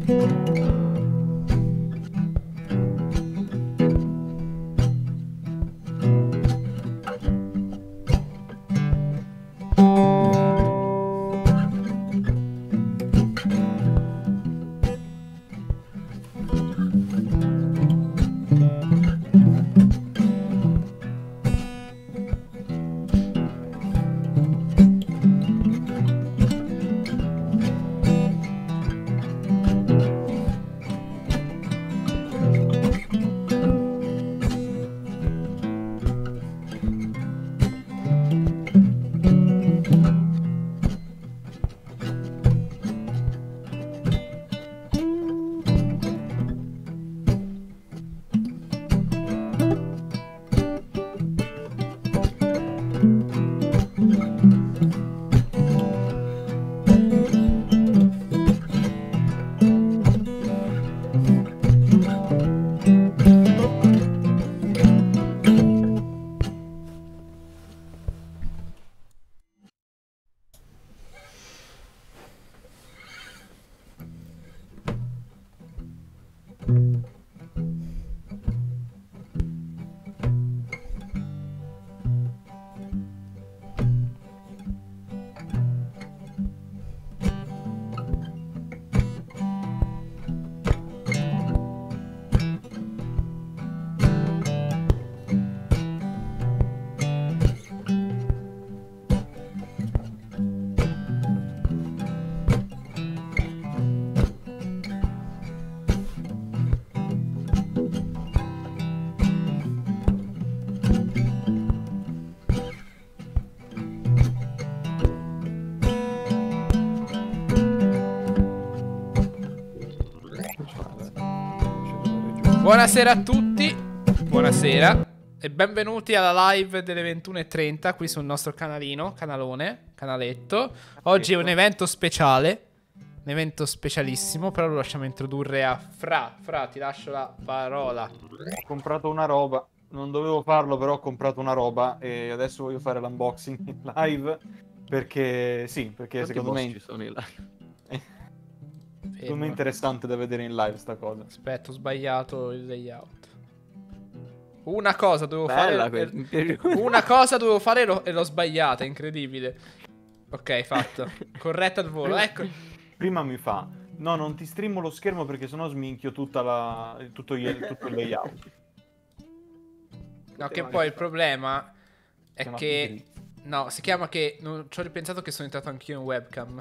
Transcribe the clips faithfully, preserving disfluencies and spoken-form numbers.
Buonasera a tutti, buonasera e benvenuti alla live delle ventuno e trenta qui sul nostro canalino, canalone, canaletto. Oggi è un evento speciale, un evento specialissimo, però lo lasciamo introdurre a Fra. Fra, ti lascio la parola. Ho comprato una roba, non dovevo farlo però ho comprato una roba e adesso voglio fare l'unboxing in live perché sì, perché Quanti secondo boss me ci sono in live? secondo me è interessante da vedere in live sta cosa. Aspetta, ho sbagliato il layout. Una cosa dovevo Bella fare questa. Una cosa dovevo fare e l'ho- e l'ho sbagliata, incredibile. Ok, fatto. Corretta al volo, Prima, ecco. prima mi fa no, non ti streamo lo schermo perché sennò sminchio tutta la, tutto, il, tutto il layout. No, che poi il problema è Chiama che... Grizz. No, si chiama che... Non ci ho ripensato che sono entrato anch'io in webcam.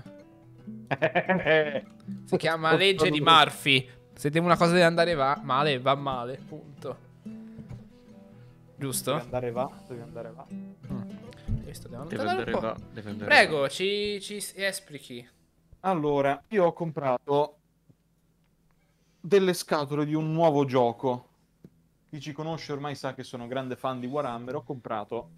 Si chiama legge di Murphy. Se devo una cosa deve andare va male, va male, punto. Giusto? Deve andare va, deve andare va. Mm. Questo devo Deve allontanare andare un po'. va, deve andare Prego, va. ci, ci esplichi. Allora, io ho comprato delle scatole di un nuovo gioco. Chi ci conosce ormai sa che sono grande fan di Warhammer. Ho comprato...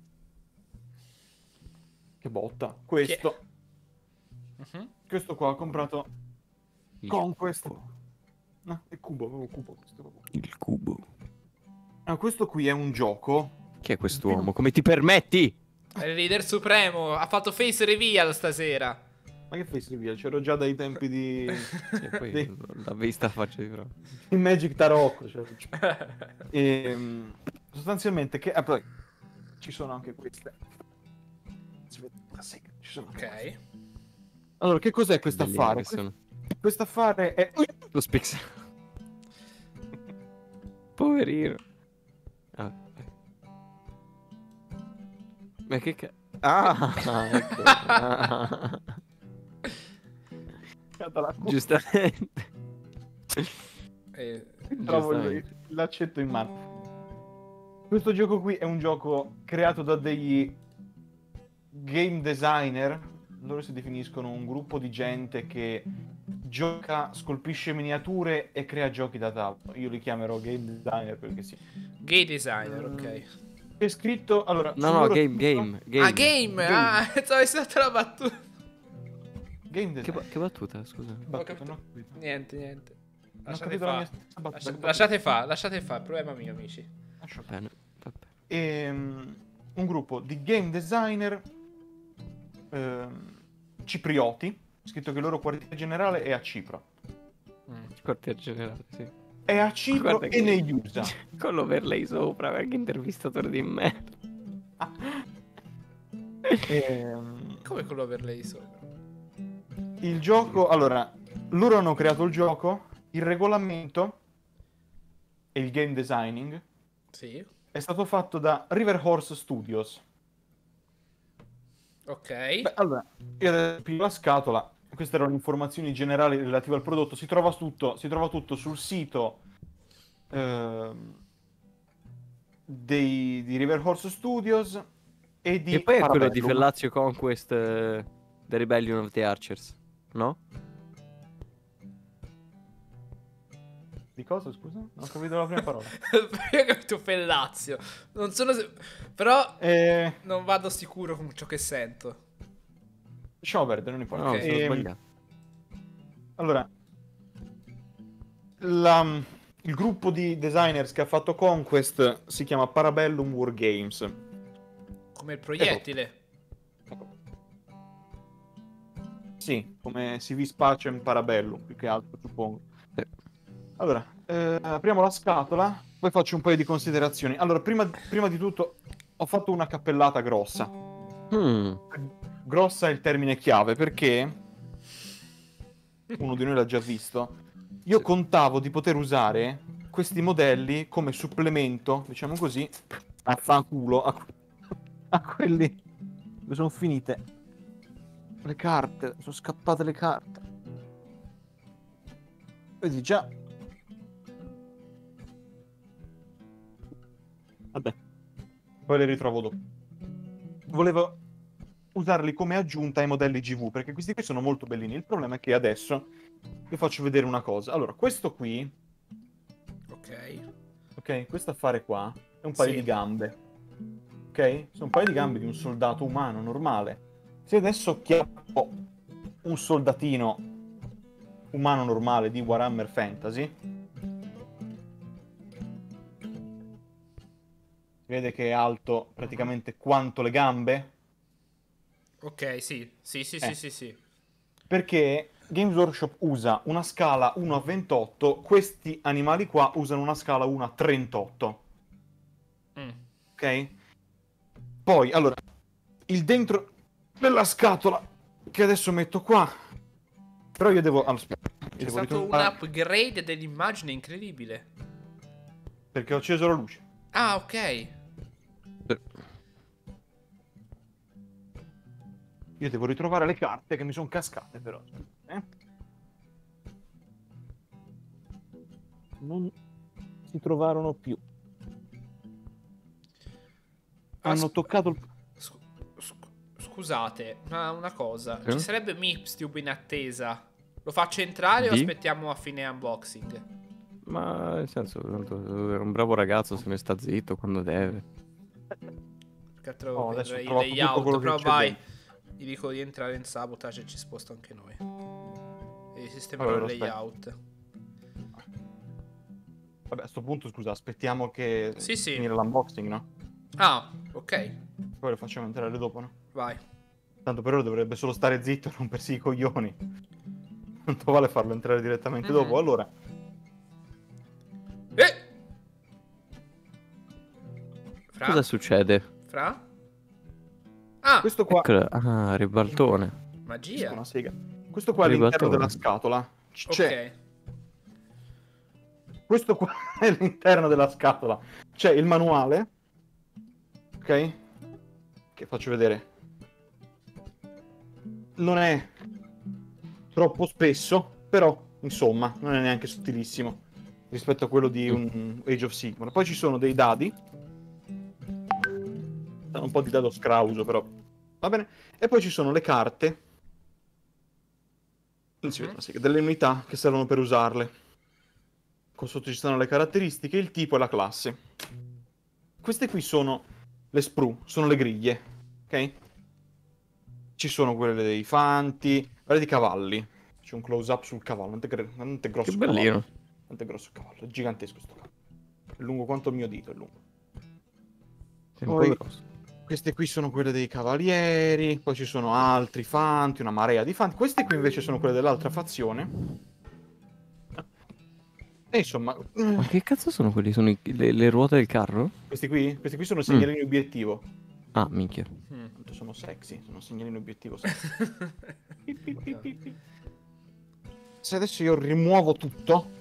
Che botta. Questo. Mhm. Questo qua ho comprato Il Conquest. cubo. No, è cubo, avevo cubo. Questo, avevo cubo. Il cubo. Ah, questo qui è un gioco. Chi è quest'uomo? Come ti permetti? È il leader supremo. Ha fatto face reveal stasera. Ma che face reveal? C'ero già dai tempi di... E poi di... l'ha vista a faccia di prova. di Magic Tarocco. Cioè... e, um, sostanzialmente che... Ah, poi ci sono anche queste. Si vede la sega, ci sono anche queste. Ok. Allora, che cos'è questo Bellino affare? che sono. Questo affare è... Lo spix. Poverino. Ah. Ma che ca... Ah, ecco. Ah. Giustamente. Eh, Trovo il- Giustamente. l'accetto in mano. Questo gioco qui è un gioco creato da degli game designer. Loro si definiscono un gruppo di gente che gioca, scolpisce miniature e crea giochi da tavolo. Io li chiamerò game designer perché sì. gay designer, ok. È scritto... Allora, No, sul no, loro game, sito- game, game. Ah, game! Ah, pensavo avessi fatto la battuta. Game Che, design. ba- che battuta, scusa. Battuta, Ho capito. non ho capito. Niente, niente. Non ho Lasciate capito la mia fa. stessa battuta. Lascia- lasciate fa, lasciate fa, problema mio, amici. Lascio Va bene, va bene. Ehm, un gruppo di game designer ehm, ciprioti, scritto che il loro quartiere generale è a Cipro. Mm. Quartier generale, sì. È a Cipro Guarda e che- negli U S A. Con l'overlay sopra, che intervistatore di merda. Ehm, Come con l'overlay sopra? il gioco, allora, loro hanno creato il gioco, il regolamento e il game designing Sì. è stato fatto da River Horse Studios. Ok. Beh, allora, io adesso piglio la scatola. Queste erano le informazioni generali relative al prodotto. Si trova tutto, si trova tutto sul sito ehm, dei, di River Horse Studios e di E poi è quello di Parabellum. Fellazio Conquest, eh, The Rebellion of the Archers, no? Di cosa, scusa? Non ho capito la prima parola. Io ho capito Fellazio. Non sono... se- Però Eh, non vado sicuro con ciò che sento. lasciamo perdere, non importa. No, Ok. sono Ehm, sbagliato. Allora, la- il gruppo di designers che ha fatto Conquest si chiama Parabellum Wargames. Come il proiettile. Sì, come si vis pacem Parabellum, più che altro, suppongo. Sì. Allora, eh, apriamo la scatola, poi faccio un paio di considerazioni. Allora, prima, prima di tutto, ho fatto una cappellata grossa. Hmm. Grossa è il termine chiave, perché uno di noi l'ha già visto. Io Sì. contavo di poter usare questi modelli come supplemento, diciamo così, a fanculo a, a quelli dove sono finite le carte, sono scappate le carte. Vedi già. Vabbè, poi le ritrovo dopo. Volevo usarli come aggiunta ai modelli G V, perché questi qui sono molto bellini. Il problema è che adesso vi faccio vedere una cosa. Allora, questo qui, Ok. ok, questo affare qua è un paio Sì. di gambe. Ok? Sono un paio di gambe di un soldato umano normale. Se adesso chiappo un soldatino umano normale di Warhammer Fantasy, si vede che è alto praticamente quanto le gambe. Ok, sì. Sì, sì, sì, Eh. sì, sì. Perché Games Workshop usa una scala uno a ventotto, questi animali qua usano una scala uno a trentotto. Mm. Ok? Poi, allora, il dentro della scatola che adesso metto qua. Però io devo... allora, aspetta, io C'è devo stato un ritrovare- upgrade dell'immagine incredibile. perché ho acceso la luce. Ah, ok. Io devo ritrovare le carte che mi sono cascate, però. Eh? Non si trovarono più. Hanno Asp- toccato il... Scu- scu- scusate, ma una cosa. Sì? Ci sarebbe Mipstube in attesa. Lo faccio entrare o Di? aspettiamo a fine unboxing? Ma nel senso, tanto, è un bravo ragazzo, se ne sta zitto quando deve. Perché trovo Oh, per adesso ho il trovato tutto layout. quello che Però c'è vai. dentro. Gli dico di entrare in sabotage e ci sposto anche noi. E sistemerò Allora, il aspetta. layout. Vabbè, a sto punto, scusa, aspettiamo che Sì, sì. finire l'unboxing, no? Ah, ok. Poi lo facciamo entrare dopo, no? Vai. Tanto per ora dovrebbe solo stare zitto e rompersi i coglioni. Tanto vale farlo entrare direttamente Mhm. dopo. Allora, Eh! Fra? Cosa succede? Fra? Ah, questo qua... Eccola. Ah, ribaltone. magia. Una sega. Questo qua all'interno Ribaltone. della scatola c- c'è... Ok. Questo qua è all'interno della scatola. C'è il manuale. Ok? Che faccio vedere. Non è troppo spesso, però, insomma, non è neanche sottilissimo rispetto a quello di un Age of Sigmar. Poi ci sono dei dadi. Un po' di dado scrauso, però. Va bene. E poi ci sono le carte. Non si vede una sega, delle unità che servono per usarle. Con sotto ci stanno le caratteristiche, il tipo e la classe. Queste qui sono le sprue, sono le griglie, ok? Ci sono quelle dei fanti, quelle dei cavalli. C'è un close up sul cavallo, non te, cre- non te grosso Che cavallo. bellino. Non te grosso cavallo, è gigantesco sto cavallo. È lungo quanto il mio dito, è lungo. È un Poi- po' grosso. Queste qui sono quelle dei cavalieri, poi ci sono altri fanti, una marea di fanti. Queste qui invece sono quelle dell'altra fazione. E insomma, Ma che cazzo sono quelli? Sono i- le, le ruote del carro? questi qui, questi qui sono segnalini obiettivo. Ah, minchia. Mm. Quanto sono sexy, sono segnalini obiettivo sexy. Pi, pi, pi, pi, pi. Se adesso io rimuovo tutto.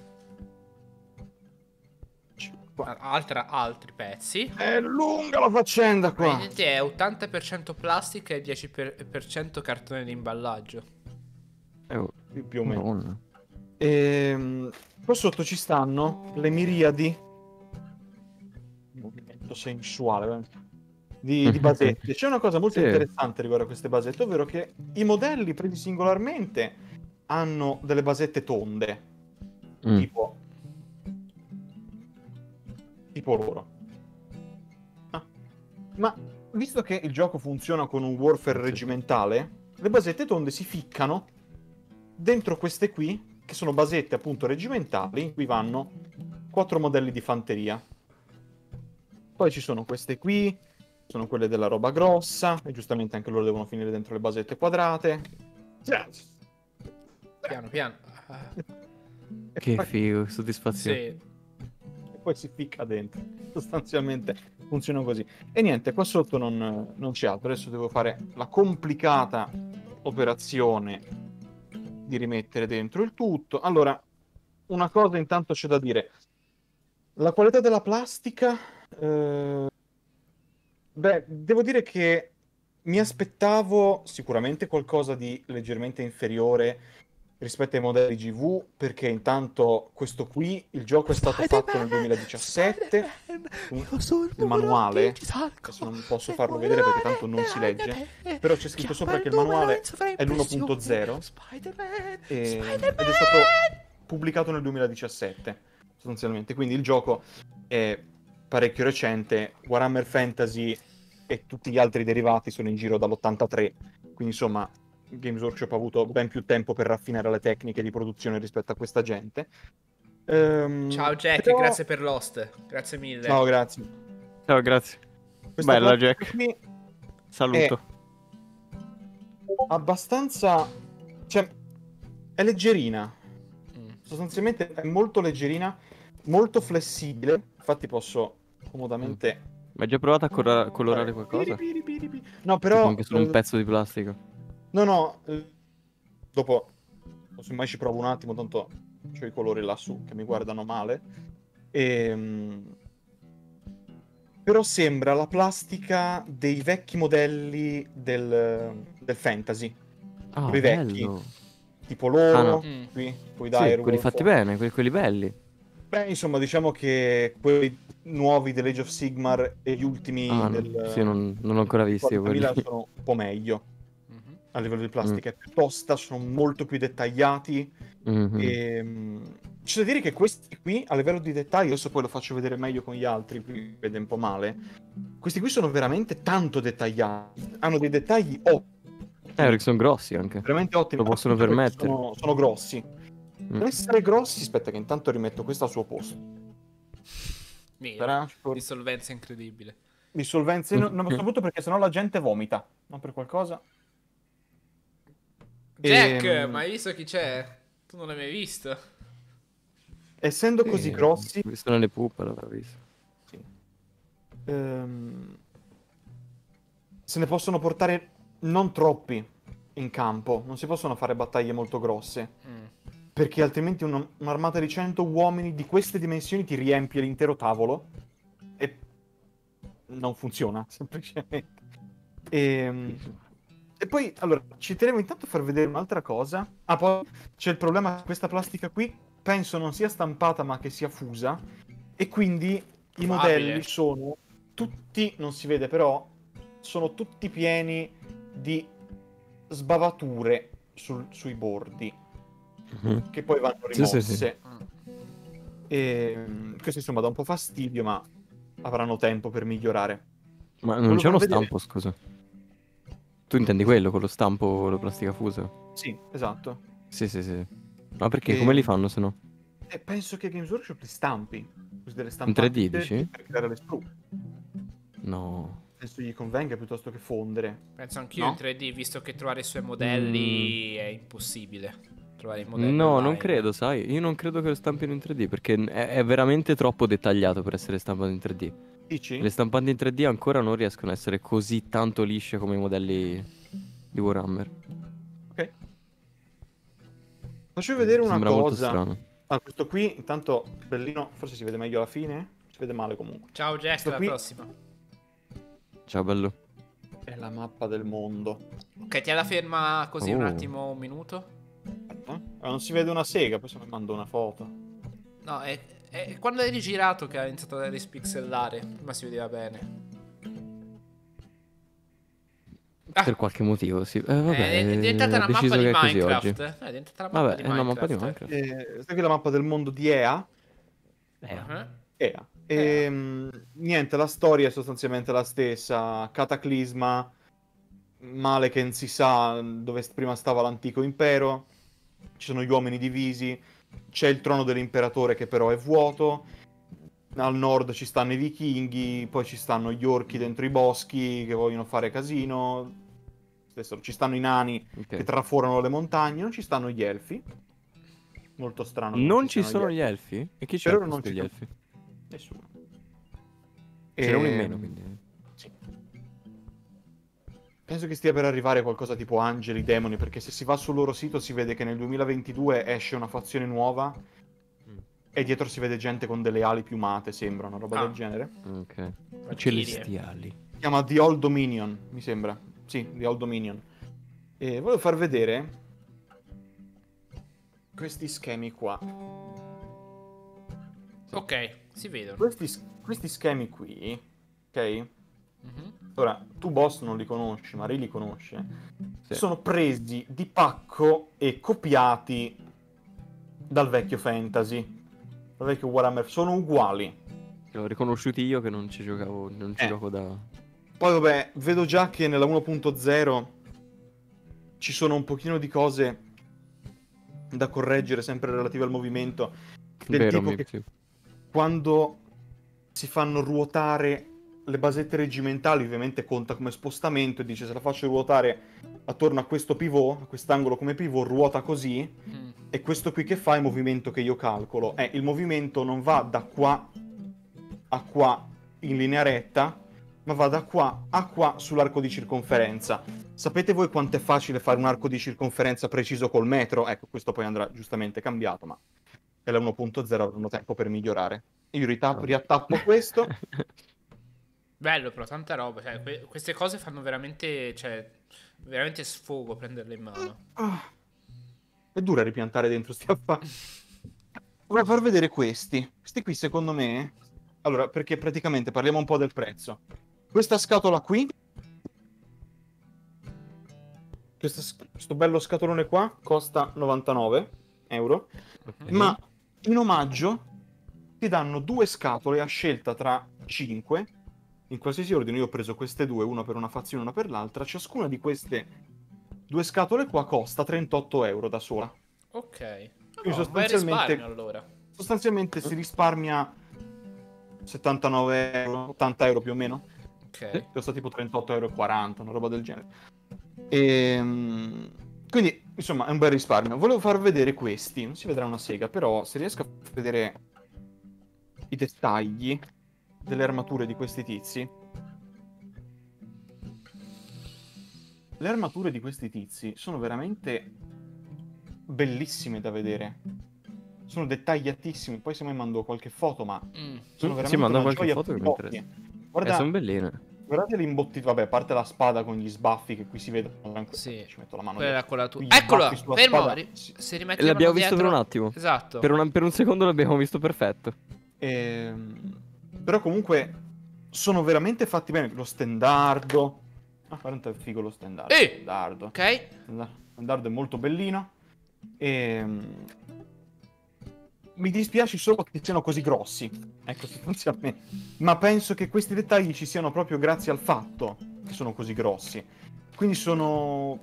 Qua. Altra, altri pezzi. È lunga la faccenda qua. Vedete, è ottanta per cento plastica e dieci per cento cartone di imballaggio. Eh, oh, Più, più o meno. Madonna. Ehm, qua sotto ci stanno le miriadi. Movimento sensuale. eh, Di, di basette. C'è una cosa molto Sì. interessante riguardo a queste basette, ovvero che i modelli presi singolarmente hanno delle basette tonde. Mm. Tipo. Tipo loro. Ah. Ma visto che il gioco funziona con un warfare reggimentale, le basette tonde si ficcano dentro queste qui, che sono basette appunto reggimentali, in cui vanno quattro modelli di fanteria. Poi ci sono queste qui, sono quelle della roba grossa, e giustamente anche loro devono finire dentro le basette quadrate. Piano piano. Ah, E Che poi- figo, che soddisfazione. sì. e poi si ficca dentro. Sostanzialmente funziona così. E niente, qua sotto non, non c'è altro. Adesso devo fare la complicata operazione di rimettere dentro il tutto. Allora, una cosa intanto c'è da dire. La qualità della plastica... eh, Beh, devo dire che mi aspettavo sicuramente qualcosa di leggermente inferiore rispetto ai modelli G V, perché intanto questo qui, il gioco è stato fatto nel duemiladiciassette, un- il manuale, adesso non posso farlo vedere perché tanto non si legge, però c'è scritto sopra che il manuale è l'uno punto zero e- ed è stato pubblicato nel duemiladiciassette, sostanzialmente, quindi il gioco è parecchio recente. Warhammer Fantasy e tutti gli altri derivati sono in giro dall'ottantatré, quindi insomma Games Workshop ha avuto ben più tempo per raffinare le tecniche di produzione rispetto a questa gente. Ehm, Ciao Jack, però- grazie per l'host. Grazie mille. Ciao, grazie. Ciao, grazie. Questa Bella, plastica Jack. qui Saluto. abbastanza, cioè, è leggerina. Mm. Sostanzialmente è molto leggerina, molto flessibile. Infatti posso comodamente... Ma hai già provato a cora- colorare fare- qualcosa? piri, piri, piri, piri. No, Tipo però... anche solo un eh, pezzo di plastica. No, no, eh, dopo, semmai ci provo un attimo, tanto c'ho i colori lassù che mi guardano male. Ehm, Però sembra la plastica dei vecchi modelli del, del fantasy. Ah, Quei vecchi. bello. Tipo loro, Ah, no. Mm. qui, poi Sì, Direwolf. quelli fatti bene, que- quelli belli. Beh, insomma, diciamo che quelli nuovi dell'Age of Sigmar e gli ultimi Ah, no. del... Sì, non, non ho ancora visti io quelli. quarantamila sono un po' meglio Mhm. a livello di plastica. È più tosta, sono molto più dettagliati. Mhm. E, c'è da dire che questi qui, a livello di dettaglio, adesso poi lo faccio vedere meglio con gli altri, qui vede un po' male. Questi qui sono veramente tanto dettagliati. Hanno dei dettagli ottimi. Eh, perché sono grossi anche. Veramente ottimi. Lo possono Appunto perché permettere. Sono, sono grossi. Mm. Per essere grossi, aspetta che intanto rimetto questo al suo posto. Mio. Sarà Dissolvenza incredibile. dissolvenze, no, non soprattutto perché sennò la gente vomita. Non per qualcosa. Jack, Ehm, ma hai visto chi c'è? Tu non l'hai mai visto? Essendo così Sì, grossi, ho visto nelle puppe, l'avrò visto. sì. Ehm, se ne possono portare non troppi in campo. Non si possono fare battaglie molto grosse. Mm. Perché altrimenti un- un'armata di cento uomini di queste dimensioni ti riempie l'intero tavolo. E non funziona, semplicemente. E, e poi, allora, ci tenevo intanto a far vedere un'altra cosa. Ah, poi c'è il problema che questa plastica qui penso non sia stampata ma che sia fusa. E quindi i Probabile. modelli sono tutti, non si vede però, sono tutti pieni di sbavature sul- sui bordi. Mhm. Che poi vanno Sì, sì, rimosse. sì. Mm. E mm, questo insomma dà un po' fastidio, ma avranno tempo per migliorare. Ma non Volevo c'è uno far vedere- stampo, scusa. Tu intendi quello con lo stampo, la plastica fusa? Sì, esatto. Sì, sì, sì. Ma perché? E- Come li fanno se no? E penso che Games Workshop li stampi. Così delle In stampate tre D, dici? per creare le sprue. No. Penso gli convenga piuttosto che fondere. Penso anch'io No? in tre D, visto che trovare i suoi modelli è impossibile. trovare i modelli No, online. non credo, sai. Io non credo che lo stampino in tre D perché è, è veramente troppo dettagliato per essere stampato in tre D. Dici? Le stampanti in tre D ancora non riescono a essere così tanto lisce come i modelli di Warhammer. Ok. Faccio vedere una Sembra molto cosa. strano. Ah, questo qui, intanto, bellino. Forse si vede meglio alla fine. Si vede male comunque. Ciao Jack, Questo alla qui prossima. Ciao, bello. è la mappa del mondo. Ok, ti la ferma così un Oh. attimo, un minuto. Aspetta. Ah, non si vede una sega, poi se mi mando una foto. No, è, è quando hai rigirato che ha iniziato a rispixellare. Prima si vedeva bene. Ah, Per qualche motivo, sì. Eh, vabbè, è, è diventata ha una mappa deciso di che è così Minecraft. oggi. Eh, è diventata la mappa Vabbè, di è una mappa di Minecraft. Minecraft. Eh, questa qui è la mappa del mondo di E A. Uh-huh. E A. E, mh, niente, la storia è sostanzialmente la stessa. Cataclisma, male che non si sa dove prima stava l'antico impero. Ci sono gli uomini divisi. C'è il trono dell'imperatore che però è vuoto. Al nord ci stanno i vichinghi. Poi ci stanno gli orchi dentro i boschi che vogliono fare casino. Adesso ci stanno i nani Ok. che traforano le montagne. Non ci stanno gli elfi. Molto strano. che Non ci siano sono gli elfi? E chi c'è Per ora al non posto ci degli sono. elfi? Nessuno. Ce n'è uno in Ehm, meno, quindi. Sì. Penso che stia per arrivare qualcosa tipo angeli, demoni, perché se si va sul loro sito si vede che nel duemilaventidue esce una fazione nuova e dietro si vede gente con delle ali piumate, sembra, una roba Ah. del genere. Ok. Valkyrie. Celestiali. Si chiama The Old Dominion, mi sembra. Sì, The Old Dominion. E volevo far vedere questi schemi qua. Ok, si vedono. Questi, questi schemi qui, ok? Mhm. Ora, tu boss non li conosci, ma Ray li conosce. Sì. Sono presi di pacco e copiati dal vecchio fantasy, dal vecchio Warhammer. Sono uguali. Che l'ho riconosciuti io che non ci giocavo, non ci Eh. gioco da... Poi vabbè, vedo già che nella uno punto zero ci sono un pochino di cose da correggere, sempre relative al movimento. Del Vero, tipo mi... che sì. quando si fanno ruotare le basette reggimentali, ovviamente conta come spostamento e dice se la faccio ruotare attorno a questo pivot, a quest'angolo come pivot, ruota così, Mm. e questo qui che fa è il movimento che io calcolo. Eh, il movimento non va da qua a qua in linea retta, ma va da qua a qua sull'arco di circonferenza. Sapete voi quanto è facile fare un arco di circonferenza preciso col metro? Ecco, questo poi andrà giustamente cambiato, ma è la uno punto zero, avranno tempo per migliorare. Io ritappo, riattappo questo. Bello però, tanta roba. Cioè, que- queste cose fanno veramente, cioè, veramente sfogo prenderle in mano. Ah, è dura ripiantare dentro sti affari. Vorrei far vedere questi. Questi qui, secondo me... Allora, perché praticamente parliamo un po' del prezzo. Questa scatola qui... Questa sc- questo bello scatolone qua costa novantanove euro. Mhm. Ma in omaggio ti danno due scatole a scelta tra cinque. In qualsiasi ordine io ho preso queste due, una per una fazione e una per l'altra. Ciascuna di queste due scatole qua costa trentotto euro da sola. Ok. Quindi Oh, un bel sostanzialmente, risparmio allora. sostanzialmente si risparmia settantanove euro, ottanta euro più o meno. Ok. Costa tipo trentotto euro e quaranta, una roba del genere. Ehm, Quindi, insomma, è un bel risparmio. Volevo far vedere questi. Non si vedrà una sega, però se riesco a far vedere i dettagli delle armature di questi tizi. Le armature di questi tizi sono veramente bellissime da vedere. Sono dettagliatissimi. Poi se mai mando qualche foto, ma Mm. sono Sì, veramente manda una qualche gioia foto che per mi gli occhi. interessa. Guarda, Eh, sono belline. guardate l'imbottito, vabbè, a parte la spada con gli sbaffi che qui si vedono, anche Sì. ci metto la mano Quella è la dietro. colatura. Gli Eccolo! sbaffi sulla Fermo! spada, ri- sì. Se rimetti la L'abbiamo mano visto per dietro- un attimo. Esatto. Per, una- per un secondo l'abbiamo visto perfetto. Ehm, Però comunque sono veramente fatti bene. Lo stendardo. Ah, guarda è figo lo stendardo. Eh! Stendardo. Ok. Lo stendardo è molto bellino. Ehm, Mi dispiace solo che siano così grossi. Ecco, sostanzialmente. Ma penso che questi dettagli ci siano proprio grazie al fatto che sono così grossi. Quindi sono...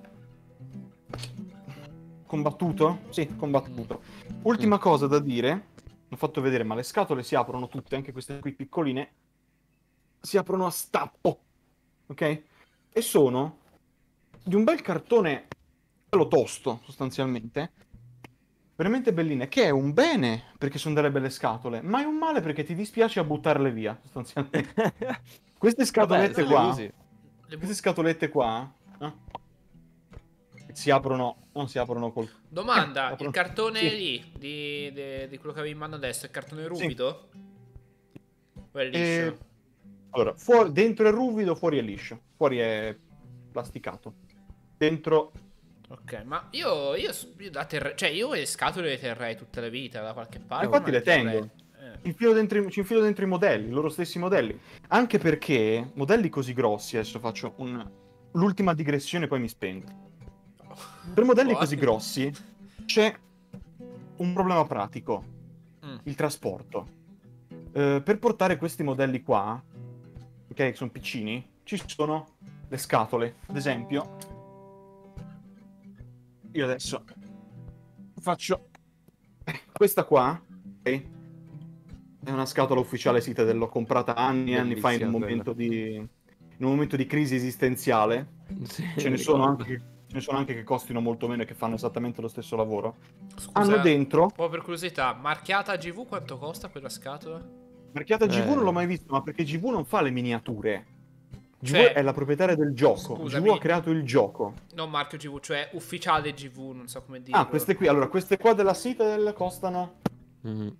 Combattuto? Sì, combattuto. Ultima cosa da dire. L'ho fatto vedere, ma le scatole si aprono tutte, anche queste qui piccoline. Si aprono a stappo. Ok? E sono di un bel cartone bello tosto, sostanzialmente. veramente belline, che è un bene perché sono delle belle scatole, ma è un male perché ti dispiace a buttarle via, sostanzialmente. Queste scatolette Vabbè, qua, così. Le bu- queste scatolette qua, eh, si aprono, non si aprono col... Domanda, Eh, il aprono- cartone sì, lì di, de- di quello che avevi in mano adesso è cartone sì. ruvido? O è liscio? E... Allora, fuori, dentro è ruvido, fuori è liscio, fuori è plasticato. Dentro... Ok, ma io, io, io da terre- cioè io le scatole le terrei tutte le vite da qualche parte. Infatti ma le terrei. tengo. Eh. Ci infilo dentro, i- ci infilo dentro i modelli, i loro stessi modelli. Anche perché modelli così grossi, adesso faccio un... l'ultima digressione, poi mi spengo. Per modelli Poi? così grossi c'è un problema pratico, Mm. il trasporto. Eh, per portare questi modelli qua, ok, che sono piccini, ci sono le scatole. Ad esempio, io adesso faccio questa qua, ok? È una scatola ufficiale Citadel, l'ho comprata anni e anni fa in un Bellissima momento di, in un momento di crisi esistenziale. Sì, Ce mi ne sono ricordo. anche, ce ne sono anche che costino molto meno e che fanno esattamente lo stesso lavoro. Scusa, Hanno dentro, un po' per curiosità, marchiata G V quanto costa quella scatola? marchiata G V non l'ho Eh. mai visto, ma perché G V non fa le miniature. G V Cioè, è la proprietaria del gioco. scusami. G V ha creato il gioco. Non marchio G V, cioè ufficiale G V, non so come dirlo. Ah, queste qui, allora, queste qua della Citadel costano Mhm.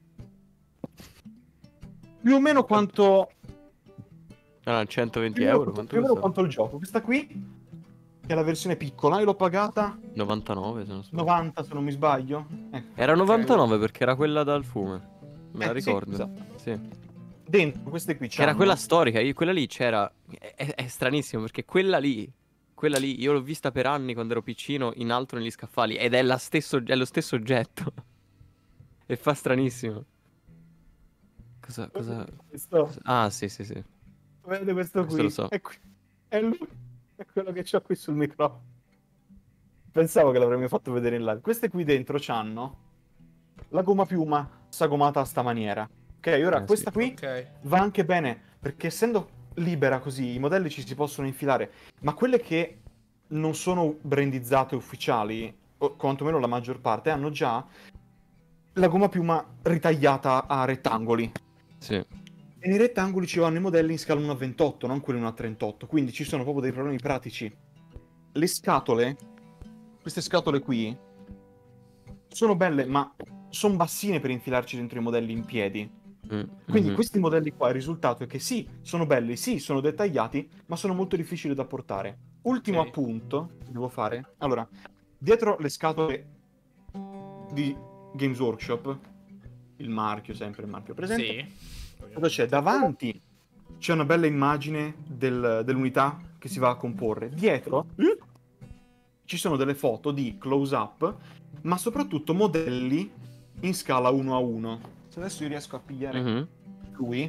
più o meno quanto... Ah, centoventi più o meno euro, quanto- quanto più o meno costa? quanto il gioco. Questa qui, che è la versione piccola, io l'ho pagata novantanove se non sbaglio. novanta se non mi sbaglio. Ecco. Era novantanove perché era quella dal fiume. Me la Eh, sì, ricordo. esatto. Sì. Dentro queste qui Che era c'hanno- quella storica, io- quella lì c'era. È, è- è stranissimo perché quella lì, quella lì, io l'ho vista per anni quando ero piccino in alto negli scaffali ed è, la stesso, è lo stesso oggetto. E fa stranissimo. Cosa, cosa... Questo, cosa- Ah, sì, sì, sì. vedete questo Questo qui? lo so. È, qui- è lui, è quello che c'ho qui sul microfono. Pensavo che l'avremmo fatto vedere in live. Queste qui dentro c'hanno la gomma piuma sagomata a sta maniera. Ok, ora Eh, questa sì. qui Ok. va anche bene perché essendo libera così i modelli ci si possono infilare, ma quelle che non sono brandizzate ufficiali, o quantomeno la maggior parte, hanno già la gomma piuma ritagliata a rettangoli. Sì. E nei rettangoli ci vanno i modelli in scala uno a ventotto, non quelli uno a trentotto, quindi ci sono proprio dei problemi pratici. Le scatole, queste scatole qui, sono belle, ma sono bassine per infilarci dentro i modelli in piedi. Mm, Quindi mhm. questi modelli qua, il risultato è che sì, sono belli, sì, sono dettagliati, ma sono molto difficili da portare. Ultimo Ok. appunto che devo fare. Allora, dietro le scatole di Games Workshop, il marchio, sempre il marchio presente, Sì. cosa c'è? Davanti c'è una bella immagine del- dell'unità che si va a comporre. Dietro ci sono delle foto di close-up, ma soprattutto modelli in scala uno a uno. Se adesso io riesco a pigliare Mhm. lui...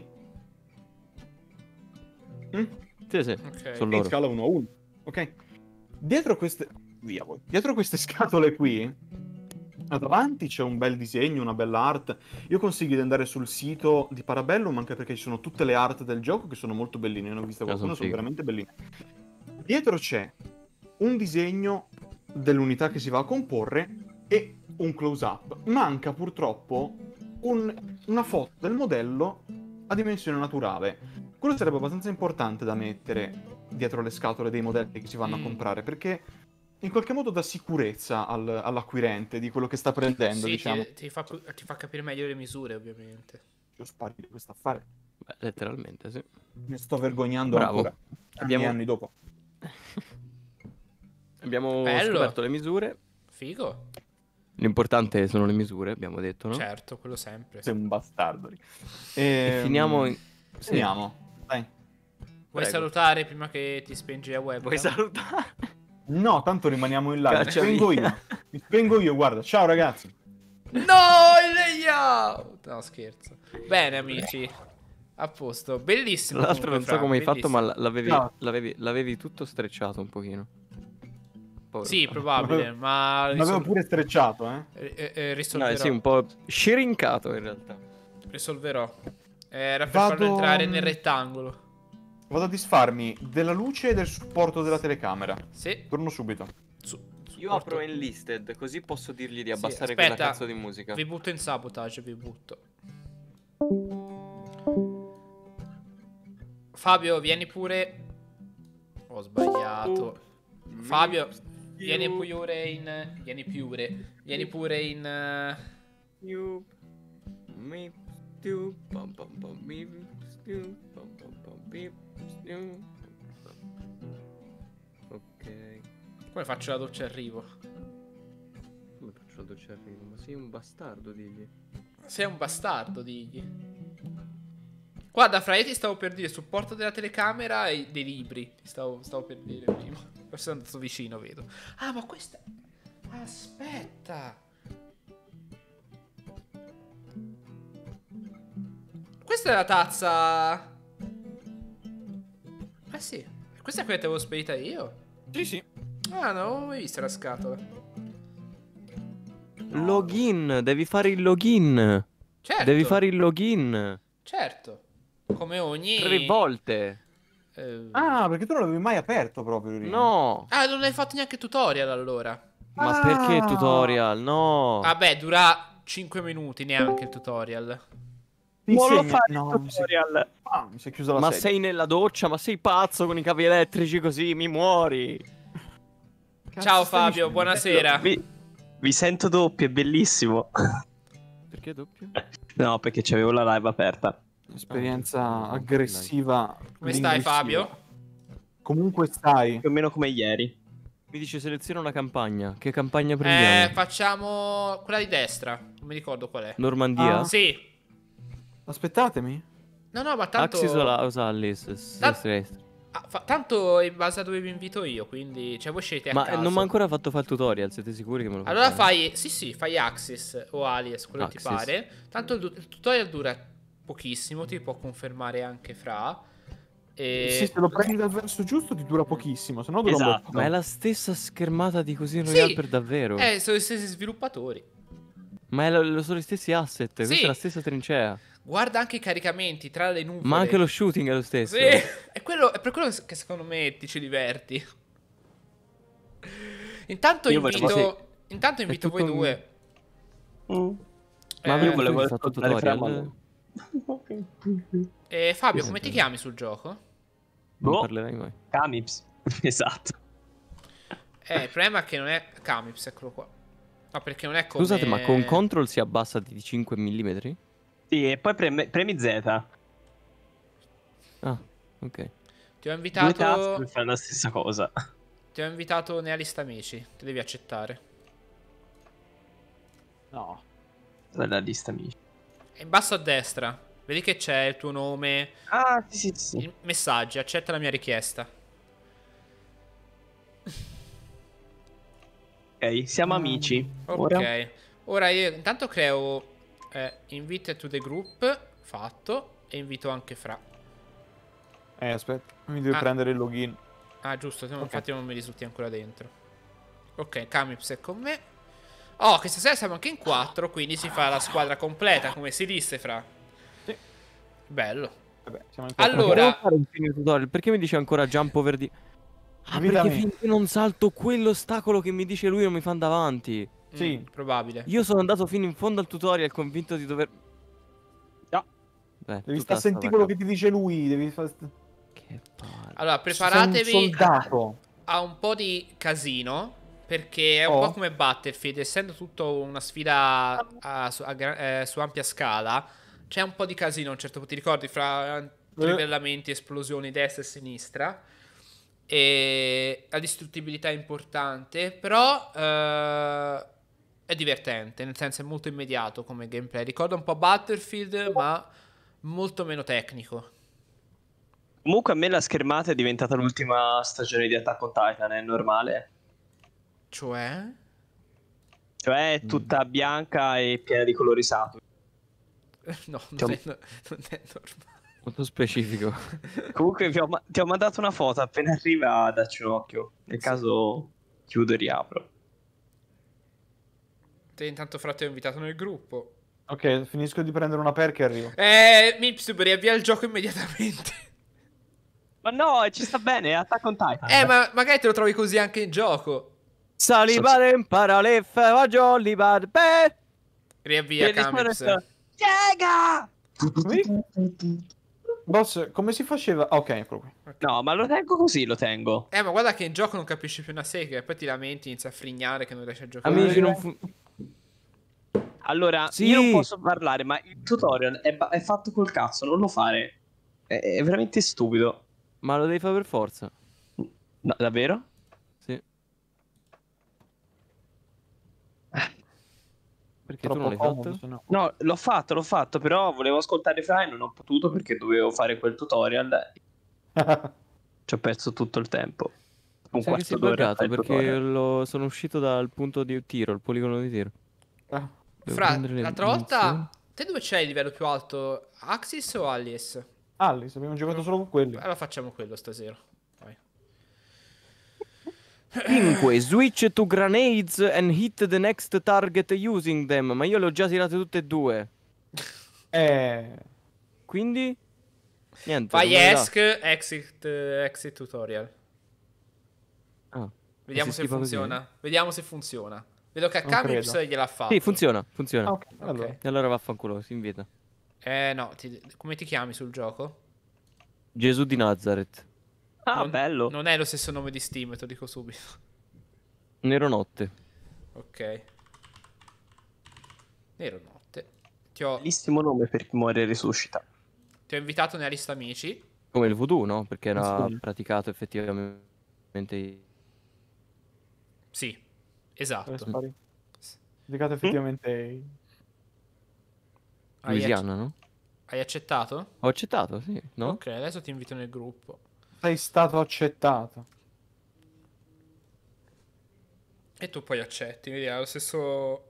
Mm? Sì, sì, Ok. sono È in loro. scala uno a uno, ok? Dietro queste... Via voi. Dietro queste scatole qui, davanti c'è un bel disegno, una bella art. Io consiglio di andare sul sito di Parabellum, anche perché ci sono tutte le art del gioco che sono molto belline. Ne ho viste Ah, qualcuno, son sono fighe. veramente belline. Dietro c'è un disegno dell'unità che si va a comporre e un close-up. Manca purtroppo un- una foto del modello a dimensione naturale. Quello sarebbe abbastanza importante da mettere dietro le scatole dei modelli che si vanno Mm. a comprare, perché in qualche modo dà sicurezza al- all'acquirente di quello che sta prendendo, Sì, diciamo. ti, ti fa, ti fa capire meglio le misure, ovviamente. Io spari di questo affare. Beh, letteralmente, sì. Mi sto vergognando Bravo. ancora. Abbiamo- Anni e anni dopo. Abbiamo Bello. scoperto le misure. Figo. L'importante sono le misure, abbiamo detto, no? Certo, quello sempre. Sei un bastardo. E E finiamo in... sì. Finiamo. Dai. Vuoi Prego. salutare prima che ti spengi la webcam? Vuoi salutare? No, tanto rimaniamo in live. Mi Caccia spengo via. io. Mi spengo io, guarda. Ciao ragazzi. No, il layout! No, scherzo. Bene, amici. A posto. Bellissimo. Tra l'altro non comunque, so come hai Fra, fatto, ma l- l'avevi, No. l'avevi, l'avevi tutto strecciato un pochino. Povero Sì, Fra. probabile, ma L'avevo risol- pure strecciato, eh. eh, eh, eh, No, risolverò. sì, un po' scirincato in realtà. Risolverò. Era per Vado- farlo entrare nel rettangolo. Vado a disfarmi della luce e del supporto della telecamera. Sì. Torno subito. Su- Io Porto- apro Enlisted, così posso dirgli di Sì, abbassare aspetta, quella cazzo di musica. Vi butto in sabotage, vi butto. Fabio, vieni pure. Ho sbagliato. Fabio, vieni pure in. Vieni pure. Vieni pure in. eh, You, me, you, pom, pom, pom, me, you, pom, pom, pom, me, you. Ok. Come faccio la doccia e arrivo? Come faccio la doccia arrivo? Ma sei un bastardo, digli. Sei un bastardo, digli. Guarda, Fra, io ti stavo per dire supporto della telecamera e dei libri. Ti stavo, stavo per dire prima. Forse sono andato vicino, vedo. Ah, ma questa. Aspetta. Questa è la tazza. Ah, sì. Questa è quella che ti avevo spedita io. Sì, sì. Ah, no, non ho mai visto la scatola. Login, devi fare il login. Certo. Devi fare il login. Certo. Come ogni. Tre volte. Eh, Ah, perché tu non l'avevi mai aperto proprio, Rino. No. Ah, non hai fatto neanche tutorial allora. Ma Ah. perché tutorial? No. Vabbè, dura cinque minuti neanche il tutorial. Ti Non lo insegna- fare no, il mi si- tutorial. Ah, mi si è chiusa la Ma sedia. sei nella doccia? Ma sei pazzo con i cavi elettrici così? Mi muori. Cazzo Ciao stai Fabio, dicendo? buonasera. Vi, vi sento doppio, è bellissimo. Perché doppio? No, perché c'avevo la live aperta. Esperienza aggressiva. Come stai linguistica. Fabio? Comunque stai. Più o meno come ieri. Mi dice seleziona una campagna. Che campagna Eh, prendiamo? facciamo quella di destra. Non mi ricordo qual è. Normandia? Ah. Sì. Aspettatemi. No, no, ma tanto... Axis o la o Sallis? S- Ta- sinistra. Ah, fa- tanto è in base a dove vi invito io, quindi... Cioè, voi scegliete a Ma eh, caso. non mi ha ancora fatto fare il tutorial, siete sicuri che me lo fate Allora fare? fai... Sì, sì, fai Axis o Alias, quello che ti Axis. pare. Tanto il, du- il tutorial dura pochissimo, ti può confermare anche Fra. E... Sì, se lo prendi dal verso giusto ti dura pochissimo, se no dura un Esatto. botto. Ma è la stessa schermata di Così Sì. Royale per davvero. Eh, sono gli stessi sviluppatori. Ma è lo, lo sono gli stessi asset, questa Sì. è la stessa trincea. Guarda anche i caricamenti tra le nuvole. Ma anche lo shooting è lo stesso. Sì, è, quello, è per quello che secondo me ti ci diverti. Intanto Io volevo- invito, intanto invito voi tutto un- due. Mm. Ma Eh, avrei volevo fatto ascoltare tutorial. E Fabio, Sì, come sì. ti chiami sul gioco? Non Boh. parlerai mai. Camips. Esatto. Eh, il problema è che non è Camips, eccolo qua. No, perché non è come... Scusate, ma con control si abbassa di cinque millimetri? Sì, e poi premi, premi Z. Ah, ok. Ti ho Due tasti invitato... per fare la stessa cosa. Ti ho invitato nella lista amici. Ti devi accettare. No. La lista amici. E in basso a destra. Vedi che c'è il tuo nome. Ah, sì, sì, sì. Il messaggi, accetta la mia richiesta. Ok, siamo Ah. amici. Ok. Ora? Ora io intanto creo eh, invite to the group. Fatto. E invito anche Fra. Eh, aspetta, mi devo Ah. prendere il login. Ah, giusto. Ok. Infatti non mi risulti ancora dentro. Ok, Camips è con me. Oh, che stasera siamo anche in quattro. Quindi si fa la squadra completa. Come si disse, Fra. Sì. Bello. Vabbè, siamo in Allora- quattro. Devo fare un fine tutorial. Perché mi dice ancora jump over di... Ah, perché Guidami. finché non salto quell'ostacolo che mi dice lui non mi fanno davanti. Sì. Mm, probabile. Io sono andato fino in fondo al tutorial convinto di dover... No. Beh, Devi tutta stare a sentire sta quello vacca- che ti dice lui. Devi fare. Che palle. Allora, Sei preparatevi un soldato. a un po' di casino. Perché è un Oh. po' come Battlefield. Essendo tutto una sfida a- su, a gra- eh, su ampia scala, c'è un po' di casino a un certo punto. Ti ricordi fra trivellamenti, esplosioni destra e sinistra. E la distruttibilità è importante. Però eh, è divertente. Nel senso è molto immediato come gameplay. Ricorda un po' Battlefield, ma molto meno tecnico. Comunque a me la schermata è diventata l'ultima stagione di Attack on Titan, è normale. Cioè? Cioè è tutta bianca e piena di colori saturi. No, non Cioè- è, no- non è normale. Molto specifico. Comunque vi ho ma- ti ho mandato una foto, appena arriva dacci un occhio. Nel caso chiudo e riapro. Te intanto Fra te ho invitato nel gruppo. Ok, finisco di prendere una perca e arrivo. Eh, Mipsub, riavvia il gioco immediatamente. Ma no, ci sta bene, è Attack on Titan. Eh, ma magari te lo trovi così anche in gioco. Salivare impara le fagioli beh. Riavvia Che Kamix. Piega! Boss, come si faceva? Ah, ok, eccolo qui. No, ma lo tengo così, lo tengo. Eh, ma guarda che in gioco non capisci più una sega e poi ti lamenti, inizi a frignare che non riesci a giocare. Amici, non fu... Allora, Sì. io non posso parlare, ma il tutorial è, ba- è fatto col cazzo, non lo fare. È, è veramente stupido. Ma lo devi fare per forza. No, davvero? Sì. Perché tu Troppo non l'hai comodo, fatto? se no. No, l'ho fatto, l'ho fatto, però volevo ascoltare Fra e non ho potuto perché dovevo fare quel tutorial. Ci ho perso tutto il tempo. Un Sai che quarto si è d'ora a buggato fare il perché tutorial. lo... sono uscito dal punto di tiro, il poligono di tiro. Ah, Devo Fra, prendere le l'altra volta, munizioni. te dove c'è il livello più alto? Axis o Alice? Alice, abbiamo giocato solo con quelli. Allora facciamo quello stasera. Vai. cinque. Switch to grenades and hit the next target using them. Ma io le ho già tirate tutte e due. Eh... Quindi... Niente. Fai non me le dà. ESC, exit, eh, exit tutorial. Ah. Vediamo Si se schifa così? funziona. Vediamo se funziona. Vedo che a Non Kamix credo. gliel'ha fatto. Sì, funziona, funziona. Ah, ok, Ok. allora. E allora vaffanculo, si invita. Eh no, ti- come ti chiami sul gioco? Gesù di Nazareth. Ah, non, bello. Non è lo stesso nome di Steam, te lo dico subito. Nero notte. Ok. Nero notte. Ti ho, Bellissimo nome per chi muore e risuscita. ti ho invitato nella lista amici. Come il voodoo, no? Perché era Sì. praticato effettivamente. Sì, Dove esatto. spari? Dedicato effettivamente... Hai, acc- Louisiana, no? hai accettato? Ho accettato, sì, no? Ok, adesso ti invito nel gruppo. Sei stato accettato. E tu poi accetti, vedi, ha lo stesso...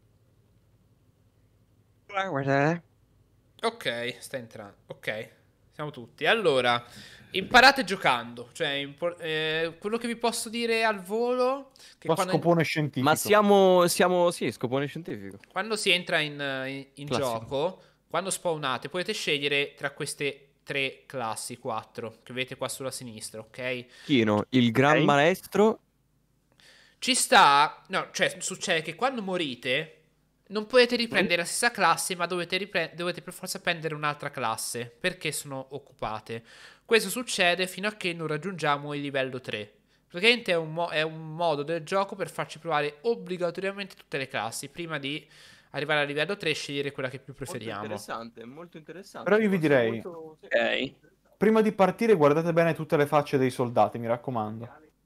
Ok, sta entrando. Ok, siamo tutti. Allora, imparate giocando. Cioè, impo- eh, quello che vi posso dire al volo... Che Qua quando, scopone scientifico. Ma siamo, siamo, sì, scopone scientifico. quando si entra in, in- in Classico. gioco, quando spawnate, potete scegliere tra queste tre classi, quattro, che vedete qua sulla sinistra, ok? Chino, il gran Ok. maestro. Ci sta... No, cioè, succede che quando morite... Non potete riprendere la stessa classe, ma dovete, ripre- dovete per forza prendere un'altra classe, perché sono occupate. Questo succede fino a che non raggiungiamo il livello tre. Praticamente è un, mo- è un modo del gioco per farci provare obbligatoriamente tutte le classi, prima di arrivare al livello tre e scegliere quella che più preferiamo. interessante, molto interessante. Però io vi direi- Ok. Prima di partire guardate bene tutte le facce dei soldati, mi raccomando.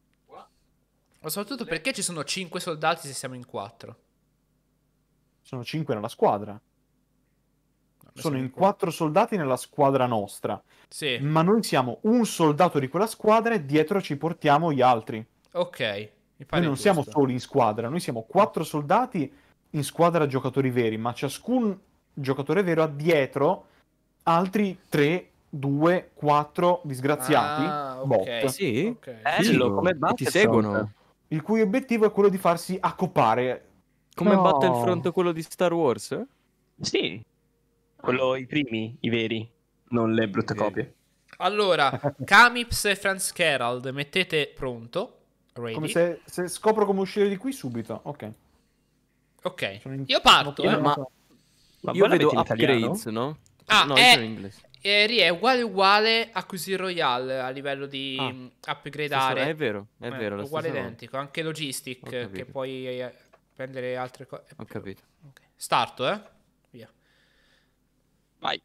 Ma soprattutto perché ci sono cinque soldati se siamo in quattro. Sono cinque nella squadra. No, noi Sono siamo in quattro soldati nella squadra nostra. Sì, Ma noi siamo un soldato di quella squadra e dietro ci portiamo gli altri. ok. Mi Noi pare non giusto. siamo soli in squadra, noi siamo quattro soldati in squadra giocatori veri, ma ciascun giocatore vero ha dietro altri tre, due, quattro disgraziati Ah, ok. bot, Sì? Ok. Bello, Figo. come E ti Battlefront. seguono. il cui obiettivo è quello di farsi accopare. Come No. Battlefront quello di Star Wars? Sì. Quello, i primi, i veri. Non le brutte I veri. copie. Allora, Kamips e Franz Gerald, mettete pronto. Ready. Come se, se scopro come uscire di qui subito. Ok. Ok, Sono in- io parto. sono eh. ma- Ma Io voi vedo l'avete in italiano? upgrades, no? Ah, no, è- io sono in inglese. E Ri è uguale uguale a Così Royale a livello di Ah. mh, Stessa- upgradare. È vero, è Eh, vero. la uguale stessa identico. Anche logistic Ho che capito. puoi eh, prendere altre cose. Ho capito. Ok. Starto, eh. Via. Vai.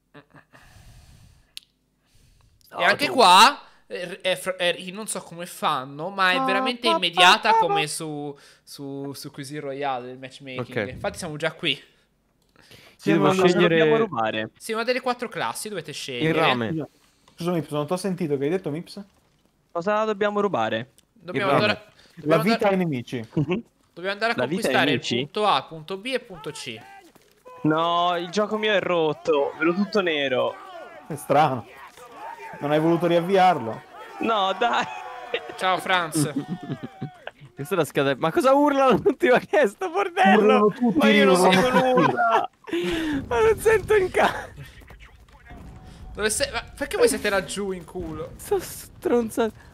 E anche qua eh, è fr- è- io non so come fanno, ma è veramente immediata come su, su, su Così Royale il matchmaking. Ok. Infatti siamo già qui. Ci devo ma- Cosa scegliere dobbiamo rubare? Sì, una delle quattro classi dovete il scegliere. rame. Scusa Mips, non ti ho sentito che hai detto Mips? Cosa dobbiamo rubare? Dobbiamo Il andare, La dobbiamo vita andare, ai nemici. dobbiamo andare a La vita conquistare ai il nemici? punto A, punto B e punto C. No, il gioco mio è rotto. Vedo tutto nero. È strano. Non hai voluto riavviarlo? No, dai. Ciao Franz. Questa è la scheda. Ma cosa urlano tutti? Ma che è sto bordello? Urlano tutti, Ma io non urlano sento tutti. nulla. Ma non sento in casa. Dove sei? Ma perché voi siete laggiù in culo? Sto stronzato.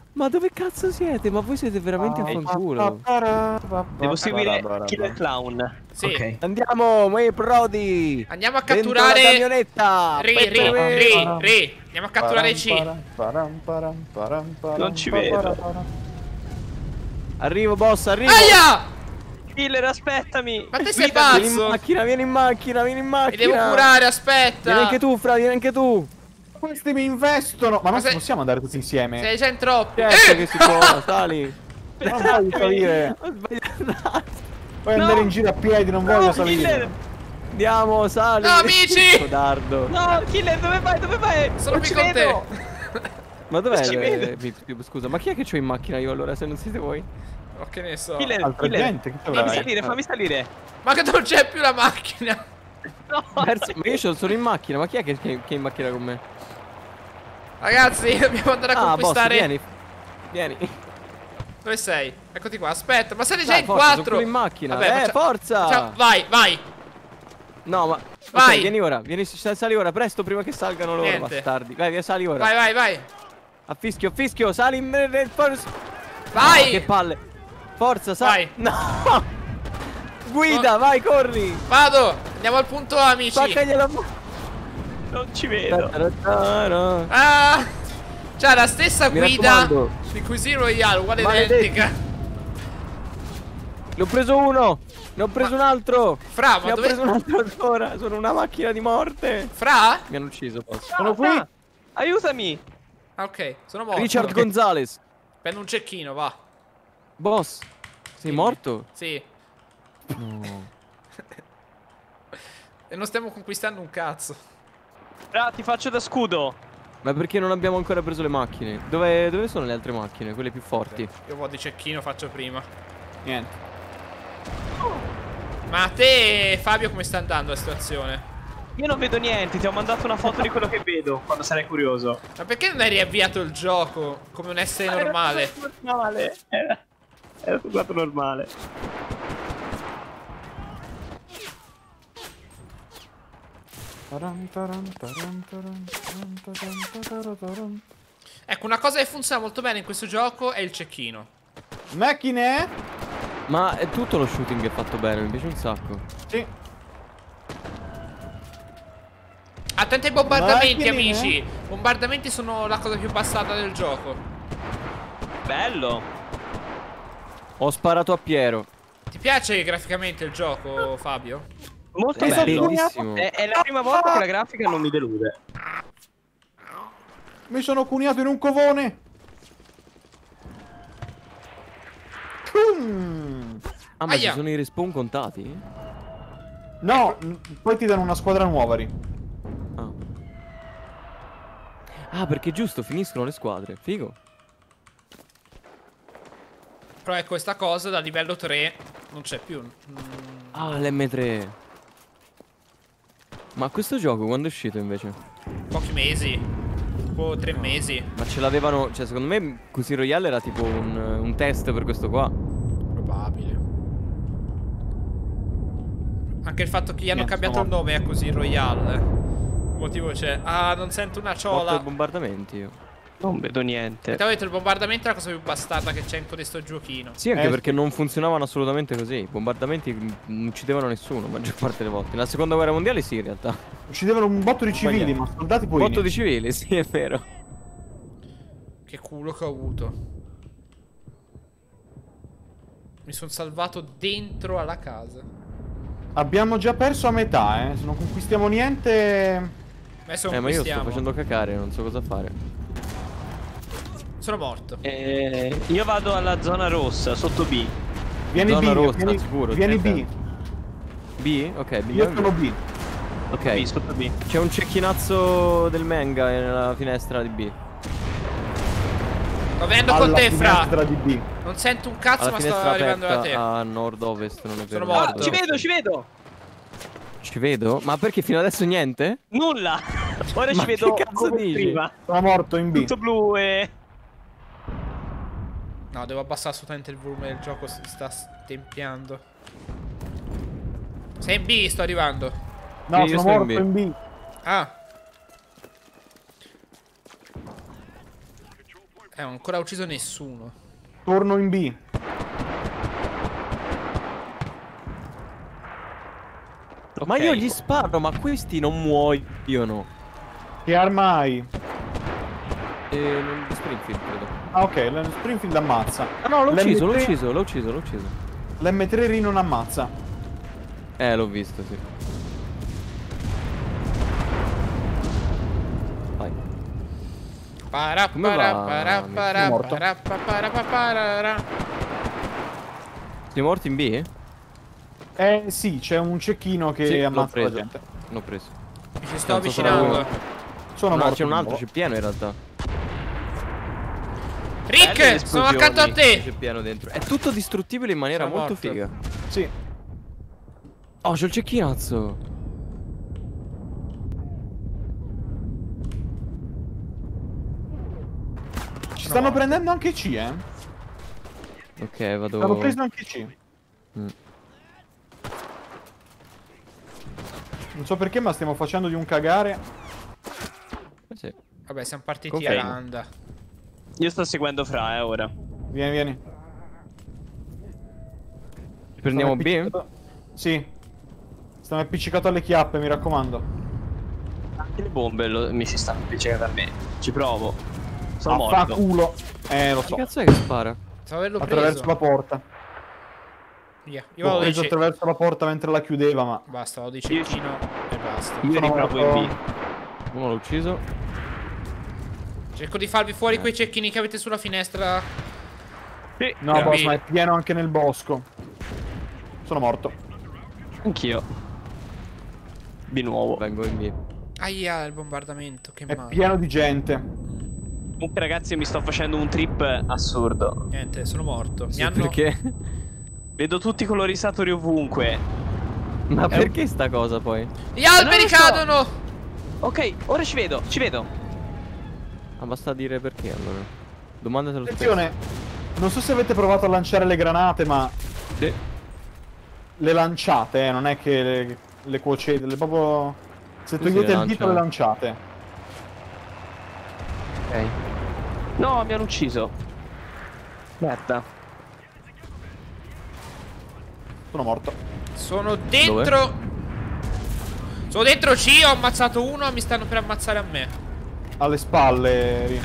Ma dove cazzo siete? Ma voi siete veramente a fanculo. Devo seguire Killer Clown. Sì. Ok. Andiamo, my brodi. Andiamo a Dentro la catturare... camionetta. Ri, ri, ri, ri. Andiamo a catturare C. Non ci vedo. Arrivo, boss, arrivo. Aia! Killer, aspettami. Ma te sei Guidami. Vieni in pazzo? macchina, vieni in macchina, vieni in Mi macchina. devo curare, aspetta. Vieni anche tu, Fra, vieni anche tu. Questi mi investono. Ma non sei- possiamo andare tutti insieme? Sei già in troppi. Certo Eh! che si può, sali. Non voglio salire. Ho sbagliato. Puoi No. andare in giro a piedi, non voglio No, salire. Killer. Andiamo, sali. No, amici! Codardo. No, Killer, dove vai? Dove vai? Sono Non qui ci con vedo. te. Ma dov'è? Non ci le- vedo. mi- mi- Scusa, ma chi è che c'ho in macchina io allora se non siete voi? Ma che ne so. Killer, Altra Killer. gente, che Fammi avrai? salire, fammi salire. Ma che non c'è più la macchina. No. Perso- ma io ce- sono in macchina, ma chi è che, che- che è in macchina con me? Ragazzi, dobbiamo andare a Ah, boss, conquistare. vieni. Vieni. Dove sei? Eccoti qua. Aspetta, ma siete già Dai, in forza, sono quattro. quello in macchina. Vabbè, Eh, faccia- forza! faccia- Vai, vai. No, ma... Vai. Ok, vieni ora, vieni, sali ora, presto, prima che salgano loro, Niente. bastardi. Vai, via, sali ora. Vai, vai, vai. A fischio, a fischio, sali in... nel- forza. Vai. No, che palle. Forza, sali. Vai. No! Guida, vai, corri. Vado. Andiamo al punto A, amici. Spaccagliela. Non ci vedo. Tararara. Ah. C'ha la stessa Mi guida raccomando. di Così Royale, uguale Maledetti. identica. Ne ho preso uno. Ne ho preso un altro. Fra, ma Ne ho dove... preso un altro ancora. Sono una macchina di morte. Fra? Mi hanno ucciso, boss. Sono qui. Ah, aiutami. Ah, ok, sono morto. Richard Gonzalez. Prendo un cecchino, va. Boss. Sei Dimmi. morto? Sì. No. E non stiamo conquistando un cazzo. Fra, ti faccio da scudo. Ma perché non abbiamo ancora preso le macchine? Dove, dove sono le altre macchine? Quelle più forti? Io vado di cecchino, faccio prima. Niente. Ma a te, Fabio, come sta andando la situazione? Io non vedo niente, ti ho mandato una foto di quello che vedo quando sarai curioso. Ma perché non hai riavviato il gioco come un essere normale? Era tutto normale. Era, era tutto normale. Ecco, una cosa che funziona molto bene in questo gioco è il cecchino. Macchine? Ma è tutto lo shooting è fatto bene, mi piace un sacco. Sì. Attenti ai bombardamenti, Macchine? amici. Bombardamenti sono la cosa più bastarda del gioco. Bello. Ho sparato a Piero. Ti piace graficamente il gioco, Fabio? Molto È bello. bellissimo. È, è la prima volta che la grafica non mi delude. Mi sono cuniato in un covone. Mm. Ah, ma Aia. ci sono i respawn contati? No, n- poi ti danno una squadra nuova, Ri. Ah. Ah, perché giusto, finiscono le squadre. Figo. Però ecco, questa cosa da livello tre non c'è più. Mm, Ah, l'emme tre. Ma questo gioco quando è uscito invece? pochi mesi. Tipo tre mesi. Ma ce l'avevano, cioè secondo me Così Royale era tipo un, un test per questo qua. Probabile. Anche il fatto che gli hanno Niente, cambiato sono il nome è Così Royale. Il motivo c'è. Ah, non sento una Morto ciola. i bombardamenti io. Non vedo niente. Ti avevo detto, il bombardamento è la cosa più bastarda che c'è in questo giochino. Sì, anche Eh, perché non funzionavano assolutamente così. I bombardamenti non uccidevano nessuno, la maggior parte delle volte. Nella seconda guerra mondiale sì, in realtà. Uccidevano un botto di civili, Sbagliato. ma soldati poi. Botto di civili, sì, è vero. Che culo che ho avuto. Mi sono salvato dentro alla casa. Abbiamo già perso a metà, eh. Se non conquistiamo niente. Adesso Eh, ma io sto conquistiamo. facendo cacare, non so cosa fare. Sono morto. Eh, io vado alla zona rossa, sotto B. Vieni Zona B, rossa, vieni, sicuro, vieni B. certo. B? Ok, B. Io sono B. Ok, B, sotto B. c'è un cecchinazzo del manga nella finestra di B. Sto venendo con Alla te, Fra. finestra di B. Non sento un cazzo, Alla ma sto finestra arrivando da te. aperta a nord-ovest, non è vero. Sono non morto. so Ah, ci dove. vedo, ci vedo. Ci vedo? Ma perché fino adesso niente? Nulla. Ora Ma ci vedo che cazzo come dici? prima. Sono morto in B. Tutto blu e... No, devo abbassare assolutamente il volume del gioco, si sta stempiando. Sei in B, sto arrivando. No, Sì, io sono sto in morto B. in B. Ah. Eh, non ho ancora ucciso nessuno. Torno in B. Ok. Ma io gli sparo, ma questi non muoiono. Che arma hai? E non Springfield, credo. Ah, ok, lo Springfield ammazza. Ah no, l'ho ucciso, l'ho L'M tre ucciso, l'ho ucciso, l'ho ucciso. L'M tre R non ammazza. Eh, l'ho visto, sì. Vai. Para, Come para, va? para, Mi para, sono morto. para, pa, para, pa, parara. Siamo morti in B? Eh sì, c'è un cecchino che Sì, l'ho ammazza la preso. gente. L'ho preso. Mi ci sto Penso sarà avvicinando. uno. Sono No, morto. c'è un di altro, nuovo. c'è pieno in realtà. Belle le Rick, sono esplosioni. accanto a te. C'è pieno dentro. È tutto distruttibile in maniera Sono molto morto. figa. Sì. Oh, c'ho il cecchinazzo. Ci stanno prendendo anche C, eh. Ok, vado. Hanno preso anche C. Mm. Non so perché, ma stiamo facendo di un cagare. Eh sì. Vabbè, siamo partiti Confermo. a randa. Io sto seguendo Fra, eh, ora. Vieni, vieni. Ci prendiamo Stanno B? appiccicato- Sì. Stanno appiccicato alle chiappe, mi raccomando. Anche le bombe lo- mi si stanno appiccicate a me. Ci provo. Sono morto. Affanculo. Eh, lo Che so. cazzo è che spara? Stavo averlo Attraverso preso. la porta. Via. Io L'ho vado di preso ce- attraverso la porta mentre la chiudeva, ma... Basta, vado di cecchino e basta. Io Sono riprovo morto. in B. Uno l'ho ucciso. Cerco di farvi fuori quei cecchini che avete sulla finestra. Sì. No, Era boss, B. ma è pieno anche nel bosco. Sono morto. Anch'io. Di nuovo. Vengo in B. Aia, il bombardamento, che È male. pieno di gente. Comunque ragazzi, mi sto facendo un trip assurdo. Niente, sono morto. Mi Sì, hanno... perché? Vedo tutti i colorisatori ovunque. Ma È perché sta cosa poi? Gli alberi non lo so. cadono! Ok, ora ci vedo, ci vedo. Ah, basta dire perché allora. Domandatelo stesso. Attenzione, non so se avete provato a lanciare le granate, ma Sì. le lanciate, eh, non è che le, le cuocete, le proprio... Se Sì, sì, togliete le il dito lancia. le lanciate. Ok. No, mi hanno ucciso. Merda. Sono morto. Sono dentro... Sono dentro C, ho ammazzato uno, mi stanno per ammazzare a me. Alle spalle. Ri.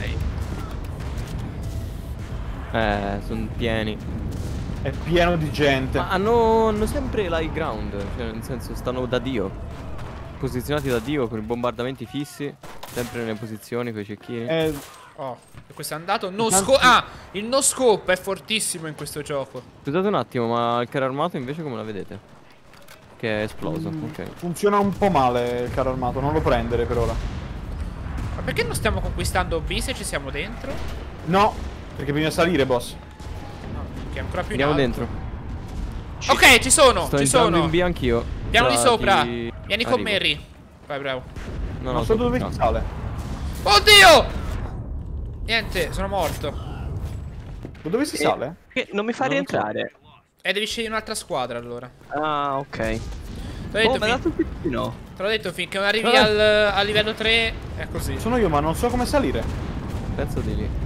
Eh, sono pieni. È pieno di gente. Ma hanno, hanno sempre l'high ground. Cioè, nel senso, stanno da Dio. Posizionati da Dio con i bombardamenti fissi. Sempre nelle posizioni con i cecchini. Eh, Oh, e questo è andato. No Tanti- scope. Ah, il no scope è fortissimo in questo gioco. Scusate un attimo, ma il carro armato invece come la vedete? Che è esploso, mm, ok. funziona un po' male il carro armato, non lo prendere per ora. Ma perché non stiamo conquistando B se ci siamo dentro? No, perché bisogna salire, boss. No, che è ancora più in Andiamo alto. dentro. Ok, ci sono, Sto ci entrando sono. in B anch'io. Piano di Tra- sopra. ti- Vieni con arrivo. me, Ri. Vai, bravo. No, no, Non so sto dove si cazzo. sale. Oddio! Niente, sono morto. Da dove si Eh, sale? Che non mi fa Non lo so. rientrare. E devi scegliere un'altra squadra allora. Ah, ok. Te l'ho Oh, detto, mi ha fin- dato il piccino. te l'ho detto finché non arrivi Ah. al, al livello tre. È così. Sono io, ma non so come salire. Pezzo di lì.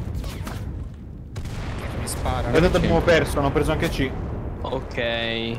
Che mi spara. Vedete, c'è. abbiamo perso, hanno preso anche C. Ok.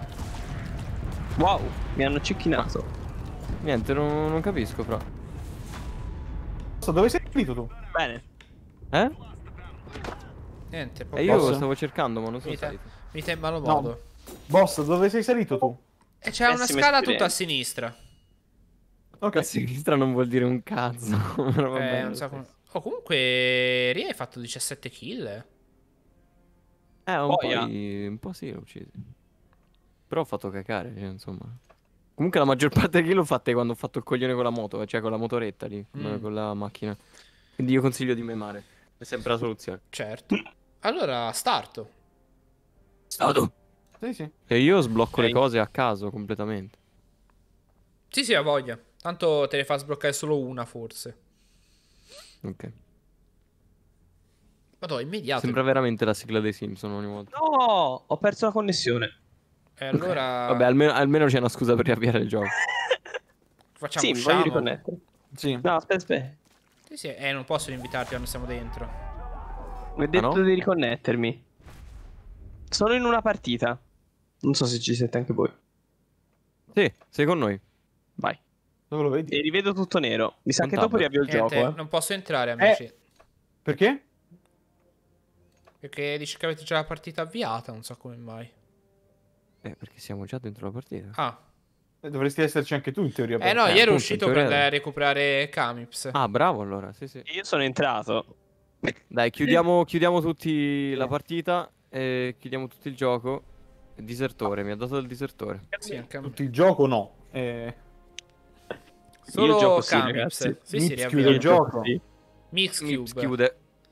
Wow, mi hanno cecchinato. Niente, non, non capisco, fra. So, dove sei finito tu? Bene. Eh? Niente, E poco. io Posso? stavo cercando, ma non sono Finita, salito. finita in malo No. modo. Boss, dove sei salito tu? E c'è una Pessime scala tutta a esperienze. sinistra. Ok. A sinistra non vuol dire un cazzo. Però va Eh, bene non lo so stesso. come... Oh, comunque, Ria hai fatto diciassette kill. Eh, un Boia. po', di- un po' sì, l'ho ucciso. Però ho fatto cacare, cioè, insomma. Comunque la maggior parte che l'ho fatte quando ho fatto il coglione con la moto, cioè con la motoretta lì, Mm. con la macchina. Quindi io consiglio di memare. È sempre la soluzione. Certo. Allora, starto. Stato. Sì, sì. E io sblocco Ok. le cose a caso completamente. Sì, sì, ha voglia. Tanto te ne fa sbloccare solo una, forse. Ok. Madonna, immediato. Sembra veramente la sigla dei Simpson ogni volta. No, ho perso la connessione. E allora... Vabbè, almeno, almeno c'è una scusa per riavviare il gioco. facciamo Sì, mi voglio usciamo. riconnettere. Sì. No, aspetta, aspetta. Sì, sì, eh, non posso invitarti quando siamo dentro. Mi hai detto no? di riconnettermi. Sono in una partita. Non so se ci siete anche voi. Sì, sei con noi. Vai. Dove lo vedi? E rivedo tutto nero. Mi sa Con che tab. dopo riavvio il Niente, gioco, eh. non posso entrare, amici. Perché? Perché dici che avete già la partita avviata, non so come mai. Eh, perché siamo già dentro la partita. Ah. Eh, Dovresti esserci anche tu in teoria. Eh però. no, Eh, ieri ero appunto, uscito in per teoria- andare a recuperare Kamips. Ah, bravo allora, sì sì. Io sono entrato. Dai, chiudiamo, chiudiamo tutti la partita e chiudiamo tutto il gioco. Disertore, mi ha dato il disertore. Sì, anche a me. Tutto il gioco no. Eh, Solo Io gioco sì, Kamips. ragazzi. Sì, sì, Mix riavvia. chiude il gioco. Sì. Mixcube. Chiude.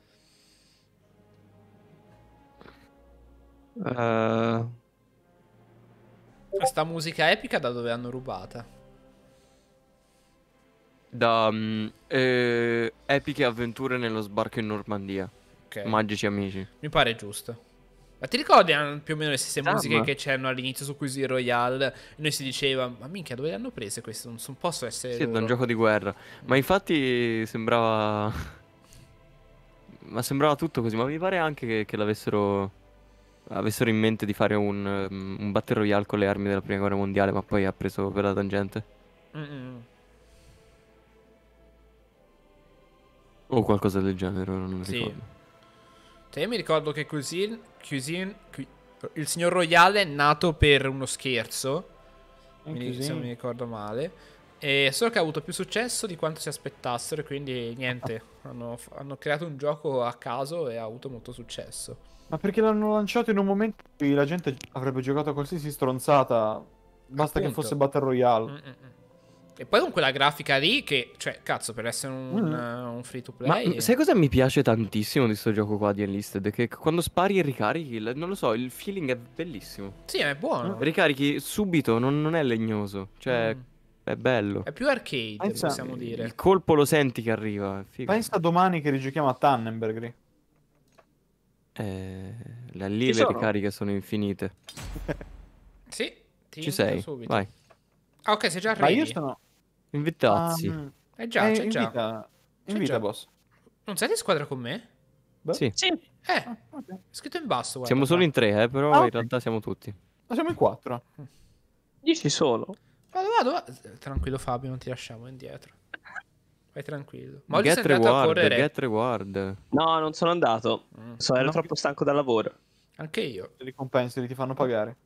Uh, Questa musica epica da dove l'hanno rubata? Da mm, eh, epiche avventure nello sbarco in Normandia. Ok. Magici amici. Mi pare giusto. Ma ti ricordi erano più o meno le stesse Sam. musiche che c'erano all'inizio su Così Royale? E noi si diceva, ma minchia, dove le hanno prese queste? Non, non possono essere Sì, è da loro. un gioco di guerra. Ma infatti sembrava... ma sembrava tutto così. Ma mi pare anche che, che l'avessero... avessero in mente di fare un, um, un Battle Royale con le armi della prima guerra mondiale. Ma poi ha preso per la tangente. Mm-mm. O qualcosa del genere, ora non mi Sì. ricordo. Cioè, io mi ricordo che Cuisine, Cuisine, Cu- il signor Royale è nato per uno scherzo. Quindi, così. se non mi ricordo male. E solo che ha avuto più successo di quanto si aspettassero. E quindi niente. Hanno, hanno creato un gioco a caso e ha avuto molto successo. Ma perché l'hanno lanciato in un momento in cui la gente avrebbe giocato a qualsiasi stronzata. Basta che Appunto. fosse Battle Royale. Mm-mm. E poi con quella grafica lì che, cioè, cazzo, per essere un, Mm. uh, un free to Ma play. mm, sai cosa mi piace tantissimo di sto gioco qua di Enlisted? Che quando spari e ricarichi, il- non lo so, il feeling è bellissimo. Sì, è buono. Ricarichi subito, non, non è legnoso. Cioè, Mm. è bello. È più arcade, Pensa- possiamo dire. Il colpo lo senti che arriva. È figo. Pensa domani che rigiochiamo a Tannenberg. lì. Eh, là lì Ci le sono? ricariche sono infinite. Sì, ti Ci invito sei? subito. Vai. Ah, ok, sei già Ma io ready. sono. Invitazzi. Um, Eh già, eh, c'è già. invita, C'è invita già. boss. Non sei in squadra con me? Beh. Sì. sì. Eh, Ah, ok. è scritto in basso, guarda. Siamo solo in tre, eh, però Ah, in ok. realtà siamo tutti. Ma siamo in quattro. Dici solo. Vado, vado, vado. Tranquillo Fabio, non ti lasciamo indietro. Vai tranquillo. Ma oggi Get sei andato a reward, correre. get reward. No, non sono andato. Mm. So, ero No. troppo stanco dal lavoro. Anche io. Le ricompense li ti fanno pagare.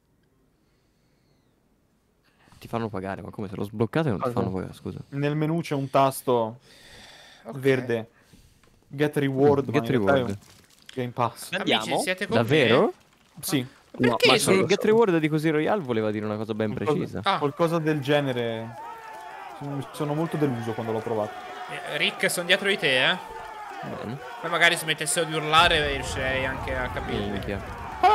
Ti fanno pagare, ma come se lo sbloccate non ti Ah, fanno no. pagare, scusa. Nel menu c'è un tasto Ok. verde. Get reward. Mm, ma get in realtà è un reward. Game Pass. Andiamo? Amici, siete con me? Davvero? Sì. Perché No, ma sono... Il get reward di Così Royale voleva dire una cosa ben Qualcosa- precisa. Ah. Qualcosa del genere. Sono- Sono molto deluso quando l'ho provato. Eh, Rick, sono dietro di te, eh. Bene. Poi magari se mettessero di urlare riuscirei anche a capire. Minchia.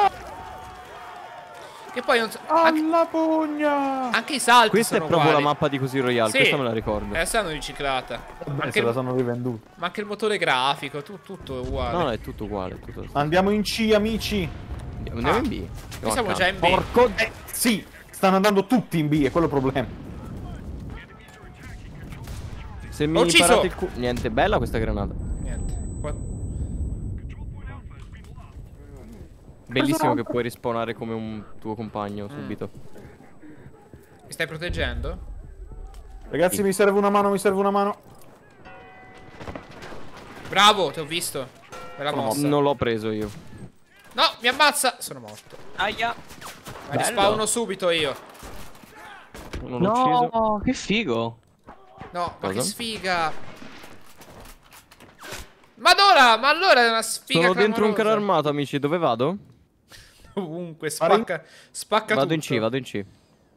Che poi non so... anche, Alla pugna! anche i salti Questa è sono proprio uguali. la mappa di Così Royale, Sì. questa me la ricordo. Adesso l'hanno riciclata. Ma Beh, anche, se la il, sono rivenduta. ma anche il motore grafico, tu- tutto è uguale. No, no, è tutto uguale. è Tutto... Andiamo in C, amici. Andiamo andiamo Ah. in B. Noi siamo già in B. Porco. Eh, sì, stanno andando tutti in B, è quello il problema. Se mi Ho ucciso! parate il cu... Niente, bella questa granata. Niente. Qua- Bellissimo che puoi rispawnare come un tuo Mm. compagno subito. Mi stai proteggendo? Ragazzi, Sì. mi serve una mano, mi serve una mano. Bravo, ti ho visto. Bella Sono mossa. Non l'ho preso io. No, mi ammazza. Sono morto. Aia. Ma rispawno subito io. Non l'ho ucciso. No, che figo. No, ma Cosa? che sfiga. Madonna, ma allora è una sfiga Sono dentro un clamorosa. carro armato, amici. Dove vado? Ovunque, spacca, spacca Vado in tutto. C, vado in C.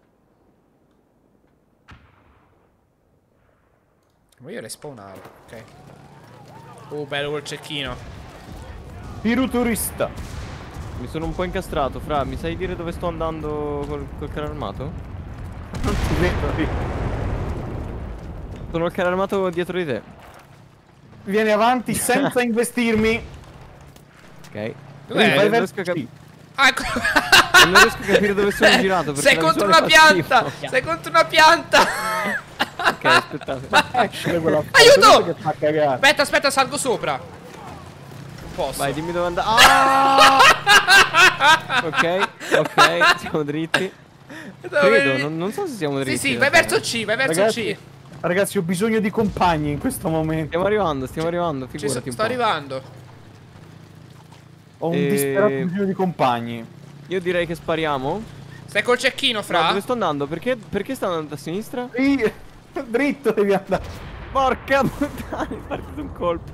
Voglio respawnare, ok. Oh, bello quel cecchino. Piruturista. Mi sono un po' incastrato, Fra. Mi sai dire dove sto andando col, col carro armato? Non ti vedo lì. Sono il carro armato dietro di te. Vieni avanti senza investirmi. Ok. Dov'è? Vai non, verso riesco a cap- C. Ah, ecco. non riesco a capire dove sono girato. perché Sei la contro visuale una fa pianta. schifo. Sei contro una pianta. Ok, aspettate. Esce quella Aiuto! che fa cagare. Aspetta, aspetta, salgo sopra. Non posso. Vai, dimmi dove andare. Ah! Ok, ok, siamo dritti. Dove- Credo, non, non so se siamo dritti. Sì, sì, in vai realtà. verso C, vai verso Ragazzi, C. ragazzi, ho bisogno di compagni in questo momento. Stiamo arrivando, stiamo arrivando, Ci figurati sto, un sto po'. arrivando. Ho un E- disperato bisogno di compagni. Io direi che spariamo. Stai col cecchino, No, fra? dove sto andando? Perché, perché sto andando a sinistra? Sì, dritto devi andare. Porca puttana, è partito un colpo.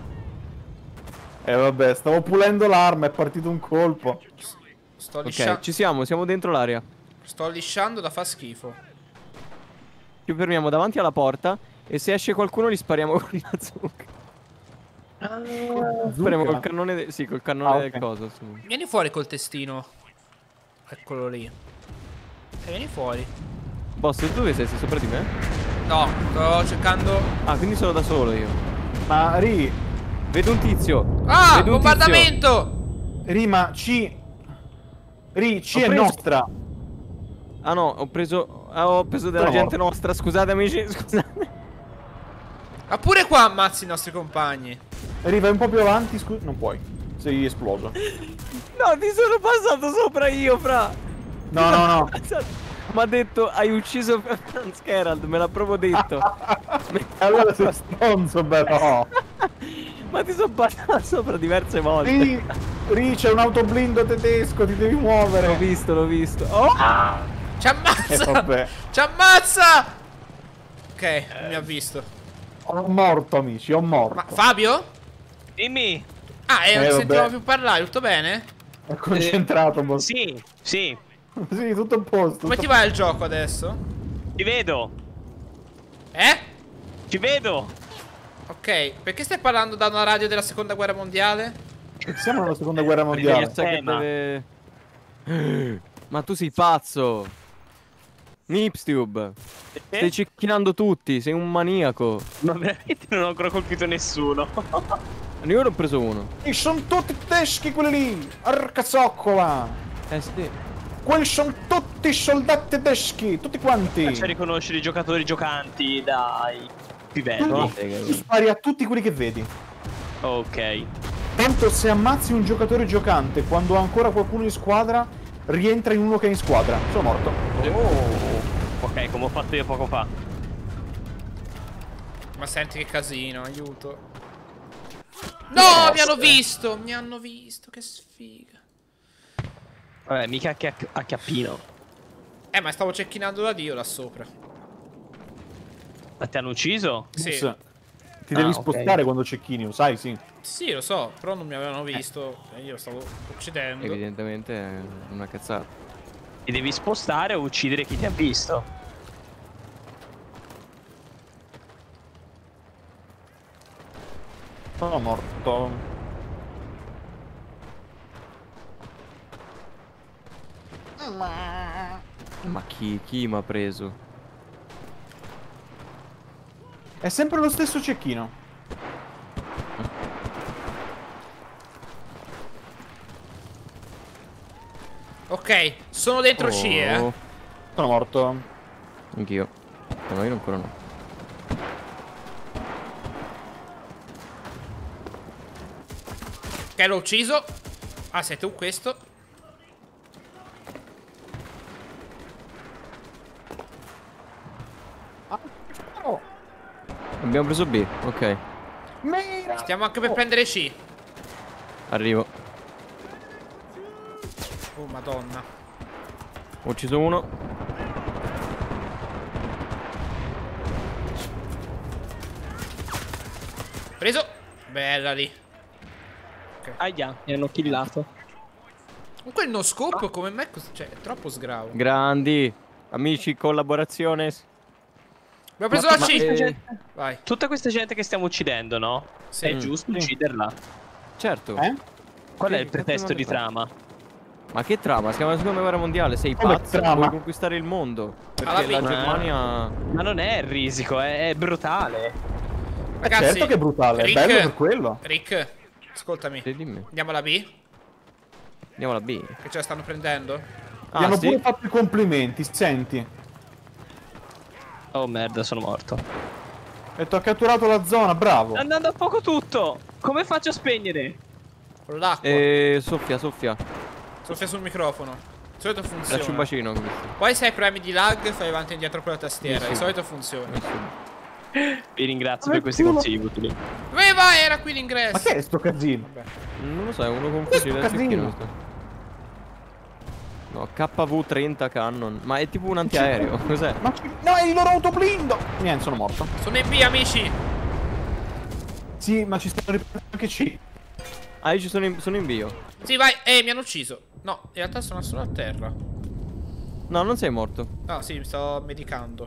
Eh vabbè, stavo pulendo l'arma, è partito un colpo. Sto Ok, lisciando. ci siamo, siamo dentro l'area. Sto lisciando da fa schifo. Ci fermiamo davanti alla porta e se esce qualcuno gli spariamo con la zucca. Spariamo col cannone, de- sì, col cannone Ah, del ok. coso. Su. Vieni fuori col testino. Eccolo lì. E vieni fuori. Boss, tu dove sei? Sei sopra di me? No, sto cercando. Ah, quindi sono da solo io. Ma Ri, Vedo un tizio. Ah, Vedo un bombardamento! Rima, C. Ri, C Ho è preso- nostra. Ah no, ho preso. ah, ho preso della No. gente nostra. Scusate amici, scusate. Ma pure qua ammazzi i nostri compagni. Ri, vai un po' più avanti, scusa. Non puoi. Sei esploso. No, ti sono passato sopra io, fra. No, no, no. Mi ha detto hai ucciso Franz Gerald, me l'ha proprio detto. Allora sei stronzo, però. Ma ti sono passato sopra diverse volte. Ri, Ri, c'è un autoblindo tedesco, ti devi L'ho muovere. visto, l'ho visto. Oh! Ci ammazza! Eh, vabbè. Ci ammazza! Ok, non mi ha visto. Ho morto, amici, ho morto. Ma Fabio? Dimmi. Ah, e non Eh, ti vabbè. sentivamo più parlare, tutto bene? È concentrato, boss. Sì, sì. Sì, tutto a posto. Come tutto ti va il gioco adesso? Ti vedo. Eh? Ti vedo. Ok, perché stai parlando da una radio della seconda guerra mondiale? Siamo nella seconda guerra mondiale. Pensa che tema. deve... Ma tu sei pazzo. Nipstube. Stai cecchinando tutti, sei un maniaco. Ma veramente non ho ancora colpito nessuno. Io ne ho preso uno. E sono tutti tedeschi quelli lì. Arca zoccola. Eh sì. Quelli sono tutti soldati tedeschi, tutti quanti. Faccia riconoscere i giocatori giocanti dai pivelli. No. Tu spari a tutti quelli che vedi. Ok. Tanto se ammazzi un giocatore giocante quando ha ancora qualcuno in squadra, rientra in uno che è in squadra. Sono morto. Oh. Ok, come ho fatto io poco fa. Ma senti che casino, aiuto. No, mi hanno visto, mi hanno visto, che sfiga. Vabbè, mica acchi- acchiappino. Eh, ma stavo cecchinando da Dio là sopra. Ma ti hanno ucciso? Sì, Boss, ti Ah, devi ok. spostare quando cecchini, lo sai, sì. sì, lo so, però non mi avevano visto. E io stavo uccidendo. Evidentemente è una cazzata. Ti devi spostare o uccidere chi ti ha visto. Sono morto. Ma chi, chi mi ha preso? È sempre lo stesso cecchino. Ok, sono dentro C, eh. Oh, Sono morto. Anch'io. No, io ancora no. Ok, l'ho ucciso. Ah, sei tu questo? Abbiamo preso B, ok. Mira! Stiamo anche per prendere C. Arrivo. Oh, madonna. Ho ucciso uno. Preso. Bella lì. Aia, mi hanno killato. Comunque il no scope come me, cos- cioè, è troppo sgravo. Grandi. Amici, collaborazione. Abbiamo preso Ma- la ma- C. eh, Vai. Tutta questa gente che stiamo uccidendo, no? Sì. È giusto Sì. ucciderla. Certo. Eh? Qual Sì, è il che pretesto cazzo di vuole trama? Ma che trama? Siamo alla seconda guerra mondiale, sei Come pazzo? trama? Vuoi conquistare il mondo? Alla Perché la fine- Germania... Ma non è risico, è, è brutale. Ragazzi, certo che è brutale, è Rick, bello per quello. Rick, ascoltami. Sì, dimmi. Andiamo alla B? Andiamo alla B. Che ce la stanno prendendo? Ah, Gli hanno sì? pure fatto i complimenti, senti. Oh merda, sono morto. E ti ho catturato la zona, bravo. Sta andando a fuoco tutto. Come faccio a spegnere? Con l'acqua. E soffia, soffia. Soffia sul microfono. Di solito funziona. Faccio un bacino con questo. Poi se hai problemi di lag fai avanti e indietro con la tastiera. Sì, sì. Di solito funziona. Vi ringrazio Ma per questi culo. consigli utili. Dove vai? Era qui l'ingresso. Ma che è sto casino? Vabbè. Non lo so, è uno con Questo fucile da casino. cecchino questo. No, K V trenta Cannon. Ma è tipo un antiaereo. Cos'è? Ma ci- no, è il loro autoblindo! Niente, sono morto. Sono in B, amici. Sì, ma ci stanno riprendendo anche C. Ah, io ci sono in, sono in bio. Sì, vai. Eh, mi hanno ucciso. No, in realtà sono solo a terra. No, non sei morto. No, sì, mi sto medicando.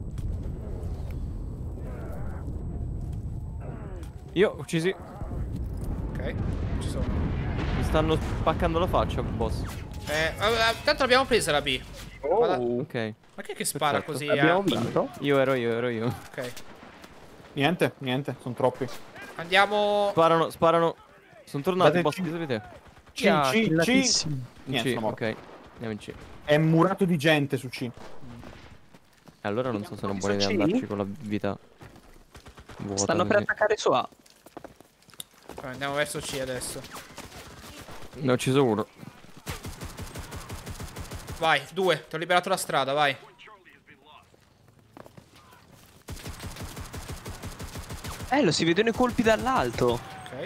Io uccisi. Ok, ci sono. Mi stanno spaccando la faccia, boss. Eh, eh, tanto l'abbiamo presa la B. Vada- Ok. Ma che è che spara Perfetto. così? Abbiamo a- vinto. Io ero io, ero io. Ok. Niente, niente, sono troppi. Andiamo. Sparano, sparano. Sono tornati, Date boss, C. che sapete? C, C, C. Killatissimi. Niente, C, sono morto. ok. Andiamo in C. È murato di gente su C. Allora non so se è una buona Su idea C? andarci con la vita vuota. Stanno per così. attaccare su A. Eh, Andiamo verso C adesso. Ne ho ucciso uno. Vai, due. Ti ho liberato la strada, vai. Bello, si vedono i colpi dall'alto. Ok.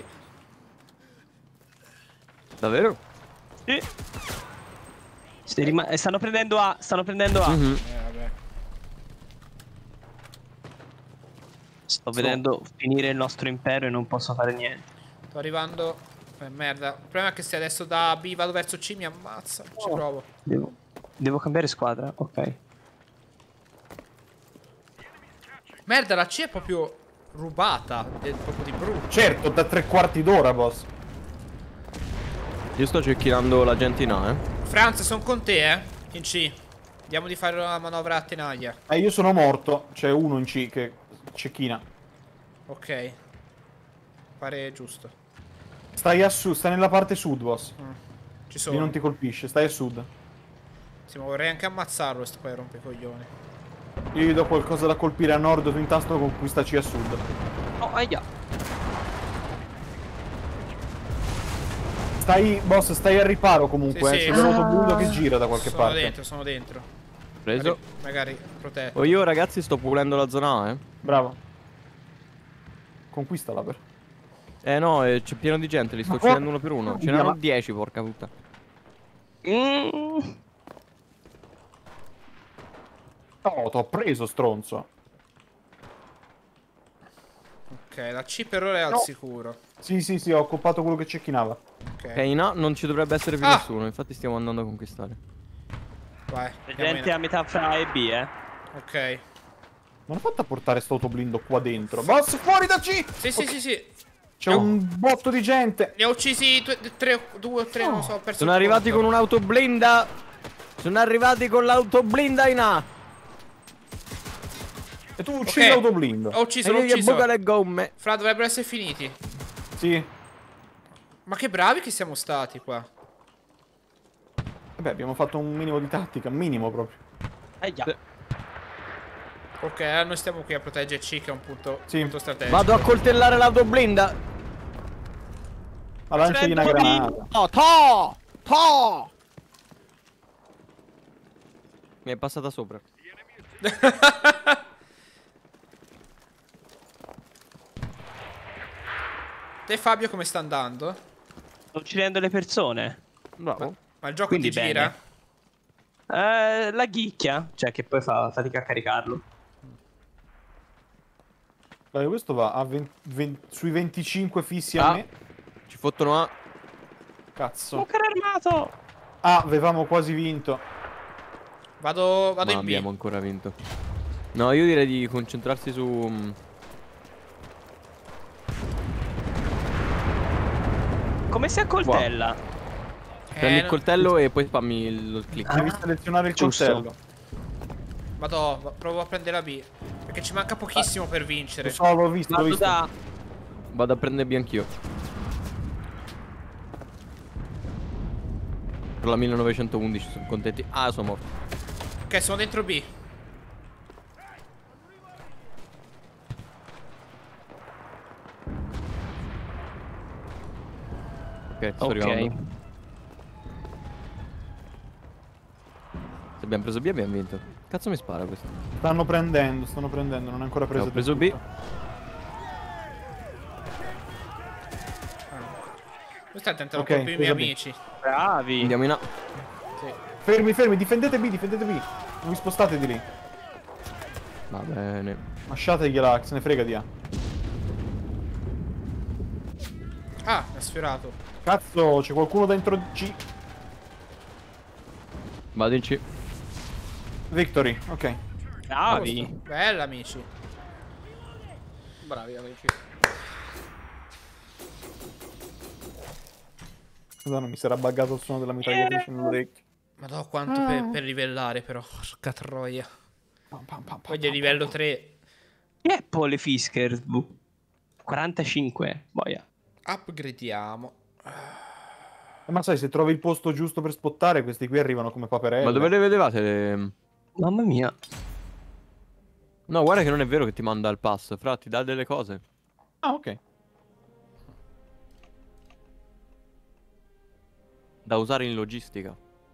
Davvero? Sì. Stai rima- eh, stanno prendendo A. Stanno prendendo A. Mhm. Eh, vabbè. Sto vedendo finire il nostro impero e non posso fare niente. Sto arrivando. Eh, merda. Il problema è che se adesso da B vado verso C mi ammazza. Ci Oh. provo. Devo, devo cambiare squadra. Ok. Merda, la C è proprio rubata. È proprio di brutto. Certo, da tre quarti d'ora, boss. Io sto cecchinando la gente in A, eh. Franz, sono con te, eh. In C. Vediamo di fare una manovra a tenaglia. Eh, io sono morto. C'è uno in C che cecchina. Ok. Pare giusto. Stai a sud, stai nella parte sud, boss. Mm. Ci Lì sono. non ti colpisce, stai a sud. Sì, ma vorrei anche ammazzarlo sto poi rompe i coglioni. Io gli do qualcosa da colpire a nord, tu in tasto conquista C a sud. Oh, aia. Stai, boss, stai al riparo comunque, Sì, eh. sì. C'è l'autoblundo che gira da qualche sono parte. dentro, sono dentro. Preso. Magari, magari protetto. Oh, io ragazzi sto pulendo la zona A, eh. Bravo. Conquistala per. Eh no, eh, c'è pieno di gente, li sto Ma uccidendo por- uno per uno. Ce Via, n'erano ma- dieci, porca puttana. Mm. Oh, t'ho preso, stronzo. Ok, la C per ora è al No. sicuro. Sì, sì, sì, ho occupato quello che cecchinava. Ok, Ok, in A non ci dovrebbe essere più Ah! nessuno, infatti stiamo andando a conquistare. vai. C'è andiamo gente in- a metà fra A e B, eh. Ok. Non ho fatto a portare sto autoblindo qua dentro. Boss, fuori da C! Sì, sì, sì, sì. C'è No. un botto di gente. Ne ho uccisi due, tre, due o tre, non lo so. ho perso Sono il arrivati conto. con un'auto blinda. Sono arrivati con l'auto blinda in A. E tu uccidi Ok. l'autoblindo. Ho ucciso, E l'ho io gli ucciso. buco le gomme. Fra, dovrebbero essere finiti. Sì. Ma che bravi che siamo stati qua. Vabbè, abbiamo fatto un minimo di tattica, minimo proprio. Aia. Sì. Ok, allora noi stiamo qui a proteggere C, che è un punto, Sì. punto strategico. Vado a coltellare l'auto blinda. Ma lanciagli una Prendo granata. Oh, to! To! Mi è passata sopra. Te Fabio come sta andando? Sto uccidendo le persone. Bravo. Ma il gioco Quindi ti bene. gira? Eh, la ghicchia. Cioè, che poi fa fatica a caricarlo. Dai, questo va a venti, venti sui venticinque fissi Ah. a me. Ci fottono A. Cazzo. Oh, carro armato! Ah, avevamo quasi vinto. Vado, vado Ma in B. abbiamo ancora vinto. No, io direi di concentrarsi su... mm, Come si accoltella? Prendi Eh, il coltello e poi spammi il, il click. Devi selezionare il giusto. coltello. Vado, va- provo a prendere la B. Perché ci manca pochissimo per vincere. Lo so, l'ho visto, l'ho Vado visto. da... Vado a prendere B anch'io. Per la millenovecentoundici sono contenti. Ah, sono morto. Ok, sono dentro B. Ok, sto Ok. arrivando. Se abbiamo preso B abbiamo vinto. Cazzo mi spara questo? Stanno prendendo, stanno prendendo, non è ancora preso. Ho preso del B. tutto. Sta tentando Ok, un po' più i miei presa B. amici. Bravi. Andiamo in A. Sì. Fermi, fermi, difendete B, difendete B. Non vi spostate di lì. Va bene. Lasciategliela, se ne frega di A. Ah, mi ha sfiorato. Cazzo, c'è qualcuno dentro C. Vado in C. Victory, ok. Bravi. Bella, amici. Bravi amici. Madonna, mi sarà buggato il suono della mitragliatrice nell'orecchio. Madonna, quanto per, per livellare però. Porca troia. Pam, pam, pam, Poi pam, è livello tre. Chi è Pole Fisker? quarantacinque. Boia. Upgradiamo. Eh, ma sai, se trovi il posto giusto per spottare, questi qui arrivano come paperelle. Ma dove le vedevate le... Mamma mia. No, guarda che non è vero che ti manda il pass. Fra, ti dà delle cose. Ah, ok. Da usare in logistica.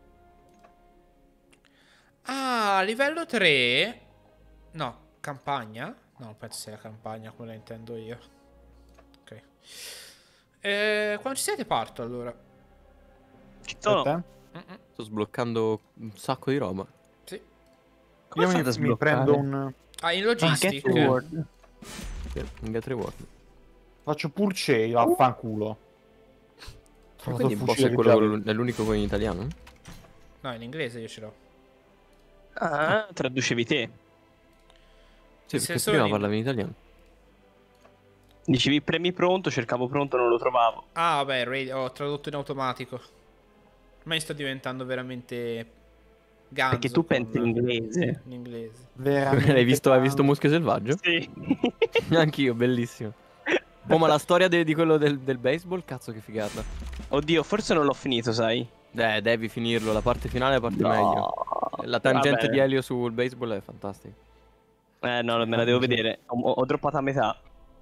Ah, livello tre. No, campagna. No, penso sia la campagna, quella intendo io. Ok. Eh, quando ci siete parto allora. Ci Per sono. te? Mm-mm. Sto sbloccando un sacco di roba. Sì. Come Io fate mi, a mi sbloccare? prendo un... Ah, in Ah, logistic. get reward. In Get Reward. Faccio purchase, vaffanculo. Trovato Quindi il il boss fucile è, che quello già con avevo. l- è l'unico con in italiano? No, in inglese io ce l'ho. Ah, traducevi te. Sì, Se perché solo prima in- parlavi in italiano. Dicevi premi pronto, cercavo pronto, non lo trovavo. Ah, vabbè, radio- ho tradotto in automatico. Ormai sto diventando veramente ganzo. Perché tu con pensi in inglese. l'inglese. Veramente L'hai visto, hai visto tanto. Muschio Selvaggio? Sì. Anch'io, bellissimo. Oh, ma la storia de- di quello del, del baseball, cazzo che figata. Oddio, forse non l'ho finito, sai? Eh, devi finirlo, la parte finale è la parte No. meglio. La tangente Vabbè. di Elio sul baseball è fantastica. Eh, no, me la devo vedere. Ho, ho droppato a metà.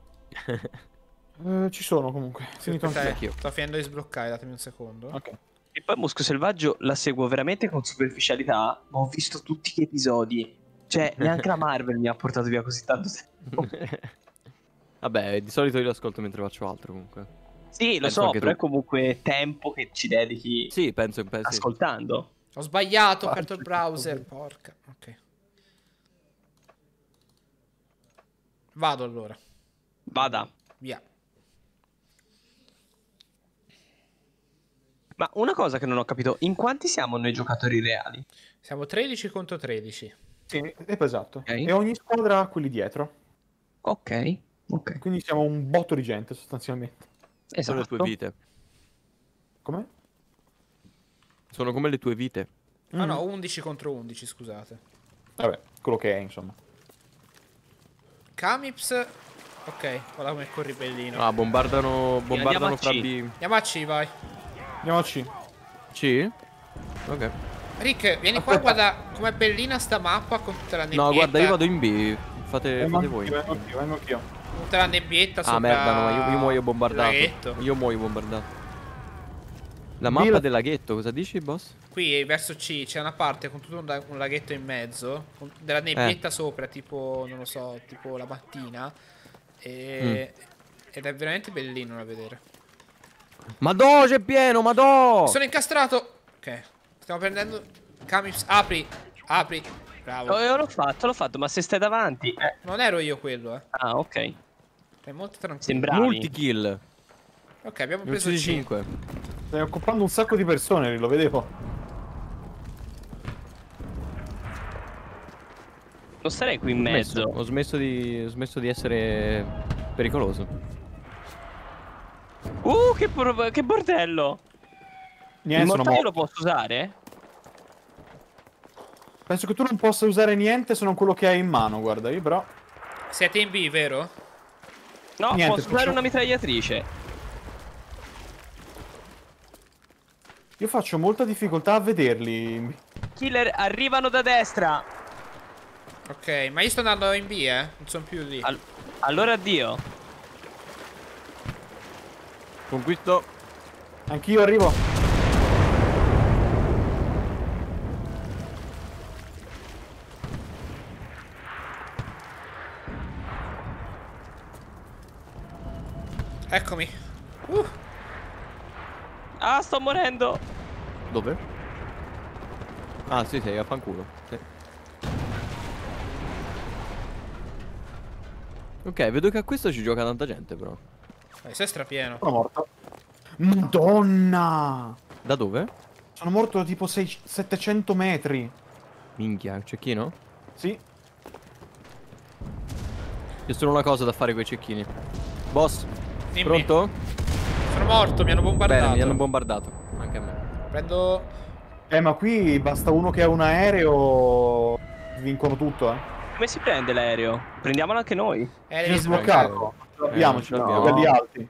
Eh, ci sono comunque. Finito Aspettate, anche. anch'io. sto finendo di sbloccare, datemi un secondo. Ok. E poi Muschio Selvaggio la seguo veramente con superficialità, ma ho visto tutti gli episodi. Cioè, neanche la Marvel mi ha portato via così tanto tempo. Vabbè, di solito io lo ascolto mentre faccio altro comunque. Sì, lo Penso so, anche però tu. è comunque tempo che ci dedichi Sì, penso, penso sì. ascoltando. Ho sbagliato, ho Ah, aperto il che browser. cos'è? Porca. Ok. Vado allora. Vada. Via. Ma una cosa che non ho capito, in quanti siamo noi giocatori reali? Siamo tredici contro tredici. Sì, è esatto. Ok. E ogni squadra ha quelli dietro. Ok, ok. Quindi siamo un botto di gente sostanzialmente. Sono le Esatto. tue vite. Come? Sono come le tue vite. Ah Mm. no, undici contro undici, scusate. Vabbè, quello che è, insomma. Kamips. Ok, guarda come corri bellino. Ah, bombardano, bombardano andiamo a fra C. B. Andiamo a C, vai. Andiamo a C. C? Ok. Rick, vieni qua, guarda com'è bellina sta mappa con tutta la nebbietta. No, guarda, io vado in B. Fate, Vengo fate anch'io, voi. vengo anch'io, vengo anch'io. Tutta la nebbietta sopra. Ah, merda, no, io, io muoio il bombardato. laghetto. Io muoio bombardato. La B mappa la- del laghetto, cosa dici, boss? Qui verso C c'è una parte con tutto un, la- un laghetto in mezzo, con della nebbietta Eh. sopra, tipo, non lo so, tipo la mattina. E... Mm. Ed è veramente bellino da vedere. Madò, c'è pieno, madò! Sono incastrato! Ok, stiamo prendendo... Kamips, apri, apri. Bravo. Oh, io l'ho fatto, l'ho fatto, ma se stai davanti... Eh. Non ero io quello, eh. Ah, ok. È molto tranquillo. Sembravi. Multi-kill. Ok, abbiamo Ne preso uccisi C. cinque. Stai occupando un sacco di persone, lo vedevo. Non starei qui in Ho smesso, mezzo. ho smesso di, ho smesso di essere pericoloso. Uh, che, por- che bordello! Niente, Il sono mortaio morto. lo posso usare? Penso che tu non possa usare niente se non quello che hai in mano, guarda, io però... Siete in B, vero? No, Niente, posso usare faccio- una mitragliatrice. Io faccio molta difficoltà a vederli. Killer, arrivano da destra. Ok, ma io sto andando in B, eh. Non sono più lì. Al- allora addio. Conquisto. Anch'io arrivo. Eccomi. Uh. Ah, sto morendo. Dove? Ah, sì, sei a fanculo. Sì. Ok, vedo che a questo ci gioca tanta gente, però. Dai, sei strapieno. Sono morto. Madonna! Da dove? Sono morto tipo sei settecento metri. Minchia, un cecchino? Sì. C'è solo una cosa da fare con i cecchini. Boss, Dimmi. pronto? Sono morto, mi hanno bombardato. Bene, mi hanno bombardato. Anche a me. Prendo... Eh, ma qui basta uno che ha un aereo. Vincono tutto, eh. Come si prende l'aereo? Prendiamolo anche noi. Eh, Bisogna devi sbloccarlo. Ce l'abbiamo, Eh, ce non ce l'abbiamo. l'abbiamo. Belli alti.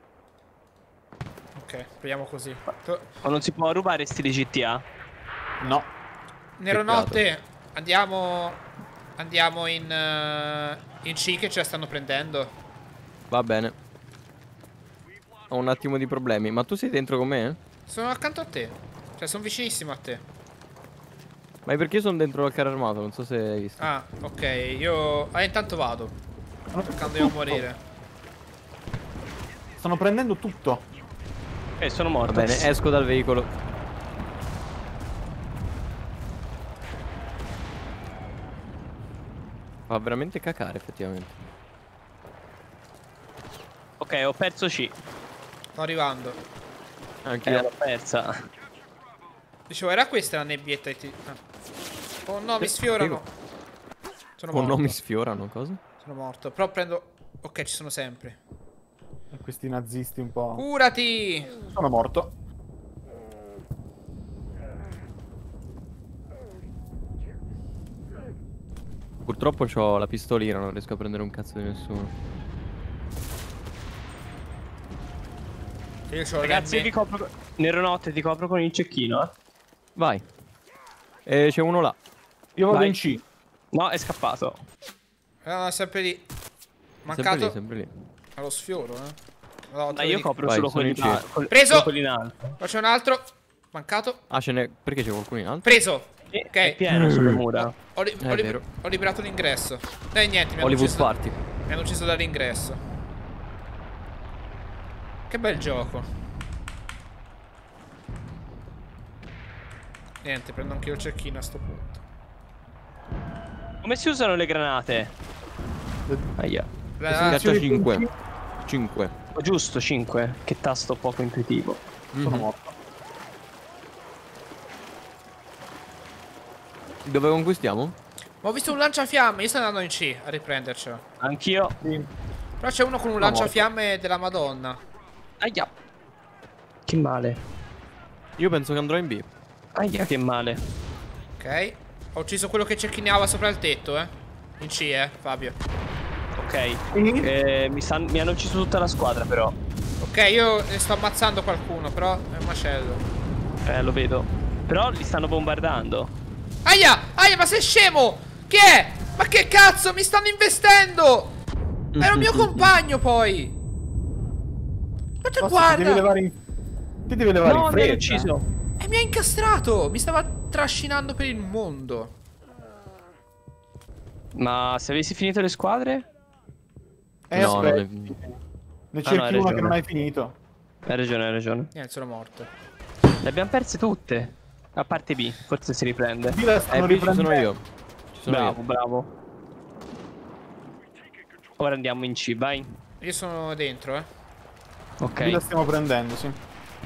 Ok, proviamo così. Tu- Ma non si può rubare stili G T A? No. Neronotte, andiamo... Andiamo in... eh, in C che ce la stanno prendendo. Va bene. Ho un attimo di problemi. Ma tu sei dentro con me? Sono accanto a te. Cioè, sono vicinissimo a te. Ma è perché io sono dentro al carro armato? Non so se hai visto. Ah, ok, io... Ah, intanto vado. Cercando di non morire. Stanno prendendo tutto. Eh, sono Va morto. bene, esco dal veicolo. Fa veramente cacare, effettivamente. Ok, ho perso C. Sto arrivando. Anche Eh, io. l'ho persa. Dicevo, era questa la nebbietta e ti... ah. Oh no, mi sfiorano. Sono Oh, morto. non mi sfiorano, cosa? Sono morto. Però prendo... Ok, ci sono sempre. E questi nazisti un po'. Curati! Sono morto. Purtroppo ho la pistolina, non riesco a prendere un cazzo di nessuno. Io c'ho Ragazzi, io l'M. ti copro. Neronotte, ti copro con il cecchino, eh. Vai. E c'è uno là. Io vado Vai. in C. No, è scappato. Ah, sempre lì. Sempre Mancato lì, sempre lì. allo sfioro, eh. No, te Ma lo io dico. copro Vai, solo sono quelli in in C. alto. Preso! Solo quelli in alto. Poi c'è un altro. Mancato. Ah, ce n'è. Perché c'è qualcuno in alto? Preso. Sì, Ok. è pieno sulle mura. Ho, ri- È ho, ri- vero. ho liberato l'ingresso. Eh niente, mi hanno Hollywood ucciso. Party. Mi hanno ucciso dall'ingresso. Che bel gioco. Niente, prendo anche io il cecchino a sto punto. Come si usano le granate? Aia. La- Caccia cinque. cinque. Oh, giusto, cinque. Che tasto poco intuitivo. Sono Mhm. morto. Dove conquistiamo? Ma ho visto un lanciafiamme. Io sto andando in C a riprendercelo. Anch'io. Sì. Però c'è uno con un Sono lanciafiamme della Madonna. Aia. Che male. Io penso che andrò in B. Aia, che male. Ok. Ho ucciso quello che cecchinava sopra il tetto, eh. In C, eh, Fabio. Ok. Sì. Eh, mi, san- mi hanno ucciso tutta la squadra, però. Ok, io ne sto ammazzando qualcuno, però è un macello. Eh, lo vedo. Però li stanno bombardando. Aia! Aia, ma sei scemo! Che è? Ma che cazzo? Mi stanno investendo! Era un mio compagno, poi! Ma te Basta, Ti devi guarda! levare in... Ti devi levare No, in mi hanno fretta. ucciso. E mi ha incastrato! Mi stava trascinando per il mondo. Ma se avessi finito le squadre? Eh, No, non aspetta. è- Ne Ah, cerchi no, hai una che ragione. non hai finito. Hai ragione, hai ragione. Niente, sono morto. Le abbiamo perse tutte. A parte B, forse si riprende. Qui la Eh, stanno B ci sono riprendendo. io. Ci sono Bravo, io. bravo. Ora andiamo in C, vai. Io sono dentro, eh. Ok. Qui la stiamo prendendo, sì.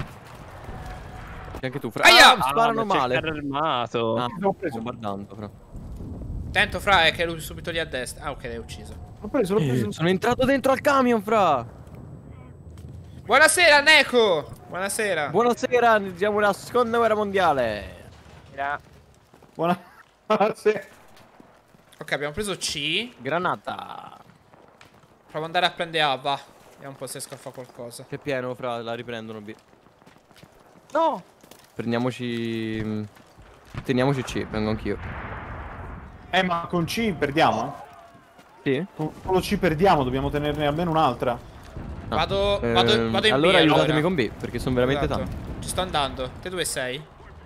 E anche tu, Fra. Aia! Ah, sparano Ah, ma c'è il male. carro armato. Ah, L'ho preso. bombardando, Fra. Attento, Fra, è che lui subito lì a destra. Ah, ok, l'hai ucciso. L'ho preso, l'ho preso. Sono entrato dentro al camion, Fra. Buonasera, Neko! Buonasera. Buonasera, iniziamo la seconda guerra mondiale. Buona... Sì. Ok, abbiamo preso C. Granata. Provo ad andare a prendere A, va. Vediamo un po' se riesco a fare qualcosa. Che pieno, Fra, la riprendono B. No! Prendiamoci... mm, Teniamoci C, vengo anch'io. Eh, ma con C perdiamo, eh. Sì? Con solo C perdiamo, dobbiamo tenerne almeno un'altra. Vado, Ehm, vado, vado in allora B, aiutatemi allora. con B, perché sono veramente Esatto. tanti. Ci sto andando. Te dove sei?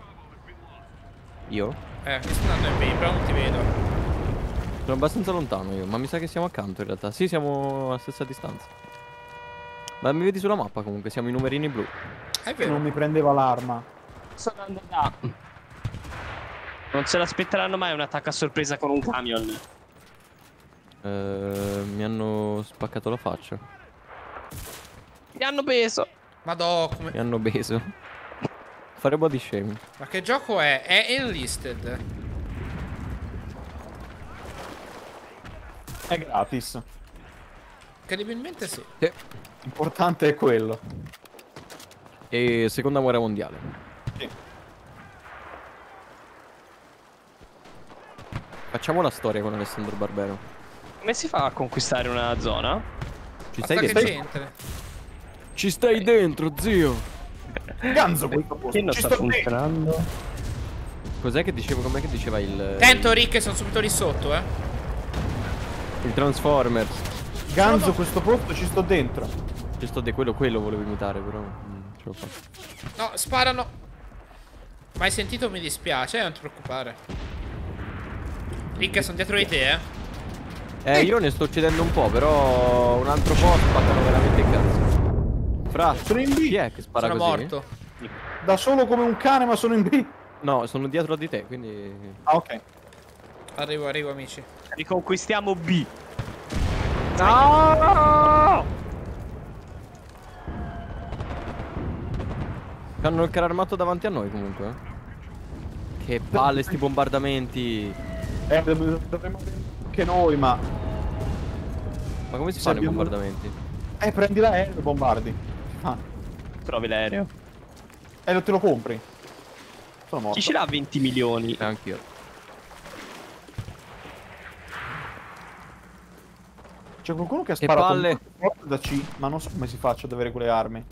Io? Eh, io sto andando in B, però non ti vedo. Sono abbastanza lontano io, ma mi sa che siamo accanto in realtà. Sì, siamo alla stessa distanza. Ma mi vedi sulla mappa comunque, siamo i numerini blu. È Che non vero. mi prendeva l'arma. Sto andando da. Non se l'aspetteranno mai un attacco a sorpresa con un camion. Eh, mi hanno spaccato la faccia. Mi hanno preso. Madò, come... Mi hanno beso. Fare body shaming. Ma che gioco è? È enlisted. È gratis. Incredibilmente sì. Sì. L'importante è quello. E seconda guerra mondiale. Sì. Facciamo la storia con Alessandro Barbero. Come si fa a conquistare una zona? Ci Basta stai che dentro? c'entri. Ci stai dentro, zio. Ganzo questo posto. Che non Ci sta sto dentro. funzionando? Cos'è che dicevo? Com'è che diceva il... Tento, Rick, sono subito lì sotto, eh. Il Transformers. Ganzo questo posto, ci sto dentro. Ci sto di quello, quello volevo imitare, però... mm, ce l'ho fatto. No, sparano. Ma hai sentito? Mi dispiace, eh, non ti preoccupare. Rick, sono dietro di te, eh. Eh, io ne sto uccidendo un po', però un altro po' spaccano veramente il cazzo. Fra, Sono in B. chi è che spara Sono così? morto. Da solo come un cane, ma sono in B. No, sono dietro di te, quindi... Ah, ok. Arrivo, arrivo, amici. Riconquistiamo B. No! Hanno il carro armato davanti a noi comunque. eh. Che palle sti bombardamenti. Eh, dovremmo dovremmo anche noi, ma... Ma come si Se fanno i abbiamo- bombardamenti? Eh, prendi l'aereo e bombardi. Ah. Trovi l'aereo. Eh, lo te lo compri. Sono morto. Chi ce l'ha venti milioni? Eh, anch'io. C'è qualcuno che ha Che sparato palle. un colpo da C, ma non so come si faccia ad avere quelle armi.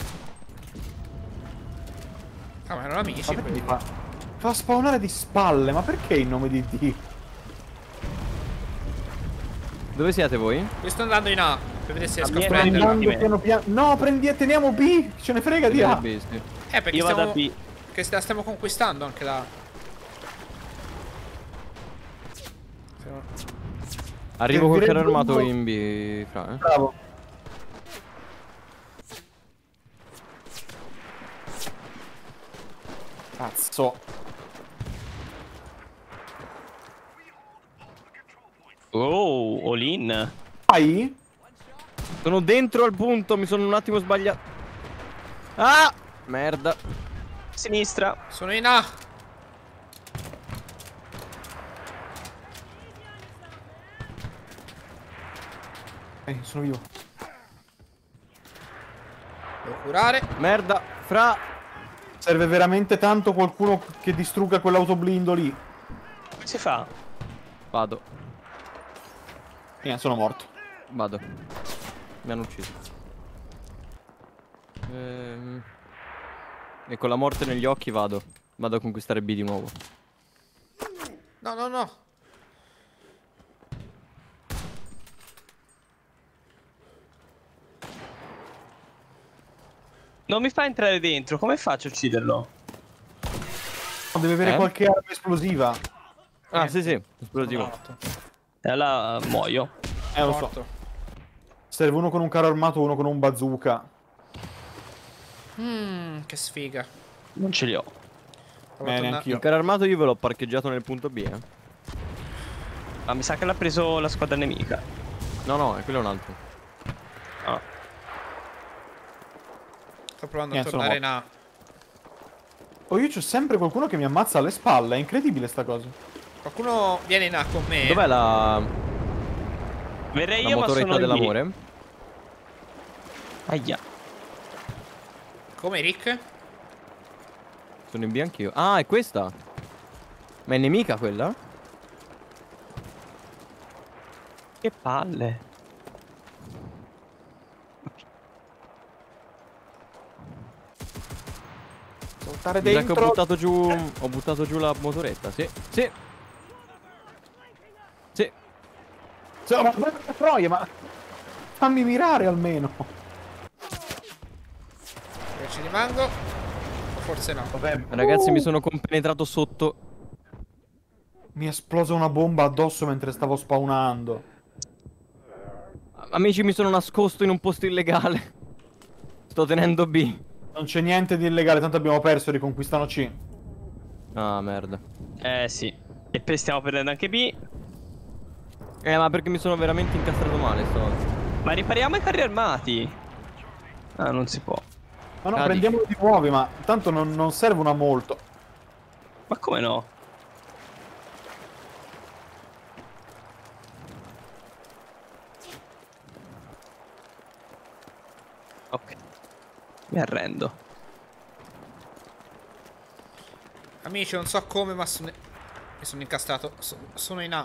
Ah, ma erano amici. Ma perché mi fa... Fa spawnare di spalle, ma perché in nome di Dio? Dove siete voi? Io sto andando in A. Per vedere se riesco a mia prenderlo. Prendendo attime. piano piano... No, prendi... teniamo B! Ce ne frega di A! Bestie. Eh, perché Io vado stiamo... a B. Che la stiamo conquistando anche là. Stiamo- Arrivo col Direi carro armato lungo. in B, fra, eh. Bravo. Cazzo. Oh, all in. Vai? Sono dentro al punto, mi sono un attimo sbagliato. Ah! Merda. Sinistra. Sono in A. Eh, sono vivo. Devo curare. Merda. Fra. Serve veramente tanto qualcuno che distrugga quell'autoblindo lì. Come si fa? Vado. Eh, sono morto. Vado. Mi hanno ucciso. Ehm... E con la morte negli occhi vado. Vado a conquistare B di nuovo. No, no, no. Non mi fa entrare dentro. Come faccio a ucciderlo? Deve avere Eh? qualche arma esplosiva. Ah, sì, sì. Esplosivo. Morto. E allora uh, muoio. Eh, lo so. Morto. Serve uno con un carro armato, uno con un bazooka. Mmm, che sfiga. Non ce li ho. Provo a Eh, torna- neanch'io. Il carro armato io ve l'ho parcheggiato nel punto B, eh. Ma mi sa che l'ha preso la squadra nemica. No, no, è quello è un altro. Ah. Sto provando Eh, a sono tornare in A. Oh, io c'ho sempre qualcuno che mi ammazza alle spalle. È incredibile sta cosa. Qualcuno viene in A con me. Dov'è la, Verrei la io, ma motoretta sono lì. dell'amore? Aia. Come Rick? Sono in B anch'io. Ah, è questa? Ma è nemica quella? Che palle. Saltare Mi sa che ho dentro. buttato giù. Ho buttato giù la motoretta, sì. Sì. Sì. Cioè, ma guarda che troia, ma... Fammi mirare almeno. Ci rimango. O forse no. Vabbè, Ragazzi, uh, mi sono compenetrato sotto. mi è esplosa una bomba addosso mentre stavo spawnando. Amici, mi sono nascosto in un posto illegale. Sto tenendo B. Non c'è niente di illegale, tanto abbiamo perso, riconquistano C. Ah, merda. Eh sì. E poi stiamo perdendo anche B. Eh, ma perché mi sono veramente incastrato male stavolta. Ma ripariamo i carri armati. Ah, non si può. Ma no, Cadi. prendiamoli di nuovi, ma tanto non, non servono a molto. Ma come no? Ok. Mi arrendo. Amici, non so come, ma sono... mi sono incastrato. So- sono in A.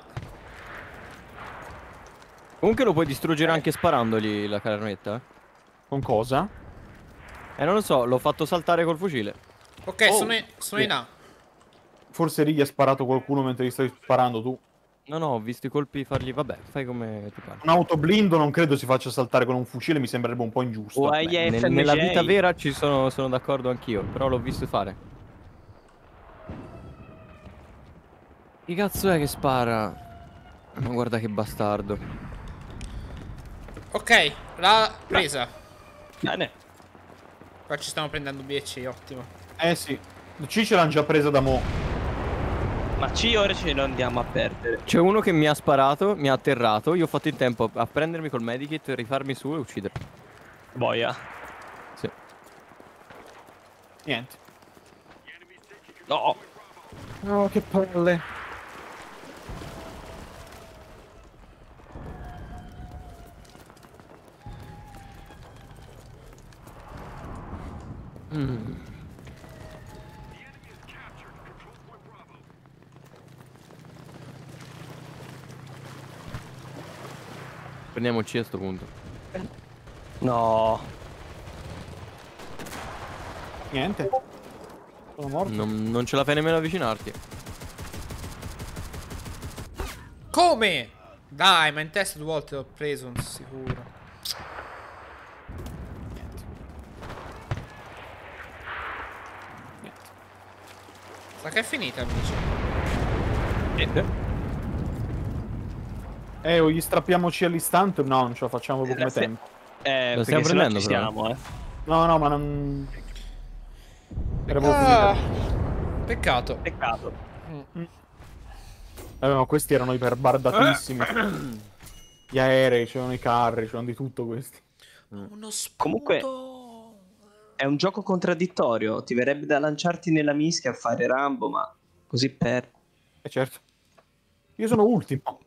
Comunque lo puoi distruggere anche sparandogli la carnetta. Con cosa? Eh, non lo so, l'ho fatto saltare col fucile. Ok, Oh, sono, in... sono sì. in A. Forse Righi ha sparato qualcuno mentre gli stavi sparando tu. No, no, ho visto i colpi fargli... Vabbè, fai come ti pare. Un autoblindo non credo si faccia saltare con un fucile, mi sembrerebbe un po' ingiusto. O hai Beh, nel- F M J. nella vita vera ci sono, sono d'accordo anch'io, però l'ho visto fare. Chi cazzo è che spara? Ma guarda che bastardo. Ok, l'ha presa. Bene. Qua ci stiamo prendendo B e C, ottimo. Eh sì, C ce l'hanno già presa da mo'. Ma C ora ce lo andiamo a perdere. C'è uno che mi ha sparato, mi ha atterrato. Io ho fatto in tempo a prendermi col medikit, rifarmi su e uccidere. Boia. Sì. Niente. No. No, che palle. Mm. Prendiamoci a sto punto. No. Niente. Sono morto. Non, non ce la fai nemmeno avvicinarti. Come? Dai, ma in testa due volte l'ho preso, non sono sicuro. Niente. Niente. Sa che è finita, amici. Niente. Eh, o gli strappiamo C all'istante? No, non ce la facciamo proprio come Eh, sì. tempo. Eh, Lo perché stiamo se no prendendo, ci però. siamo, eh. No, no, ma non... Era proprio Ah, finita. peccato. Peccato. Eh, ma questi erano iperbardatissimi. Gli aerei, c'erano i carri, c'erano di tutto questi. Uno sputo. Comunque- È un gioco contraddittorio. Ti verrebbe da lanciarti nella mischia a fare Rambo, ma così per... Eh certo. Io sono ultimo.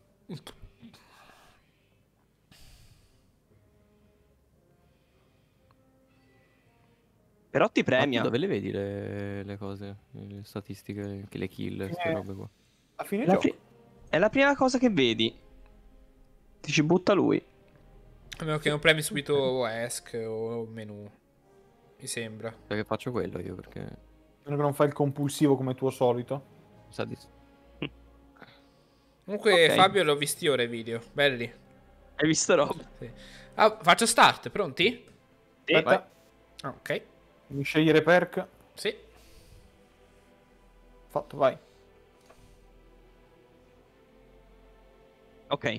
Però ti Ma tu premia. dove le vedi le, le cose? Le statistiche, anche le kill, queste Eh. robe qua. A fine La gioco. pri- È la prima cosa che vedi. Ti ci butta lui. A meno che non premi subito o ESC o menu. Mi sembra. Cioè che faccio quello io perché... Spero che non fai il compulsivo come tuo solito. Sa di... Comunque, Ok. Fabio, l'ho visti ora i video. Belli. Hai visto roba? Sì. Ah, faccio start, pronti? Sì. Aspetta, Ah, ok. devi scegliere perk. Sì. Fatto, vai. Ok.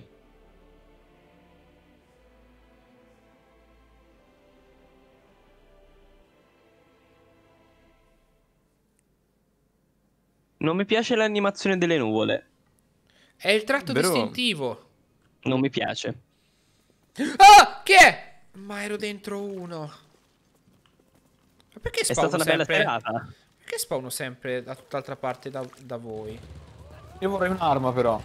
Non mi piace l'animazione delle nuvole. È il tratto Vero. distintivo. Non mi piace. Ah! Che è? Ma ero dentro uno. Ma perché È spawno stata una bella sempre... serata. Perché spawno sempre da tutt'altra parte da, da voi? Io vorrei un'arma però.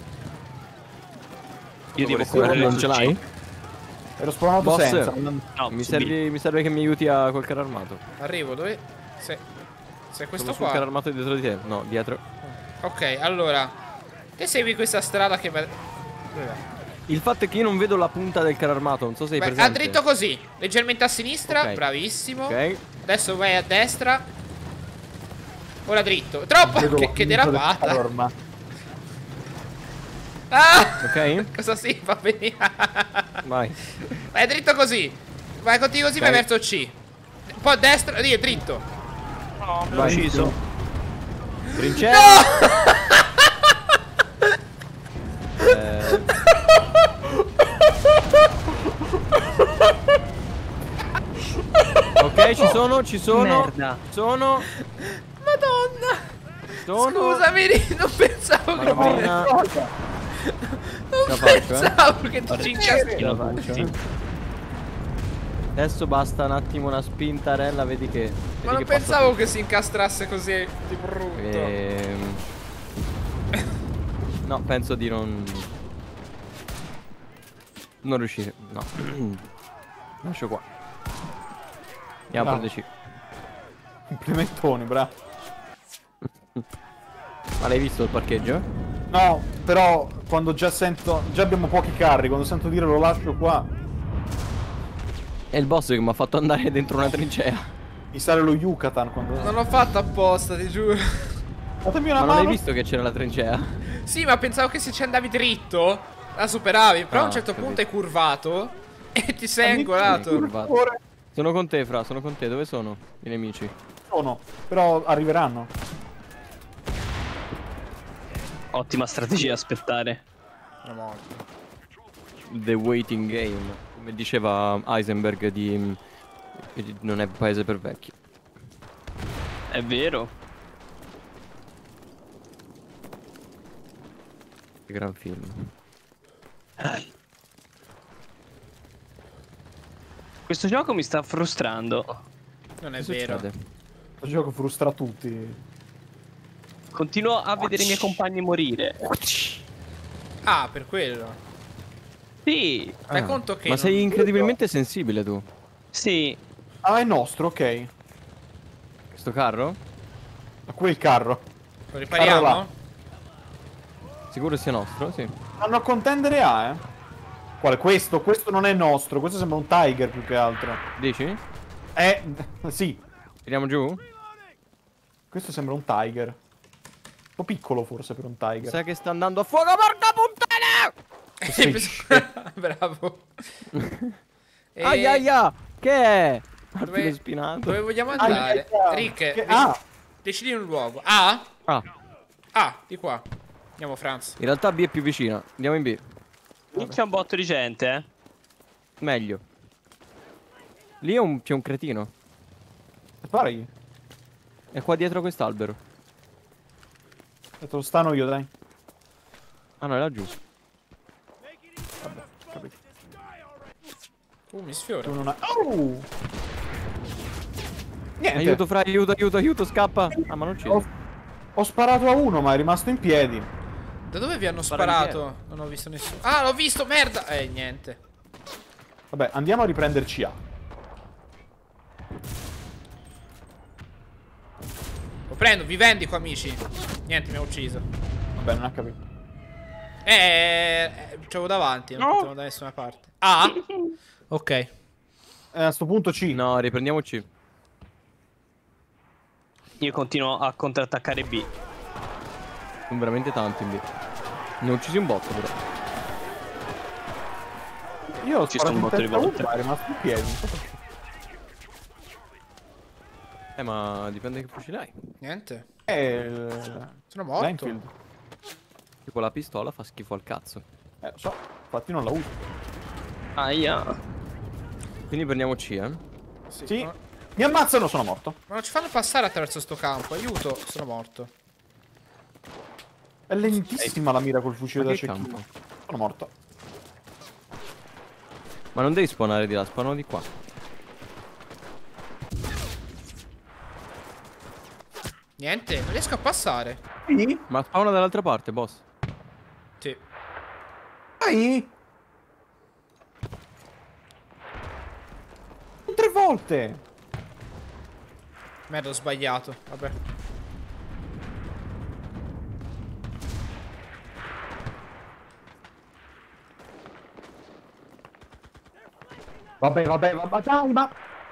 Io devo vorresti- correre non su ce C. l'hai? Ero spawnato Boss. senza. non- No, Mi su serve, mi serve che mi aiuti a col carro armato. Arrivo, dove... Se... Se questo Sono sul carro qua... armato dietro di te. No, dietro. Ok, allora... Te segui questa strada che va... Dove va? Il fatto è che io non vedo la punta del carro armato, non so se hai Beh, presente. a dritto così. Leggermente a sinistra, Ok. bravissimo. Ok. Adesso vai a destra. Ora dritto. Troppo! Vedo Che, la che punta del derapata. carro armato. Ah! Ok? Cosa si fa venire? Vai. Vai dritto così. Vai, continui così, Ok. vai verso C. Un po' a destra, lì è dritto. No, l'ho Vai, ucciso. Trincea. Eh, ok, ci sono, ci sono. Merda. Ci sono. Madonna. Sono. Scusami, Ri, non pensavo che Madonna. mi... La Non faccio, eh. pensavo che tu ci incastri. Ce la faccio, eh. Adesso basta un attimo una spintarella, vedi che. Vedi Ma non che passa pensavo tutto. che si incastrasse così di brutto. Ehm... No, penso di non. Non riuscire. No. Lascio qua. Andiamo No. per D C. Complementone, bravo. Ma l'hai visto il parcheggio? No, però quando già sento... Già abbiamo pochi carri, quando sento dire lo lascio qua, È il boss che mi ha fatto andare dentro una trincea. mi sale lo Yucatan quando... Non l'ho fatto apposta, ti giuro. Datemi una Ma non mano. hai visto che c'era la trincea? Sì, ma pensavo che se ci andavi dritto la superavi. Però a un Ah, certo capito. punto hai curvato e ti sei Amici, angolato. curvato. Ora Sono con te, Fra, sono con te. Dove sono i nemici? sono, però arriveranno. Ottima strategia aspettare. Sono morto. The waiting game. Come diceva Heisenberg di... di non è paese per vecchi. È vero. Che gran film. Questo gioco mi sta frustrando. Non è Che vero. succede? Questo gioco frustra tutti. Continuo a vedere i miei compagni morire. Ah, per quello. Sì, Fai Ah, conto che Ma non- sei incredibilmente sensibile tu. sì. Ah, è nostro, ok. Questo carro? Ma quel carro. Lo ripariamo? Carro Sicuro sia nostro? Sì. Vanno a contendere A, eh. Quale? Questo? Questo non è nostro. Questo sembra un Tiger più che altro. Dici? Eh, sì. Tiriamo giù? Questo sembra un Tiger. Un po' piccolo forse per un Tiger. Sai che sta andando a fuoco, porca puttana! Bravo. E Aia aia! Che è? Dove, Martino spinato. dove vogliamo Aia, andare? aia. Rick, Che- dec- ah. decidi un luogo. A? Ah, A, di qua. Andiamo, Franz. in realtà B è più vicina. Andiamo in B. Lì c'è un botto di gente, eh. Meglio. Lì è un- c'è un cretino. Fai? È qua dietro quest'albero. Te lo stano io, dai. Ah no, è laggiù. Capito. Uh, mi sfiora. Tu non hai... Oh! Niente. Aiuto, Fra, aiuto, aiuto, aiuto, scappa. Ah, ma non c'è. Ho, ho sparato a uno, ma è rimasto in piedi. Da dove vi hanno Spara sparato? Non ho visto nessuno. Ah, l'ho visto, merda! Eh, niente. Vabbè, andiamo a riprenderci A. Lo prendo, vi vendico, amici. Niente, mi ha ucciso. Vabbè, non ha capito. Eh, eh c'avevo davanti, non No. potevo da nessuna parte. A? Ok. Eh, a sto punto C. No, riprendiamoci. Io continuo a contrattaccare B. Sono veramente tanti in B. Ne ho uccisi un botto, però. Io ho Ci sparato sto un in botto di testa a uno, volte. ma è rimasto in piedi. Non so perché. Eh, ma dipende che fucile hai. Niente. Eh, Sono morto. Linfield. Tipo la pistola fa schifo al cazzo. Eh, lo so, infatti non la uso. Aia. Quindi prendiamo C, eh. Sì. Ma, Mi ammazzano, sono morto. ma non ci fanno passare attraverso sto campo. Aiuto, sono morto. È lentissima la mira col fucile Ma da che cecchino. campo? Sono morto. Ma non devi spawnare di là, spawnano di qua. Niente, non riesco a passare. Sì? Ma spawna dall'altra parte, boss. Sì. Dai! Tre volte! Merda, ho sbagliato. Vabbè. Vabbè, vabbè, vabbè, dai, ma...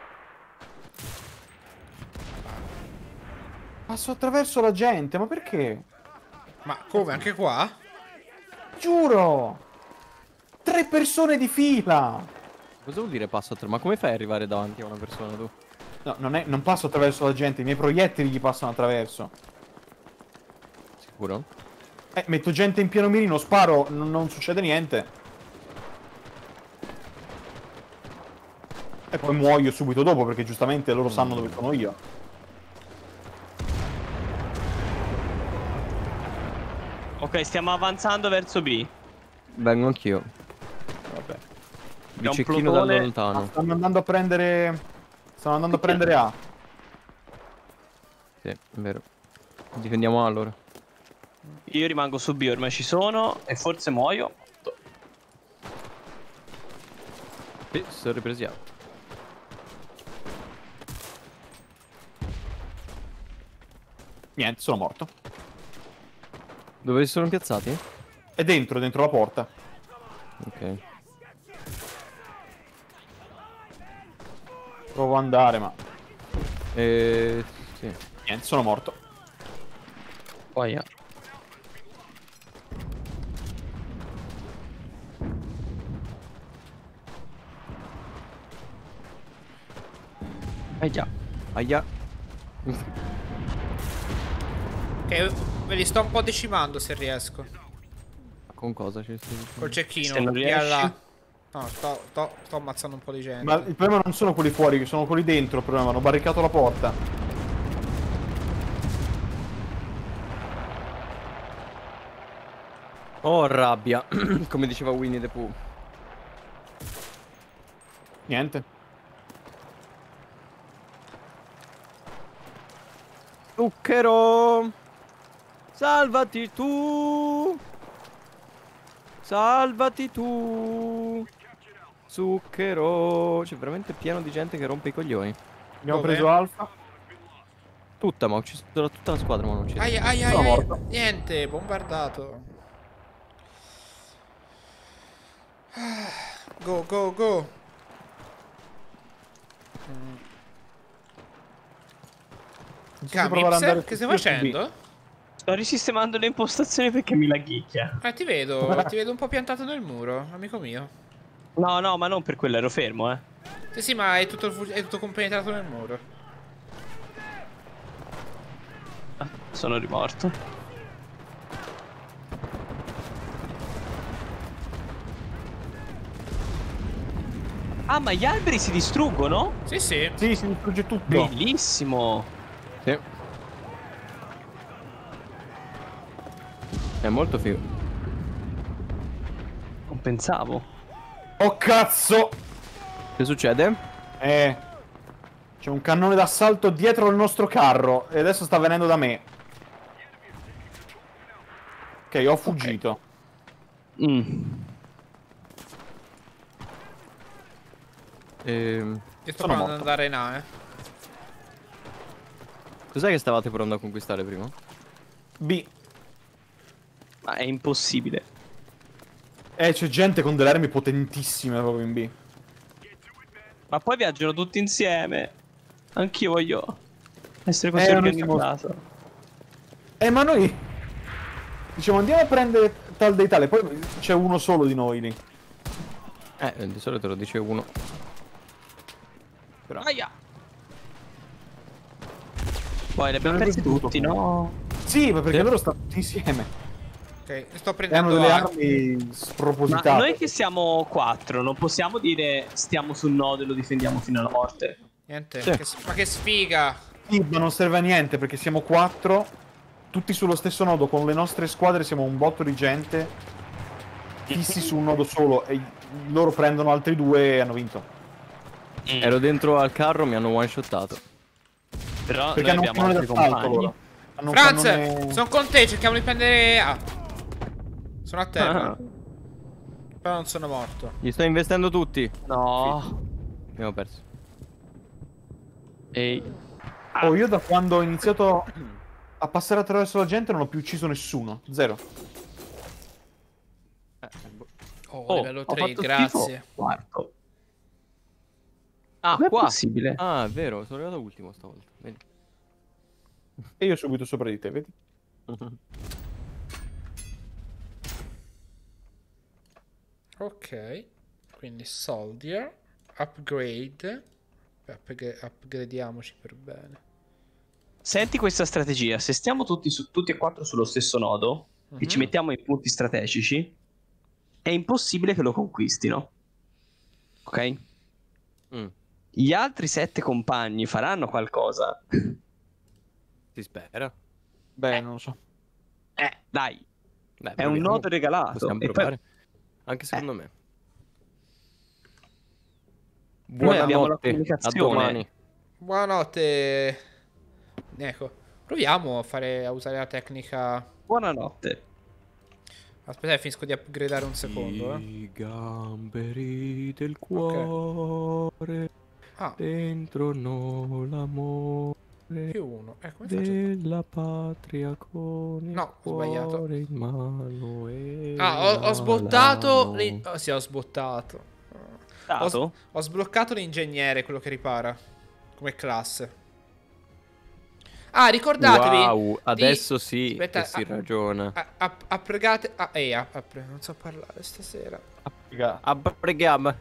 Passo attraverso la gente, ma perché? Ma come, anche qua? Giuro! Tre persone di fila! Cosa vuol dire passo a tre? Ma come fai ad arrivare davanti a una persona tu? No, non, è, non passo attraverso la gente, i miei proiettili gli passano attraverso. Sicuro? Eh, metto gente in pieno mirino, sparo, non, non succede niente. E poi muoio subito dopo, perché giustamente loro sanno dove sono io. Ok, stiamo avanzando verso B. Vengo anch'io. Vabbè. Vi un cecchino da plotone- Ah, lontano. stanno andando a prendere... Stanno andando a prendere A. Sì, è vero. Difendiamo allora. Io rimango su B, ormai ci sono. E forse muoio. Sì, si sono ripresi A. Niente, sono morto. Dove si sono piazzati? È dentro, dentro la porta. Ok. Provo ad andare, ma... E... sì. Niente, sono morto. Poi Eh già. Aia. Ok, ve li sto un po' decimando se riesco. Con cosa ci stai Col Se cecchino. non Via riesci. là. No, sto, sto, sto ammazzando un po' di gente. Ma il problema non sono quelli fuori, che sono quelli dentro il problema. Hanno barricato la porta. Oh, rabbia. Come diceva Winnie the Pooh. Niente. Zucchero! Salvati tu! Salvati tu! Zucchero! C'è veramente pieno di gente che rompe i coglioni. Abbiamo Dove? preso Alfa. Tutta, ma ho ucciso tutta la squadra, ma non ucciso. Aia, aia, Sono aia. morto. Niente, bombardato. Go, go, go. Mm. Non so se provare ad Camix, andare che su stai C S B. facendo? Sto risistemando le impostazioni perché mi laghicchia. Eh, ti vedo, ti vedo un po' piantato nel muro, amico mio. No, no, ma non per quello, ero fermo, eh. Sì, sì, ma è tutto, è tutto compenetrato nel muro. Ah, sono rimorto. Ah, ma gli alberi si distruggono? Sì, sì. Sì, si distrugge tutto. Bellissimo. Sì. È molto figo. Non pensavo. Oh cazzo! Che succede? Eh. C'è un cannone d'assalto dietro il nostro carro. E adesso sta venendo da me. Ok, ho fuggito. Mm. Ehm... Io sto Sono provando ad morto. andare in A, eh. Cos'è che stavate provando a conquistare prima? B. Ma è impossibile. Eh, c'è gente con delle armi potentissime proprio in B. Ma poi viaggiano tutti insieme. Anch'io voglio essere così Eh, noi siamo- organizzato. Eh, ma noi... Diciamo, andiamo a prendere tal dei tale. Poi c'è uno solo di noi lì. Eh, di solito lo dice uno. Però... Aia. Poi li abbiamo Non è persi così tutti, tutto. no? Sì, ma perché Sì. loro stanno tutti insieme. Ok, sto E hanno prendendo delle A. armi Ma spropositate. noi che siamo quattro, non possiamo dire stiamo sul nodo e lo difendiamo fino alla morte. Niente, Sì. che s- ma che sfiga. Sì, ma non serve a niente perché siamo quattro, tutti sullo stesso nodo, con le nostre squadre siamo un botto di gente fissi su un nodo solo e loro prendono altri due e hanno vinto. Ero dentro al carro, mi hanno one shottato. Però Perché noi hanno un abbiamo cannone altri d'assalto compagni. loro. Hanno un Franz, cannone... sono con te, cerchiamo di prendere A. Sono a terra. Ah, Però non sono morto. Gli sto investendo tutti. no. Abbiamo perso. Ehi. Oh, io da quando ho iniziato a passare attraverso la gente non ho più ucciso nessuno. Zero. Oh, Oh, livello ho tre, fatto grazie. schifo. Quarto. Ah, Com'è qua. possibile? Ah, è vero, sono arrivato ultimo stavolta. Vedi? E io subito sopra di te, vedi? Ok. Quindi soldier. Upgrade. Upg- upgradiamoci per bene. Senti questa strategia, se stiamo tutti, su, tutti e quattro sullo stesso nodo Mhm. e ci mettiamo in punti strategici, è impossibile che lo conquistino. Ok? Mm, Gli altri sette compagni faranno qualcosa? si spera. Beh, non lo so. Eh, dai, Beh, è un proviamo. nodo regalato. Possiamo E poi- provare. Anche secondo me. Noi abbiamo la Buonanotte. A comunicazione. domani. Buonanotte. Ecco, proviamo a fare a usare la tecnica. Buonanotte. Aspetta, finisco di upgradare un secondo, eh. I gamberi del cuore Ah, dentro no l'amore più uno. Eh, come faccio? della patria con il No, ho sbagliato. cuore in mano e Ah, ho, ho la sbottato. mano. l'in- oh, sì, ho sbottato. Ho, Dato? ho sbloccato l'ingegnere, quello che ripara. Come classe. Ah, ricordatevi. Wow, di- adesso sì Aspetta, che si ah, ragiona. ah, ah, appregate. Ah, ehi, ah, appre- non so parlare stasera. Raga, Abbrigam.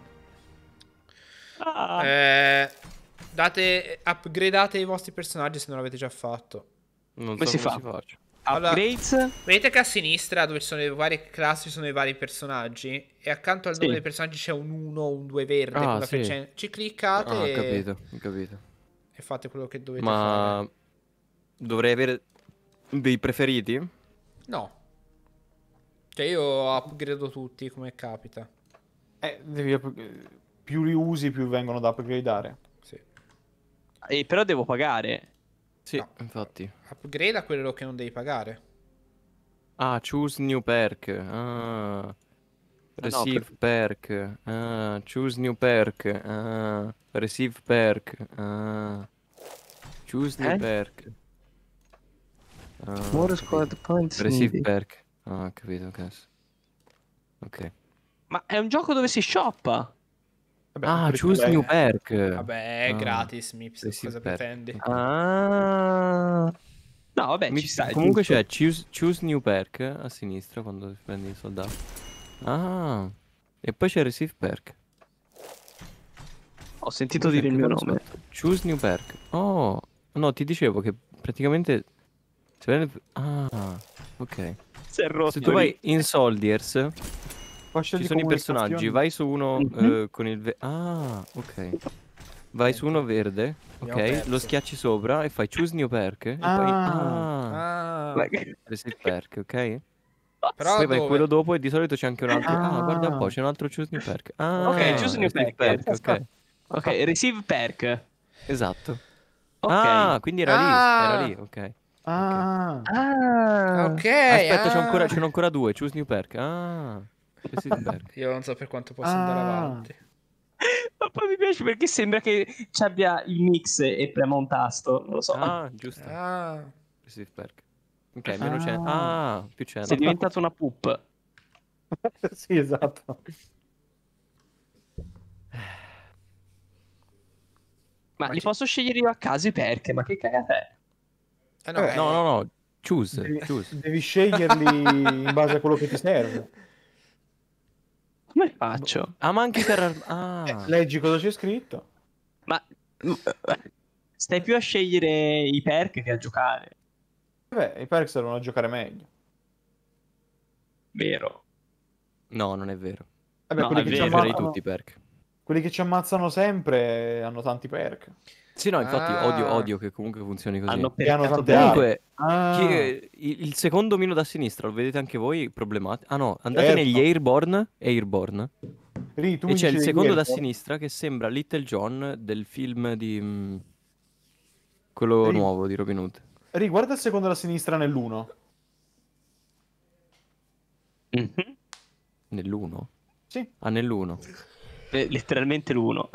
Ah. Eh, date. Upgradate i vostri personaggi se non l'avete già fatto. Non Come so si come fa? si faccia. Allora- Upgrades? Vedete che a sinistra, dove ci sono le varie classi, ci sono i vari personaggi. E accanto al nome Sì. dei personaggi c'è un uno o un due verde. Ah, con la sì. freccia- Ci cliccate Ah, ho e... capito, ho capito. e fate quello che dovete fare. Ma dovrei avere dei preferiti? No. Cioè io upgrado tutti come capita. eh, devi up- più li usi, più vengono da upgradare. Sì. Eh, però devo pagare. Sì, No. infatti. Upgrade a quello che non devi pagare. Ah, choose new perk. Ah. Receive perk. Ah, choose new perk. Ah, receive perk. Ah. Choose new Eh? perk. Ah, More capito. squad points Receive needed. perk. Ah, ho capito, ok. Ok. Ma è un gioco dove si shoppa. Vabbè, Ah, free to choose play. new perk. Vabbè, è Ah, gratis, Mips. receive Cosa perk. pretendi? Ok. Ah. No, vabbè, Mi- ci sta. è Comunque giusto. c'è choose, choose new perk a sinistra quando prendi il soldato. Ah, e poi c'è receive perk. Ho sentito Poi c'è dire il anche mio quello nome. sotto. Choose new perk. Oh, no, ti dicevo che praticamente se prende- Ah, ok. Si è rotto. Se tu vai in Soldiers, Fascia ci di sono i personaggi, comunicazioni. vai su uno Mhm. eh, con il ve- Ah, ok. Vai su uno verde, Abbiamo ok? perso. Lo schiacci sopra e fai choose new perk e poi Ah. Ah, Ah, Ma che- receive perk, ok? però Poi vai dove? quello dopo e di solito c'è anche un altro. Ah, Ah. guarda un po', c'è un altro choose new perk. Ah, Ok, choose new receive perk. ok. Ok, receive perk. Esatto. Ok. Ah, quindi era lì, Ah. era lì, ok. Ah. Ah. Ok. Aspetta, c'è ah. ancora, c'è ancora due, choose new perk. Ah, receive perk. Io non so per quanto posso Ah. andare avanti. Ma poi mi piace perché sembra che ci abbia il mix e prema un tasto. Non lo so. Ah, giusto. Ah. Receive perk. Ok, meno c'è. Ah. Ah, più c'è. Sei diventato una pup. Sì, esatto. Ma, Ma li ci- posso scegliere io a caso i perk? Ma che cagata è? Eh, no, Eh, eh, No, no, no, choose, Devi, choose. devi sceglierli in base a quello che ti serve. Come faccio? Ah, ma anche per... Eh, Ah, leggi cosa c'è scritto. Ma stai più a scegliere i perk che a giocare, Beh, i perk servono a giocare meglio. vero? no, non è vero. Vabbè, No, quelli, è che ci vero. Preferirei ammazzano, tutti i perk. quelli che ci ammazzano sempre hanno tanti perk. Sì, no, infatti Ah. odio, odio che comunque funzioni così. Hanno E hanno percato tante bene. armi. Comunque, Ah, chi- il, il secondo mino da sinistra, lo vedete anche voi? Problematico. Ah no, andate Certo. negli Airborne, Airborne Ri, tu e mi c'è il dicevi secondo da ieri, sinistra che sembra Little John del film di... mm, quello Ri- nuovo di Robin Hood. Ri, guarda il secondo da sinistra nell'uno. Mhm. Nell'uno? Sì. Ah, nell'uno. Eh, letteralmente l'uno.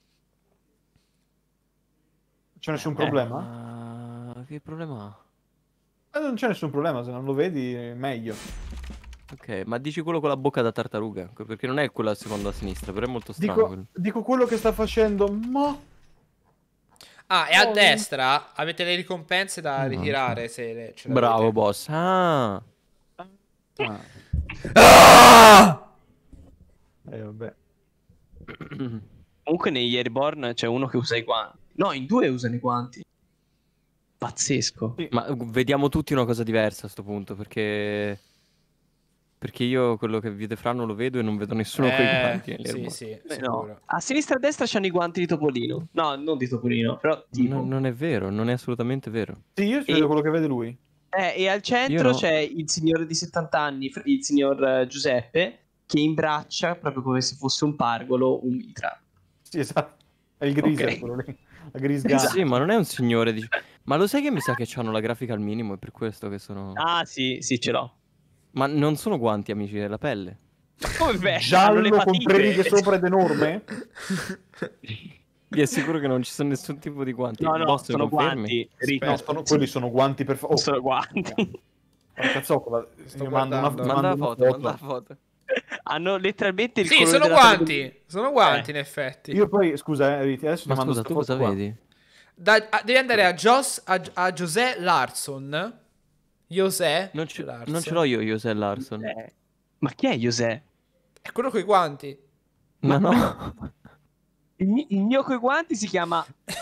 C'è nessun Eh. problema? Ah, che problema ha? Eh, non c'è nessun problema, se non lo vedi è meglio. Ok, ma dici quello con la bocca da tartaruga, perché non è quello al secondo a sinistra, però è molto strano quello. Dico, dico quello che sta facendo, ma... Ah, e a Oh, destra avete le ricompense da No, ritirare se le, ce Bravo, l'avete. boss. Ah, Ah, Ah! eh, vabbè. Comunque negli Airborne c'è uno che usa i guanti. No, in due usano i guanti. Pazzesco. Sì. Ma vediamo tutti una cosa diversa a sto punto, perché... Perché io quello che vede Fra non lo vedo e non vedo nessuno con i Eh, guanti. negli sì, Airborne. sì, Beh, sicuro. no. A sinistra e a destra c'hanno i guanti di Topolino. No, non di Topolino, però tipo. No, non è vero, non è assolutamente vero. Sì, io ci E- vedo quello che vede lui. Eh, e al Io centro no. c'è il signore di settanta anni, fr- il signor eh, Giuseppe, che imbraccia, proprio come se fosse un pargolo, un mitra. Sì, esatto. È il Greaser, Ok. quello lì. La Grease Esatto. Gun. Sì, ma non è un signore di... Ma lo sai che mi sa che hanno la grafica al minimo, è per questo che sono... Ah, sì, sì, ce l'ho. Ma non sono guanti, amici, è la pelle. Come beh, hanno Giallo le con patite. tre righe sopra ed enorme? Vi assicuro che non ci sono nessun tipo di guanti. No, no, Boss, sono confermi? guanti. Rick. No, sono- quelli sono guanti per fa- oh, Sono guanti. porca zoccola, Sto io mando una, guardando. Manda la mando una foto, manda la foto. Hanno letteralmente il Sì, colore sono della guanti. pelle- Sono guanti, Eh. in effetti. Io poi, scusa, eh, Riti, adesso ti Ma mando scusa, sta tu foto cosa qua. vedi? Da- a- devi andare a, Jos, a, a José Larson. José Non ce, Larson. non ce l'ho io, José Larson. Eh. Ma chi è José? È quello con i guanti. Ma no. Il, mi- il mio coi guanti si chiama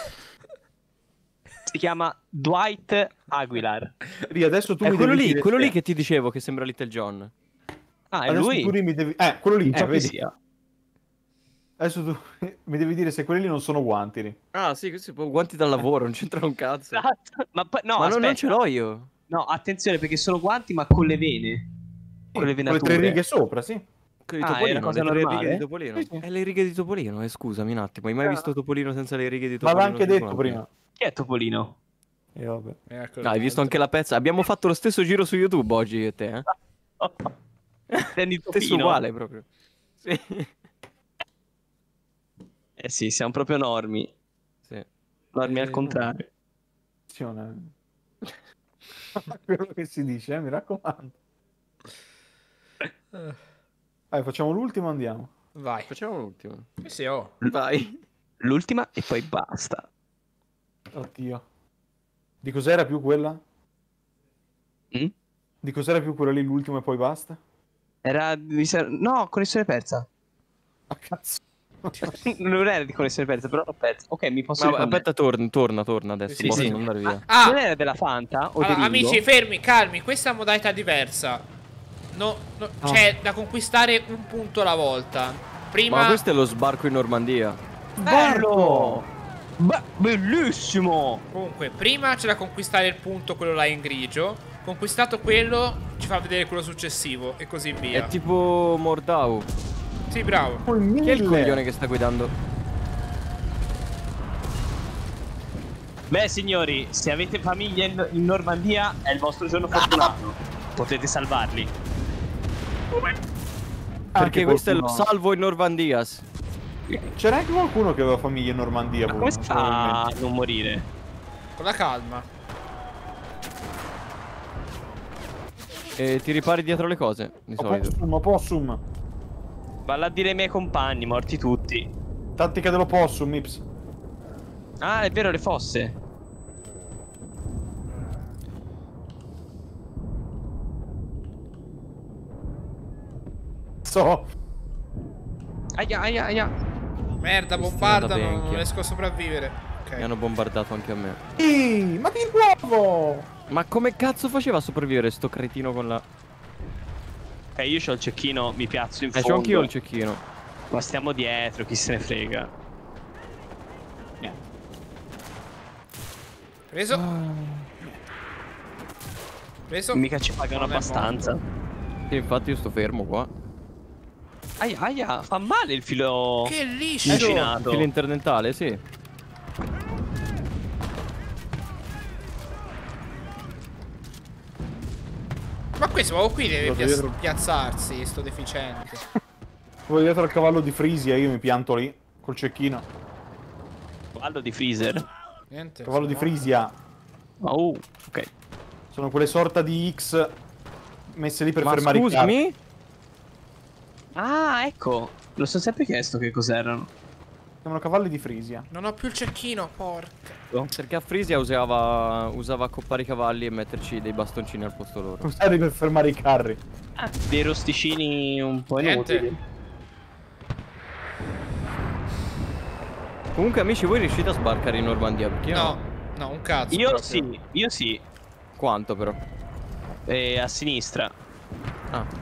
si chiama Dwight Aguilar. Rì, adesso tu È mi quello devi lì, dire quello se- lì che ti dicevo che sembra Little John. Ah, è adesso lui. tu mi devi... Eh, quello lì, So eh, chi vedi? sia. Adesso tu mi devi dire se quelli lì non sono guanti. Rì. Ah, sì, questi sono guanti da lavoro, non c'entra un cazzo. Esatto. Ma poi no, Ma non, non ce aspetta. l'ho io. No, attenzione perché sono guanti ma con le vene. Con le Con le venature. tre righe sopra, sì. Quelli Ah, di è Topolino, una cosa le tre normale? righe di Topolino. Sì, sì. È le righe di Topolino, eh, scusami un attimo. Hai mai Ah. visto Topolino senza le righe di Ma Topolino? l'ha anche sui detto guanti? prima. Chi è Topolino? E vabbè. Ecco, No, hai visto anche la pezza? Abbiamo fatto lo stesso giro su YouTube oggi io e te, eh? Prendi Stesso Topino. uguale proprio. Sì. Eh sì, siamo proprio normi. Sì. Normi Eh, al contrario. Attenzione. Quello che si dice, eh, mi raccomando. Vai, facciamo l'ultimo, andiamo. Vai. Facciamo l'ultimo. Sì, sì, oh. Vai. L'ultima e poi basta. Oddio. Di cos'era più quella? Mm? Di cos'era più quella lì, l'ultimo e poi basta? Era mi sa- no, connessione persa. Ah, cazzo. Non era di connessione persa, però l'ho persa. Ok, mi posso Ma, riprendere. aspetta, torna, torna, torna adesso. Sì, boss, sì. non andare via. Ah, Non era della Fanta o allora, di Ringo? amici, fermi, calmi. Questa è una modalità diversa. No, no, Ah. C'è da conquistare un punto alla volta. Prima. Ma questo è lo sbarco in Normandia. Bello! Beh, bellissimo! Comunque, prima c'è da conquistare il punto, quello là in grigio. Conquistato quello, ci fa vedere quello successivo e così via. È tipo Mordau. Sì, bravo. Col Chi è il mille. coglione che sta guidando? Beh, signori, se avete famiglia in, in Normandia, è il vostro giorno fortunato. Potete salvarli. Perché questo è lo qualcuno- salvo in Normandias. C'era anche qualcuno che aveva famiglia in Normandia. Ma come si fa a probabilmente. non morire? Con la calma. E ti ripari dietro le cose, di solito. Opossum, opossum. Valla a dire ai miei compagni, morti tutti. Tattica dell'opossum, Ips. Ah, è vero, le fosse. So. Aia, aia, aia. Merda, Questi bombardano, da non venchia. riesco a sopravvivere. Ok. Mi hanno bombardato anche a me. Ehi, ma di nuovo! Ma come cazzo faceva a sopravvivere sto cretino con la... Ok, io c'ho il cecchino, mi piazzo in Eh, fondo. c'ho anch'io il cecchino. Ma stiamo dietro, chi se ne frega. Preso. Preso. Mica ci pagano Non è abbastanza. Sì, infatti io sto fermo qua. Aia, aia, fa male il filo. Che liscio. Vicinato. Filo interdentale, sì. Ma questo proprio qui deve Guarda, pia- dietro. piazzarsi, sto deficiente. Poi dietro al cavallo di Frisia, io mi pianto lì, col cecchino. Cavallo di freezer. Niente. Cavallo di Frisia. Oh, ok. Sono quelle sorta di X messe lì per Ma fermare i carri. scusami? Ah, ecco. Lo so sempre chiesto che cos'erano. Sembrano cavalli di Frisia. Non ho più il cecchino, porca. Perché a Frisia usava, usava accoppare i cavalli e metterci dei bastoncini al posto loro. Usare per fermare i carri. Ah, dei rosticini un po' Niente. inutili. Comunque amici, voi riuscite a sbarcare in Normandia? Perché io No, no, un cazzo. Io proprio. sì, io sì. Quanto però? E a sinistra. Ah.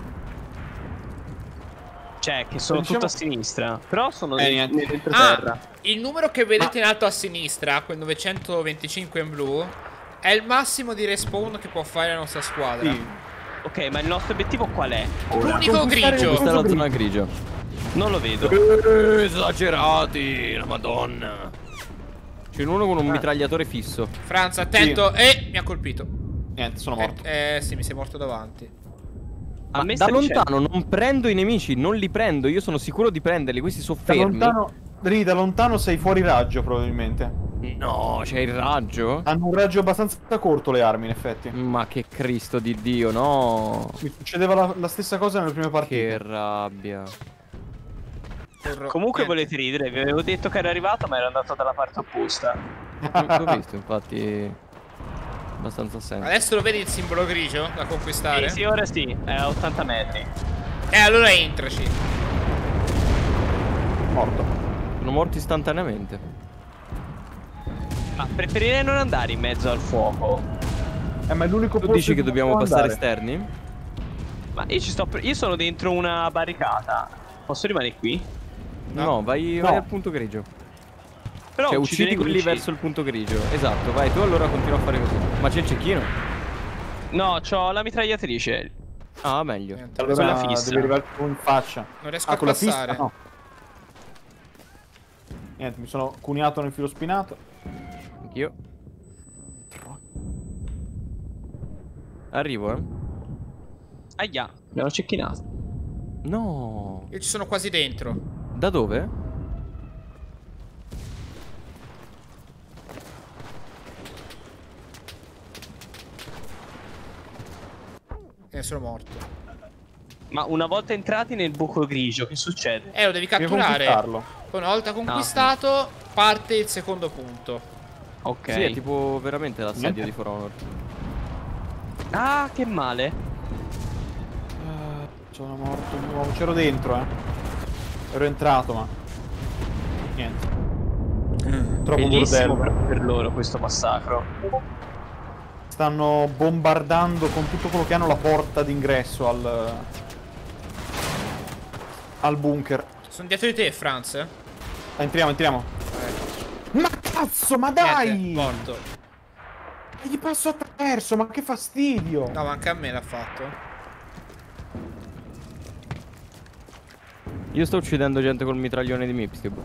Cioè, che sono Diciamo- tutto a sinistra. Però sono Eh, nel- niente. nell'entroterra. Ah, il numero che vedete in alto a sinistra, quel novecentoventicinque in blu, è il massimo di respawn che può fare la nostra squadra. Sì. Ok, ma il nostro obiettivo qual è? Ora? L'unico Conquistare grigio. Questa è la grigio. zona grigia. Non lo vedo. Esagerati, la madonna. C'è uno con un mitragliatore fisso. Franz, attento. E mi ha colpito. Niente, sono morto. Eh, eh, sì, mi sei morto davanti. A Ma me da sta dicendo- lontano non prendo i nemici, non li prendo. Io sono sicuro di prenderli. Questi sono Da fermi. lontano, Ri, da lontano sei fuori raggio probabilmente. No, c'è il raggio. Hanno un raggio abbastanza corto le armi in effetti. Ma che Cristo di Dio, no. Mi succedeva la, la stessa cosa nelle prime Che partite. rabbia. Corro- Comunque niente. volete ridere, vi avevo detto che ero arrivato ma ero andato dalla parte opposta. L'ho visto, infatti. Abbastanza senso. Adesso lo vedi il simbolo grigio da conquistare? Sì, sì, ora sì, è a ottanta metri. Eh, allora entraci. Morto. Sono morti istantaneamente. Ma preferirei non andare in mezzo al fuoco. Eh, ma è l'unico Tu posto dici che dove dobbiamo possiamo passare andare. esterni? Ma io ci sto. Io sono dentro una barricata. Posso rimanere qui? No. No, vai, No. vai al punto grigio. Però Cioè, uccidere uccidi i quelli nemici- verso il punto grigio. Esatto, vai, tu allora continua a fare così. Ma c'è il cecchino? No, c'ho la mitragliatrice. Ah, meglio. Niente. Allora Quella fissa. devi arrivare tu in faccia. Non riesco Ah, a con la fissa? passare. No. Niente, mi sono cuniato nel filo spinato. Anch'io. Arrivo, eh. Aia, mi hanno cecchinato. No. Io ci sono quasi dentro. Da dove? E ne sono morto. Ma una volta entrati nel buco grigio, che succede? Eh, lo devi Devi catturare. conquistarlo. Poi una volta conquistato, parte il secondo punto. Ok. Sì, è tipo veramente l'assedio Niente. di For Honor. Ah, che male. Ah, sono morto di nuovo. C'ero dentro, eh. Ero entrato, ma. Niente. Troppo Bellissimo bordello. per, per loro questo massacro. Stanno bombardando con tutto quello che hanno la porta d'ingresso al. al bunker. Sono dietro di te, Franz. Ah, entriamo, entriamo. Ma cazzo, ma dai! Niente, morto. Gli passo attraverso, ma che fastidio! No, ma anche a me l'ha fatto. Io sto uccidendo gente col mitraglione di Mipstib.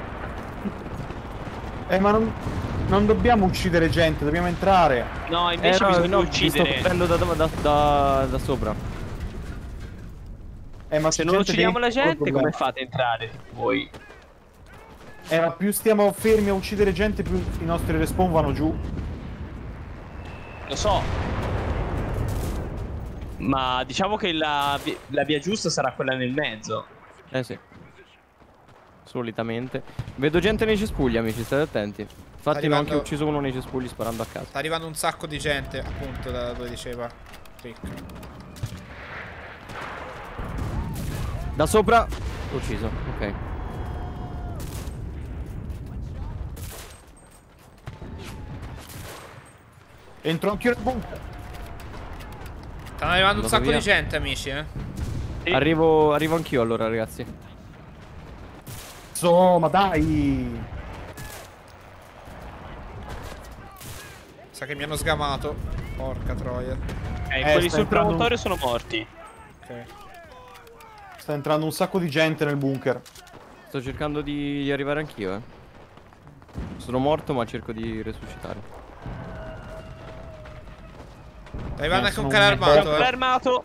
Eh, ma non. Non dobbiamo uccidere gente, dobbiamo entrare. No, Eh invece no, bisogna no, vi sto uccidere. coprendo da, da, da, da sopra. Eh, ma Se c'è non gente uccidiamo la dentro, gente, problema. come fate a entrare voi? Eh, ma più stiamo fermi a uccidere gente, più i nostri respawn vanno giù. Lo so. Ma diciamo che la, vi- la via giusta sarà quella nel mezzo. Eh sì. Solitamente. Vedo gente nei cespugli, amici, state attenti. Infatti Sta ne ho anche arrivando- ucciso uno nei cespugli sparando a caso. Sta arrivando un sacco di gente, appunto, da dove diceva Rick. Da sopra l'ho ucciso, ok. Entro anch'io nel bunker. Stanno arrivando un Andato sacco via. di gente, amici, eh. Sì. Arrivo, arrivo anch'io allora, ragazzi. Insomma, dai. Sa che mi hanno sgamato. Porca troia. Eh, Eh, quelli sta sul entrando- promontorio sono morti. Ok. Sta entrando un sacco di gente nel bunker. Sto cercando di, di arrivare anch'io, eh. Sono morto ma cerco di resuscitare. Sta arrivando Eh, anche un sono carro un armato, Carro eh. armato.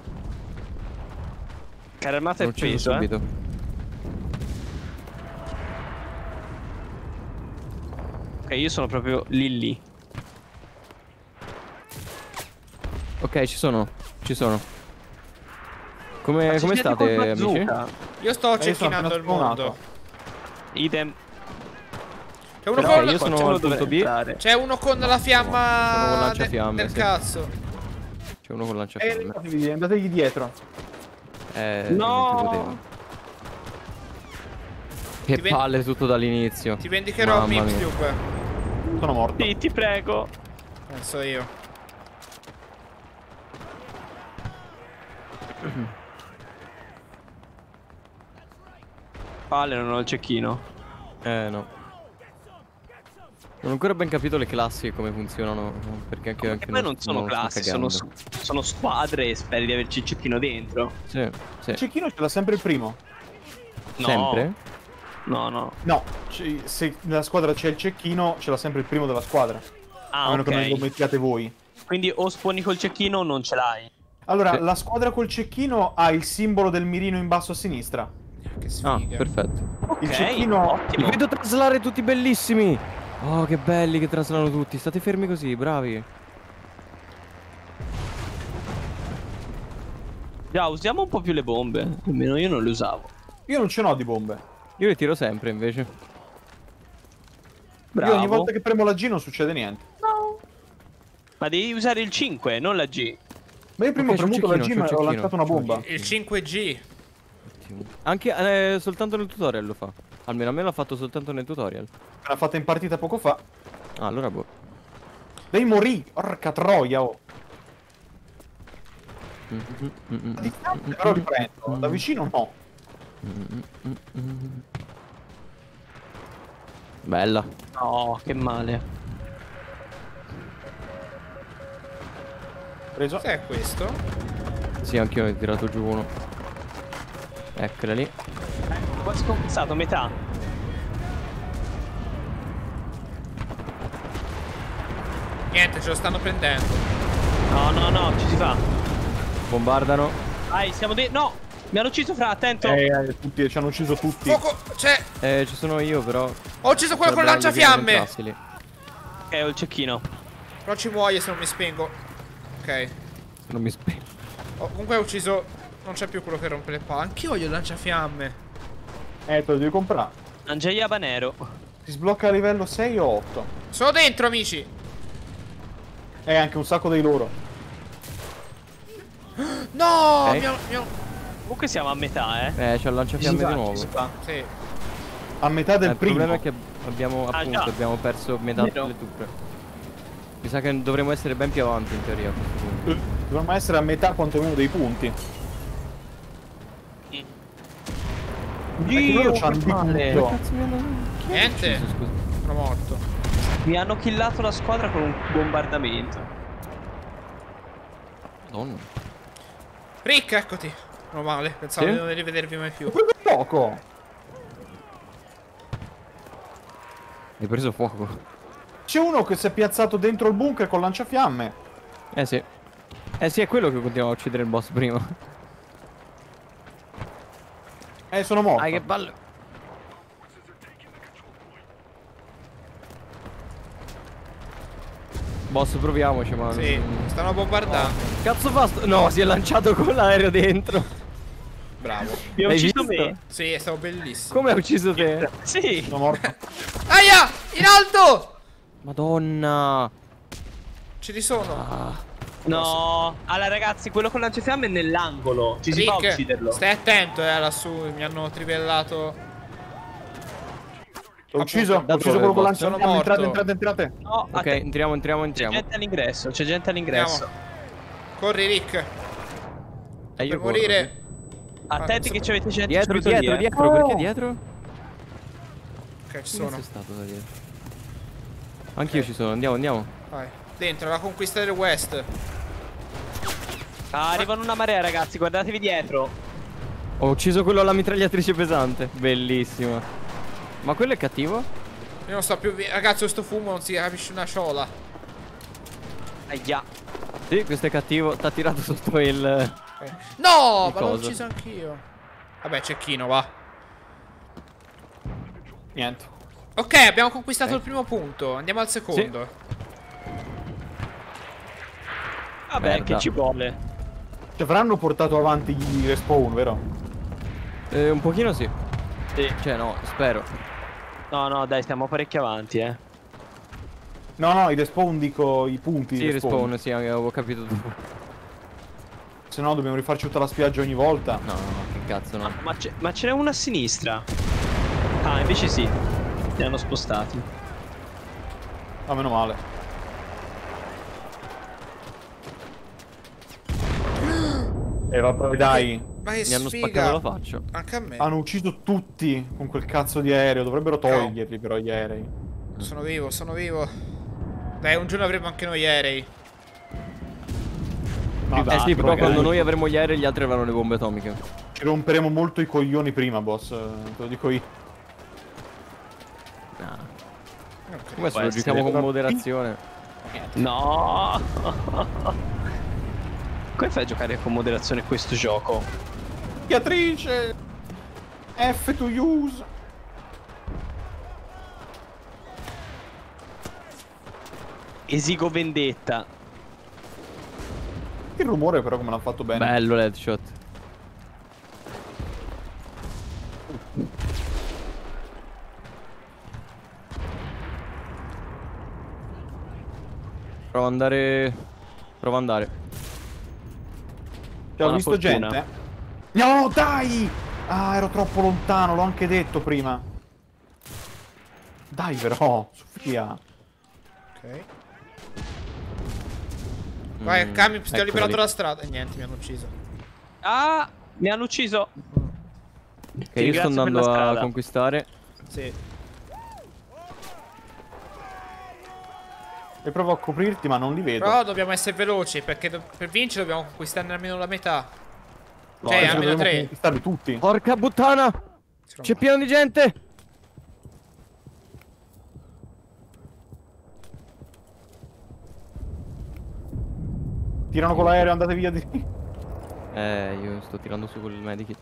Carro armato è L'ho ucciso preso, eh. subito. Ok, io sono proprio lì lì. Ok, ci sono. Ci sono. Come, Ma c'è come gente col state, amici? bazooka. Io sto Eh, io sono cecchinando appena il mondo. spawnato. Idem. C'è uno, Però con... io sono Qualcuno al punto dovrebbe B. entrare. C'è uno con la Sono fiamma con de- lanciafiamme, del sì. cazzo. C'è uno con Eh, lanciafiamme. andategli, andategli dietro. Eh, No! non si poteva. Che Ti ven- palle tutto dall'inizio. Ti vendicherò Mamma mia. Miptube. Sono morto. Sì, ti prego. Penso io. Palle, non ho il cecchino. Eh no. Non ho ancora ben capito le classi e come funzionano. Perché anche, anche E poi non noi sono stiamo classi, sono, cagando. sono squadre e speri di averci il cecchino dentro. Sì, sì. Il cecchino ce l'ha sempre il primo. No. Sempre? No, no. No, c- se nella squadra c'è il cecchino, ce l'ha sempre il primo della squadra. Ah, a meno ok. che non lo mettiate voi. Quindi o sponi col cecchino o non ce l'hai. Allora, Sì. la squadra col cecchino ha il simbolo del mirino in basso a sinistra. Che Ah, sfiga. perfetto. Ok, Il cecchino- Li ottimo. vedo traslare tutti bellissimi. Oh, che belli che traslano tutti. State fermi così, bravi. Già, usiamo un po' più le bombe. Almeno io non le usavo. Io non ce n'ho di bombe. Io le tiro sempre invece. Bravo. Io ogni volta che premo la G non succede niente. No. Ma devi usare il cinque, non la G. Ma io prima Ok, ho c'ho il premuto la G cecchino, ma c'ho ho il lanciato una cecchino, c'ho il bomba. Il cinque G. Anche eh, soltanto nel tutorial lo fa. Almeno a me l'ha fatto soltanto nel tutorial. Me l'ha fatta in partita poco fa. Ah, allora boh. Lei morì. Porca troia, oh. Mm, mm, mm, mm, Da distante però riprendo. Da vicino no. mm, mm, mm. Bella. No, che male. Preso. Cos'è questo? Sì, anche io ho tirato giù uno. Eccola lì. Ho quasi conquistato metà. Niente, ce lo stanno prendendo. No, no, no, ci si fa. Bombardano. Vai, siamo dentro. No! Mi hanno ucciso, fra, attento. Eh, eh, tutti, ci hanno ucciso tutti. Fuoco, c'è. Eh, ci sono io però. Ho ucciso quello con il Sarebbe meglio che lanciafiamme. rientrassi lì. Ok, ho il cecchino. Però ci muoio se non mi spengo. Ok. Non mi spero. Oh, comunque ho ucciso. Non c'è più quello che rompe le palle. Anch'io voglio il lanciafiamme. Eh, te lo devi comprare. Angeia Banero. Si sblocca a livello sei o otto. Sono dentro, amici. E anche un sacco dei loro. No, Ok. mi hanno- mi hanno- Comunque siamo a metà, eh. Eh, c'è il lanciafiamme di nuovo. Sì. A metà del Eh, il primo. problema è che abbiamo Ah, appunto già. abbiamo perso metà Vero. delle truppe. Mi sa che dovremmo essere ben più avanti in teoria a questo punto. Dovremmo essere a metà quantomeno dei punti. Perché loro c'hanno di male. tutto. Cazzo mi hanno... Niente. Ucciso, scusa. Sono morto. Mi hanno killato la squadra con un bombardamento. Madonna. Rick, eccoti. Meno male, pensavo Sì? di non rivedervi mai più. Quello è poco. Hai preso fuoco. C'è uno che si è piazzato dentro il bunker con lanciafiamme. Eh sì. Eh sì, è quello che continuava a uccidere il boss prima. Eh, sono morto. Ah, che palle. Boss, proviamoci, ma... Sì, stanno bombardando. Cazzo fa sto... No, si è lanciato con l'aereo dentro. Bravo. Mi ha Hai ucciso visto? me. Sì, è stato bellissimo. Come ha ucciso te? Sì. Sono morto. Aia! In alto! Madonna. Ci li sono. Ah. No. Allora, ragazzi, quello con lanciafiamme è nell'angolo. Ci si fa Rick, ucciderlo. stai attento, eh, lassù. Mi hanno trivellato. L'ho ucciso. Da Ho ucciso dove, quello con boss? Sono lanciafiamme. Entrate, morto. entrate, entrate. No, Ok, atten- entriamo, entriamo, c'è entriamo. gente all'ingresso. C'è gente all'ingresso. Corri, Rick. E Per io corro, morire. Attenti Ah, che ci avete gente Dietro, subito dietro, lì, eh. dietro, perché dietro? Ok, ci Chi sono. è stato da dietro? Anch'io ci sono, andiamo, andiamo. Vai. Dentro, la conquista del West. Ah, arrivano una marea, ragazzi. Guardatevi dietro. Ho ucciso quello alla mitragliatrice pesante. Bellissima. Ma quello è cattivo? Io non sto più vi- Ragazzi, questo fumo non si capisce una ciola. Aia. Sì, questo è cattivo. T'ha tirato sotto il... Ok. No, Il ma l'ho coso. ucciso anch'io. Vabbè, cecchino, va. Niente. Ok, abbiamo conquistato Ok. il primo punto. Andiamo al secondo. Vabbè, Merda. che ci vuole. Ci avranno portato avanti gli respawn, vero? Eh, un pochino sì. Sì. Cioè, no, spero. No, no, dai, stiamo parecchio avanti, eh. No, no, i respawn dico i punti. Sì, di respawn. respawn, sì, avevo capito dopo. Se no dobbiamo rifarci tutta la spiaggia ogni volta. No, no, no, che cazzo, no. Ma, ce- ma ce n'è una a sinistra. Ah, invece sì. Li hanno spostati. Ah, meno male. E vabbè, dai. Ma che Mi hanno sfiga. spaccato la faccia. Anche a me. Hanno ucciso tutti con quel cazzo di aereo. Dovrebbero toglierli però gli aerei. Sono vivo, sono vivo. Dai, un giorno avremo anche noi aerei. Ma Eh dai, sì, però magari. quando noi avremo gli aerei gli altri avranno le bombe atomiche. Ci romperemo molto i coglioni prima, boss. eh, Te lo dico io. Nah. Ok. Questo Può lo essere. giochiamo con moderazione. No! Come fai a giocare con moderazione questo gioco? Beatrice! F to use! Esigo vendetta. Il rumore però come l'hanno fatto bene. Bello l'headshot. Prova ad andare. Prova ad andare. Cioè, ho Buona visto fortuna. gente. No, dai! Ah, ero troppo lontano, l'ho anche detto prima. Dai però, Sofia. Ok. Vai, Mm, Kami, ti ho eccola liberato lì. la strada. E niente, mi hanno ucciso. Ah! Mi hanno ucciso. Ok, Ti io sto ringrazio per andando la a strada. conquistare. Sì. E provo a coprirti, ma non li vedo. Però dobbiamo essere veloci, perché do- per vincere dobbiamo conquistarne almeno la metà. No, Cioè, adesso almeno dobbiamo tre. conquistarli tutti. Porca puttana! Sono C'è morto. pieno di gente! Tirano con l'aereo, andate via di... Eh, io sto tirando su col medikit.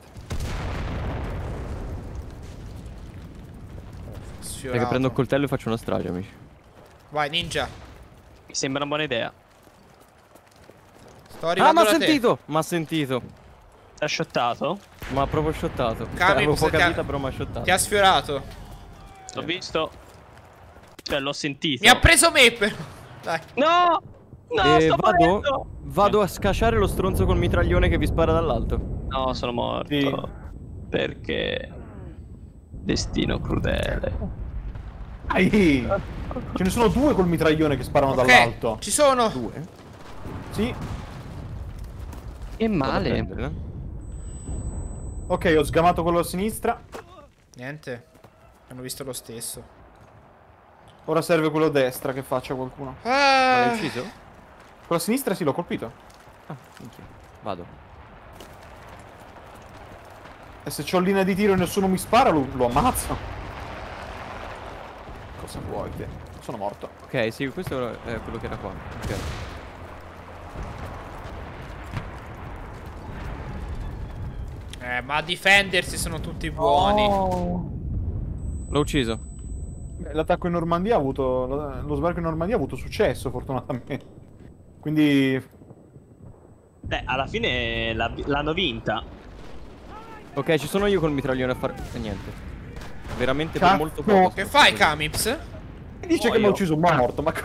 Sfiorato. Perché prendo il coltello e faccio una strage, amici. Vai, ninja. Mi sembra una buona idea. Sto Ah, arrivando m'ha da te. sentito! M'ha sentito. T'ha shottato? M'ha proprio shottato. Kami, Avevo poca ti ha- vita, però m'ha shottato. Ti ha sfiorato. L'ho visto. Cioè, l'ho sentito. Mi ha preso me però. Dai. No! No, E sto vado, morendo! vado a scacciare lo stronzo col mitraglione che vi spara dall'alto. No, sono morto. Sì. Perché... Destino crudele. Dai! Ce ne sono due col mitraglione che sparano Ok, dall'alto. ci sono. Due? Sì. Che Vado a male. prenderla. Ok, ho sgamato quello a sinistra. Niente. Hanno visto lo stesso. Ora serve quello a destra che faccia qualcuno. Ma l'hai Ah, ucciso? Quello a sinistra sì, l'ho colpito. Ah, minchia. Vado. E se c'ho linea di tiro e nessuno mi spara, lo, lo ammazzo. Cosa vuoi te? Sono morto. Ok, sì, questo è quello che era qua. Ok. eh, ma a difendersi sono tutti buoni. L'ho ucciso. Beh, l'attacco in Normandia ha avuto... Lo, lo sbarco in Normandia ha avuto successo, fortunatamente. Quindi... Beh, alla fine l'ha- l'hanno vinta. Ok, ci sono io col mitraglione a fare... E niente. Veramente Cazzo. per molto poco. Che fai, Kamips? Mi dice che Muoio. mi ha ucciso, ma è morto, ma...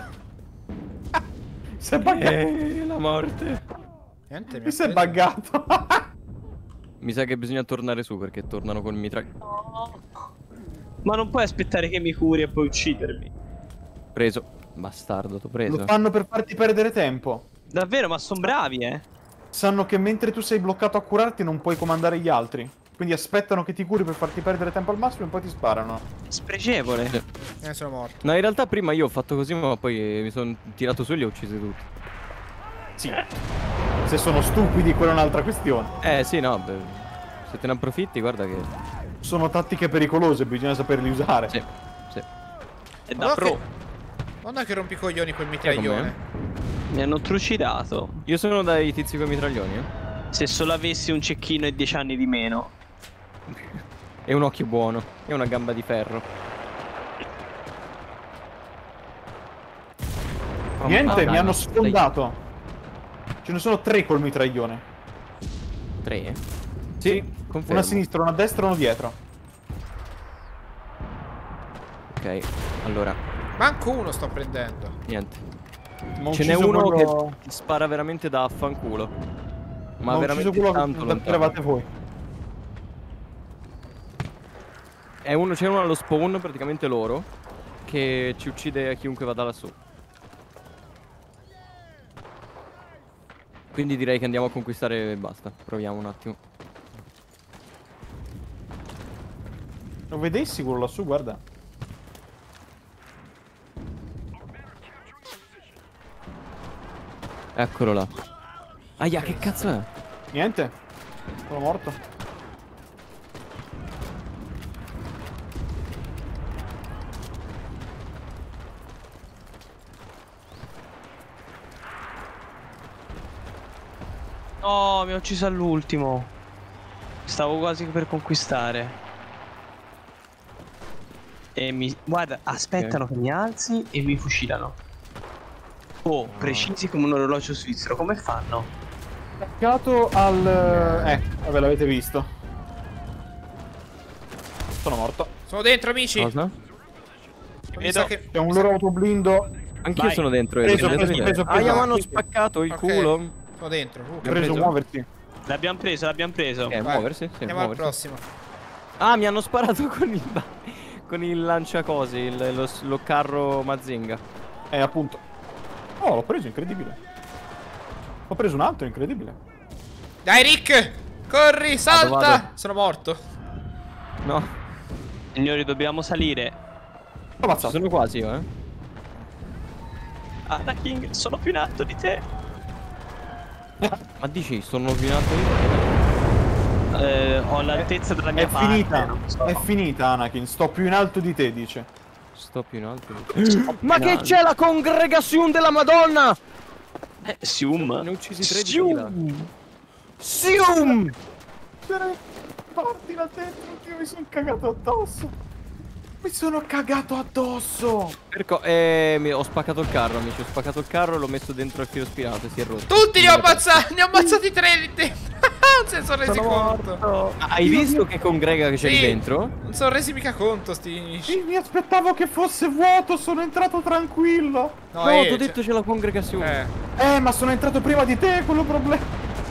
Si è buggato. Eh, la morte. Niente, mi Mi ha si è preso. buggato. Mi sa che bisogna tornare su perché tornano col mitraglione. Ma non puoi aspettare che mi curi e poi uccidermi. Preso. Bastardo, t'ho preso. Lo fanno per farti perdere tempo. Davvero, ma sono bravi, eh. Sanno che mentre tu sei bloccato a curarti non puoi comandare gli altri. Quindi aspettano che ti curi per farti perdere tempo al massimo e poi ti sparano. Spregevole. Sì. Eh, sono morto. No, in realtà prima io ho fatto così, ma poi mi sono tirato su e li ho uccisi tutti. Sì. Se sono stupidi, quella è un'altra questione. Eh, sì, no, beh, se te ne approfitti, guarda che... Sono tattiche pericolose, bisogna saperli usare. Sì, sì. È da Guarda pro. che... Guarda che rompicoglioni quel Chi è con mitraglione. Mi hanno trucidato. Io sono dai tizi con i mitraglioni, eh. Se solo avessi un cecchino e dieci anni di meno. E un occhio buono. E una gamba di ferro. Niente, Ah, mi dai, hanno ma- sfondato. Ce ne sono tre col mitraglione. Tre? Sì, confermo. una a sinistra, una a destra e uno dietro. Ok, allora, Manco uno sto prendendo. niente. Ma ho Ce n'è ucciso uno quello... che ti spara veramente da affanculo. Ma, Ma ho veramente ucciso quello tanto che lontano. eravate voi. è uno, c'è uno allo spawn, praticamente loro, che ci uccide chiunque vada lassù. Quindi direi che andiamo a conquistare e basta. Proviamo un attimo. Lo vedessi quello lassù, guarda. Eccolo là. Aia, che cazzo è? Niente. Sono morto. No, mi ha ucciso all'ultimo. Stavo quasi per conquistare. E mi... Guarda, aspettano Ok. che mi alzi e mi fucilano. Oh, precisi come un orologio svizzero. Come fanno? Attaccato al... Eh, vabbè, l'avete visto. Sono morto. Sono dentro, amici. Cosa? Mi sa che... C'è un loro autoblindo. Anch'io Vai. sono dentro. Preso, Edo, preso, vedete? preso, preso. Aia, mi hanno spaccato il Ok. culo. Sono dentro. Uh, Ho Abbiamo preso preso? muoverti. L'abbiamo preso, l'abbiamo preso. Eh, vai. muoversi, sì, Andiamo al muoversi. prossimo. Ah, mi hanno sparato con il... ba- con il lanciacosi, il, lo, lo carro Mazinga. Eh, appunto. Oh, l'ho preso, incredibile. Ho preso un altro, incredibile. Dai, Rick! Corri, salta! Vado, vado. Sono morto. No, Signori, dobbiamo salire. L'ho ci ammazzato. sono quasi io, eh. Anakin, sono più in alto di te. Ma dici, sono ordinato io? Eh, ho l'altezza della mia È parte. finita. non so. È finita, Anakin. Sto più in alto di te, dice. Sto più in alto. Ma che c'è la congregazione della Madonna? Eh, Sium. Ne ho uccisi tredicimila. Sium. Sium! Parti là dentro, che mi sono cagato addosso. Mi sono cagato addosso. Perco, eh, mi- ho spaccato il carro, amici. Ho spaccato il carro e l'ho messo dentro il filo spinato e si è rotto. Tutti li ho ammazzati! Ne ho ammazzati tre lì dentro! Non si sono resi conto. Ah, hai visto che congrega che c'è lì Sì. dentro? Non sono resi mica conto, sti... Sì, mi aspettavo che fosse vuoto, sono entrato tranquillo. No, eh, ti ho cioè- detto c'è la congregazione. Eh. Eh, ma sono entrato prima di te, quello problema.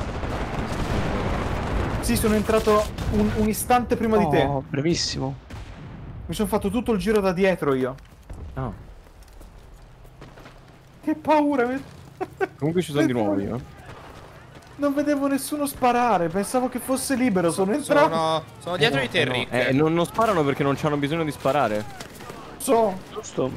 Sì, sono entrato un, un istante prima di te. Oh, bravissimo. Mi sono fatto tutto il giro da dietro io. Ah. Che paura. mi- Comunque ci sono di nuovo io. Non vedevo nessuno sparare, pensavo che fosse libero, sono entrato. Sono, sono dietro di te, No, Rick. eh, non, non sparano perché non hanno bisogno di sparare. So. Giusto.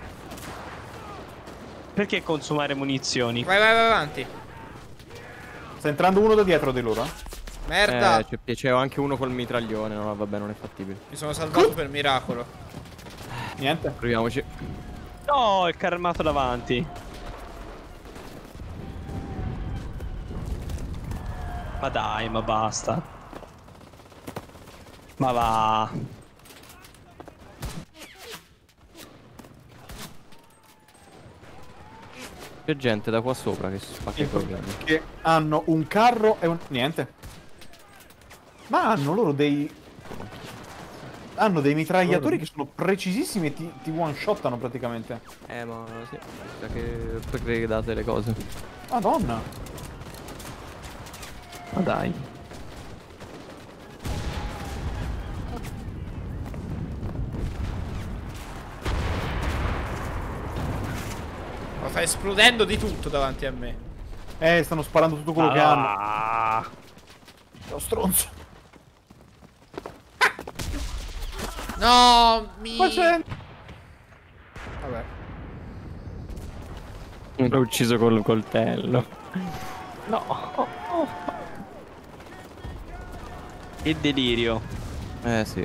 Perché consumare munizioni? Vai, vai, vai avanti. Sta entrando uno da dietro di loro. Merda. Eh, c'è, c'è anche uno col mitraglione. No, vabbè, non è fattibile. Mi sono salvato per miracolo. Niente. Proviamoci. No, il carro armato davanti. Ma dai, ma basta. Ma va. C'è gente da qua sopra che si spacca i coglioni. Che hanno un carro e un... Niente. Ma hanno loro dei... Hanno dei mitragliatori che sono precisissimi e ti, ti one-shottano praticamente. Eh, ma sì. Sa che pregredate le cose. Madonna. Ma dai. Ma sta esplodendo di tutto davanti a me. Eh, stanno sparando tutto quello che hanno. Ah, Lo stronzo. No, mi... Ma c'è... Vabbè. L'ho ucciso col coltello. no. Che delirio. Eh sì.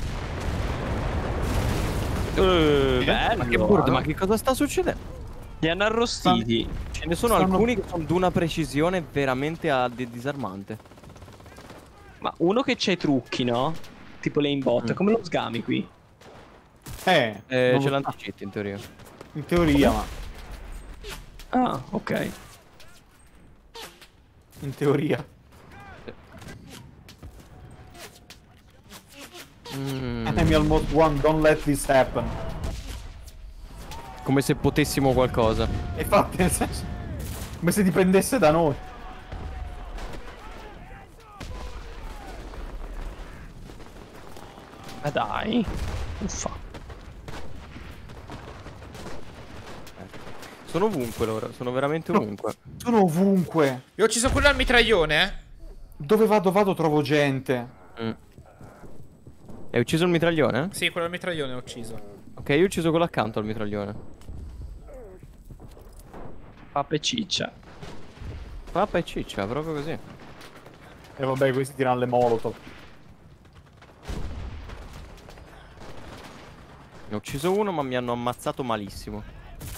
Eh, bello. Ma che burdo, ma che cosa sta succedendo? Li hanno arrostiti. Ce ne sono Stanno- alcuni che sono di una precisione veramente a di- disarmante. Ma uno che c'ha i trucchi, no? Tipo l'aimbot, Mm. come lo sgami qui? Eh, Eh, non c'è lo- l'anti-cheat in teoria. in teoria, ma... Ah, ok. In teoria. Mm, Enemy almost one, don't let this happen. come se potessimo qualcosa. E infatti, nel senso... Come se dipendesse da noi. Ma dai. Uffa. Sono ovunque loro, sono veramente ovunque. Sono ovunque. Io ho ucciso quello al mitraglione, eh. Dove vado vado trovo gente. Mm. Hai ucciso il mitraglione? Sì, quello al mitraglione ho ucciso. Ok, io ho ucciso quello accanto al mitraglione. Pappa e ciccia. Pappa e ciccia, proprio così. E vabbè, questi tirano le molotov. Ne ho ucciso uno, ma mi hanno ammazzato malissimo.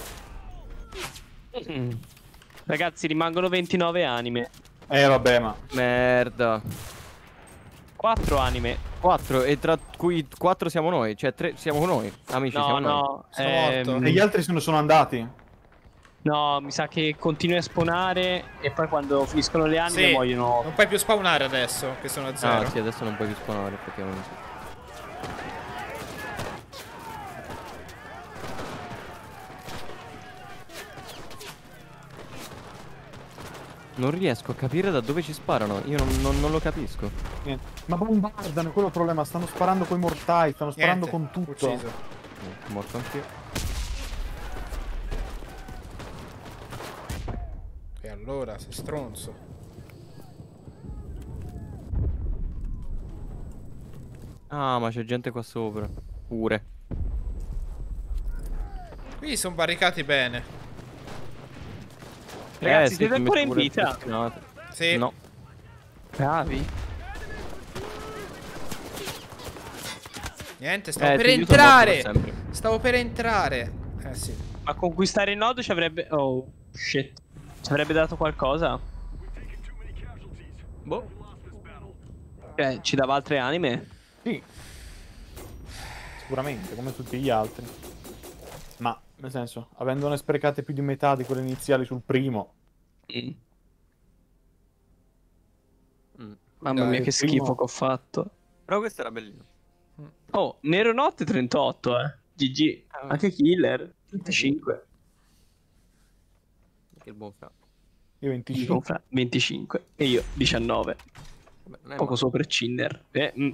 Mm. Ragazzi, rimangono ventinove anime. Eh vabbè, ma Merda. quattro anime. quattro, e tra cui quattro siamo noi. Cioè, tre siamo noi. Amici, No, siamo noi. no. Sono ehm, morto. e gli altri sono, sono andati. No, mi sa che continui a spawnare e poi quando finiscono le anime Sì, muoiono. non puoi più spawnare adesso, che sono a zero. Ah, sì, adesso non puoi più spawnare, effettivamente. Non riesco a capire da dove ci sparano. Io non, non- non lo capisco. Niente. Ma bombardano, è quello il problema. Stanno sparando coi mortai, stanno sparando Niente, con tutto. ucciso. Sono morto anch'io. E allora, sei stronzo. Ah, ma c'è gente qua sopra. Pure. Qui sono barricati bene. Ragazzi, sì, siete ti ancora metto in pure vita? impressionato. Sì. No. Bravi. Niente, stavo Eh, per sì, io sono entrare. morto per sempre. Stavo per entrare. Eh sì. Ma conquistare il nodo ci avrebbe... Oh, shit. Ci avrebbe dato qualcosa? Boh. Eh, ci dava altre anime? Sì. Sicuramente, come tutti gli altri. Ma, nel senso, avendone sprecate più di metà di quelle iniziali sul primo. Mm. Mm. Mamma Dai, mia, che il primo- schifo che ho fatto. Però questo era bellino. Oh, Nero Notte trentotto, eh. G G. Ah. Anche Killer. trentacinque. Che il buon fra. Io venticinque. Fra venticinque. E io diciannove. Vabbè, non è Poco male. sopra il Cinder. Eh, mm.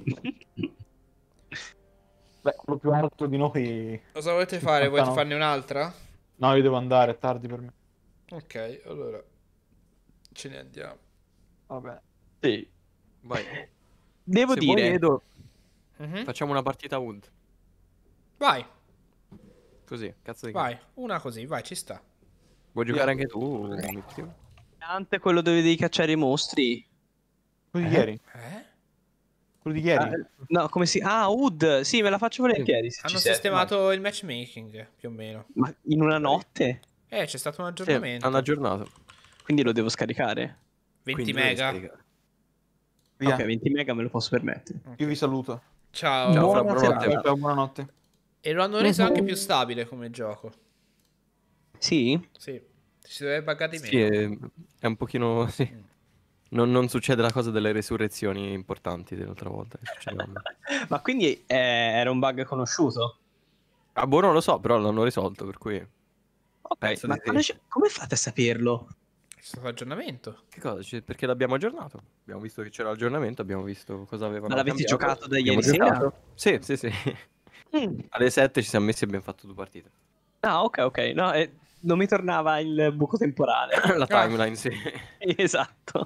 Beh, quello più alto di noi. Cosa volete fare? Volete cinquantanove. farne un'altra? No, io devo andare, è tardi per me. Ok, allora. Ce ne andiamo. Vabbè. Sì. Vai. Devo Se dire... vuoi, Edo, Mhm. facciamo una partita Wood. Vai, Così, cazzo di vai. Una così, vai, ci sta. Vuoi giocare anche tu? Mitty? Ante quello dove devi cacciare i mostri. Quello di Eh? ieri. Eh? Quello di ieri. Ah, no, come si... Ah, Wood. Sì, me la faccio volentieri. se Hanno ci sei. sistemato il matchmaking, più o meno. Ma in una notte? Eh, c'è stato un Sì, aggiornamento. hanno aggiornato. Quindi lo devo scaricare. venti Quindi lo devi mega. scaricare. Via. Ok, venti mega me lo posso permettere. Io vi saluto. Ciao. Ciao, Fra, Buonasera. buonanotte. Ciao, buonanotte. E lo hanno reso anche più stabile come gioco. Sì? Sì. Si deve buggare di Sì, meno. è, è un pochino... Sì. Non, non succede la cosa delle resurrezioni importanti dell'altra volta. Che succedeva a me. Ma quindi eh, era un bug conosciuto? Ah, boh, non lo so, però l'hanno risolto, per cui... Ok, Penso ma di sì. quando c'è- come fate a saperlo? C'è stato aggiornamento. Che cosa? Cioè, perché l'abbiamo aggiornato. Abbiamo visto che c'era l'aggiornamento, abbiamo visto cosa avevano Ma l'avete cambiato, giocato da abbiamo ieri sera? giocato. Sì, sì, sì. Mm. Alle sette ci siamo messi e abbiamo fatto due partite. Ah, ok, ok. No, eh, non mi tornava il buco temporale. La Ah. timeline, sì. Esatto.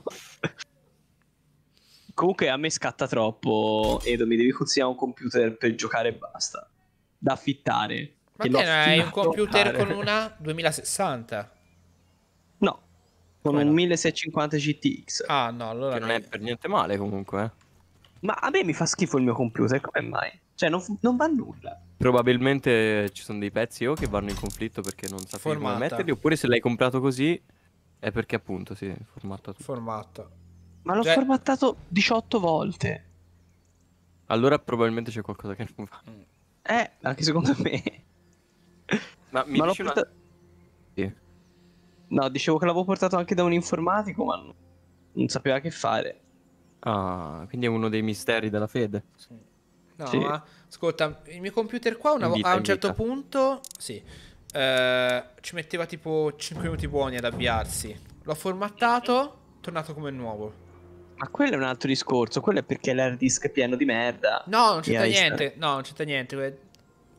Comunque a me scatta troppo. Edo, mi devi consigliare un computer per giocare e basta. Da affittare. Ma Che te l'ho ne hai un affittato. computer fare. con una duemilasessanta? No, con Come un no? milleseicentoscinquanta G T X. Ah, no, allora Che non è mi- per niente male comunque, eh. Ma a me mi fa schifo il mio computer, come mai? Cioè, non, fu- non va nulla. Probabilmente ci sono dei pezzi o che vanno in conflitto perché non sapevi come Formata. metterli, oppure se l'hai comprato così è perché appunto sì, è formato tutto. formatta. Ma l'ho Cioè- formattato diciotto volte. Allora probabilmente c'è qualcosa che non va. Eh, anche secondo me. Ma mi Ma l'ho dici una... porta- Sì. No, dicevo che l'avevo portato anche da un informatico, ma non, non sapeva che fare. Ah, quindi è uno dei misteri della fede. Sì. No, Sì. ma ascolta, il mio computer qua una vo- Invita, a un certo invita. punto, sì, eh, ci metteva tipo cinque minuti buoni ad avviarsi. L'ho formattato, tornato come nuovo. Ma quello è un altro discorso. Quello è perché l'hard disk è pieno di merda. No, non E c'entra hai sta- niente. No, non c'entra niente.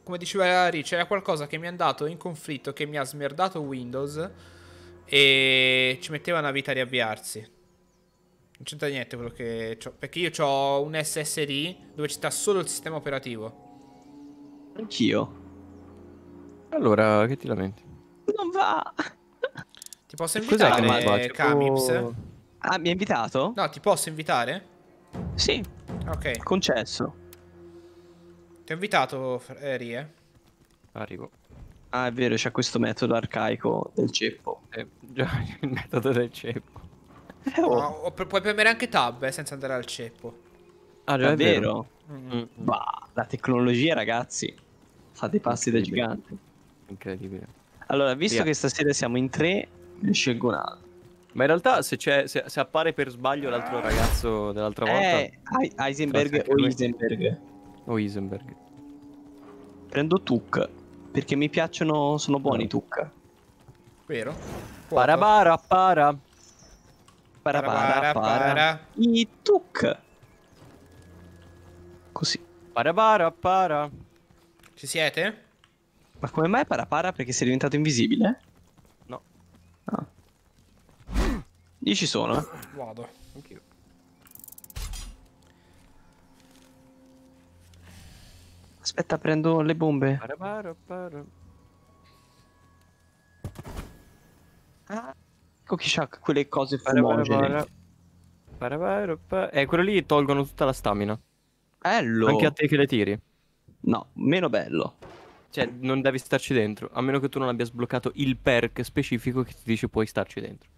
come diceva Rich, era qualcosa che mi è andato in conflitto, che mi ha smerdato Windows e ci metteva una vita a riavviarsi. Non c'entra niente quello che c'ho, perché io ho un S S D dove ci sta solo il sistema operativo. Anch'io. Allora, che ti lamenti? Non va. Ti posso Cos'è che non va? invitare, Tipo- Kamips? Ah, mi ha invitato? No, ti posso invitare? Sì, Ok, concesso. ti ho invitato, eh, Rie. Arrivo. Ah, è vero, c'è questo metodo arcaico del ceppo. Eh, già, il metodo del ceppo. Eh, oh, No, o pu- puoi premere anche tab eh, senza andare al ceppo. Ah, già, è vero. davvero? Mm. Mm, Bah, la tecnologia, ragazzi, fa dei passi da Incredibile. gigante. Incredibile. Allora, visto Via. che stasera siamo in tre, ne scelgo un altro. Ma in realtà se, c'è, se, se appare per sbaglio l'altro ragazzo dell'altra volta... Eh, Hei- Heisenberg Forse anche o lui. Heisenberg. O Heisenberg. Prendo Tuk, perché mi piacciono, sono buoni i Tuk. Vero? Fuoco. Parabara, para. Para para Para, para. para. I Tuk. Così. Parabara, para. Ci siete? Ma come mai para para? Perché sei diventato invisibile? No, Ah. Io ci sono. eh. Vado. anch'io. Aspetta, prendo le bombe. Parabara, para. Ah. Ecco chi c'ha quelle cose Parabara, fumogene. para. Parabara, pa- Eh, quello lì tolgono tutta la stamina. Bello. Anche a te che le tiri. No, meno bello. Cioè, non devi starci dentro. A meno che tu non abbia sbloccato il perk specifico che ti dice puoi starci dentro.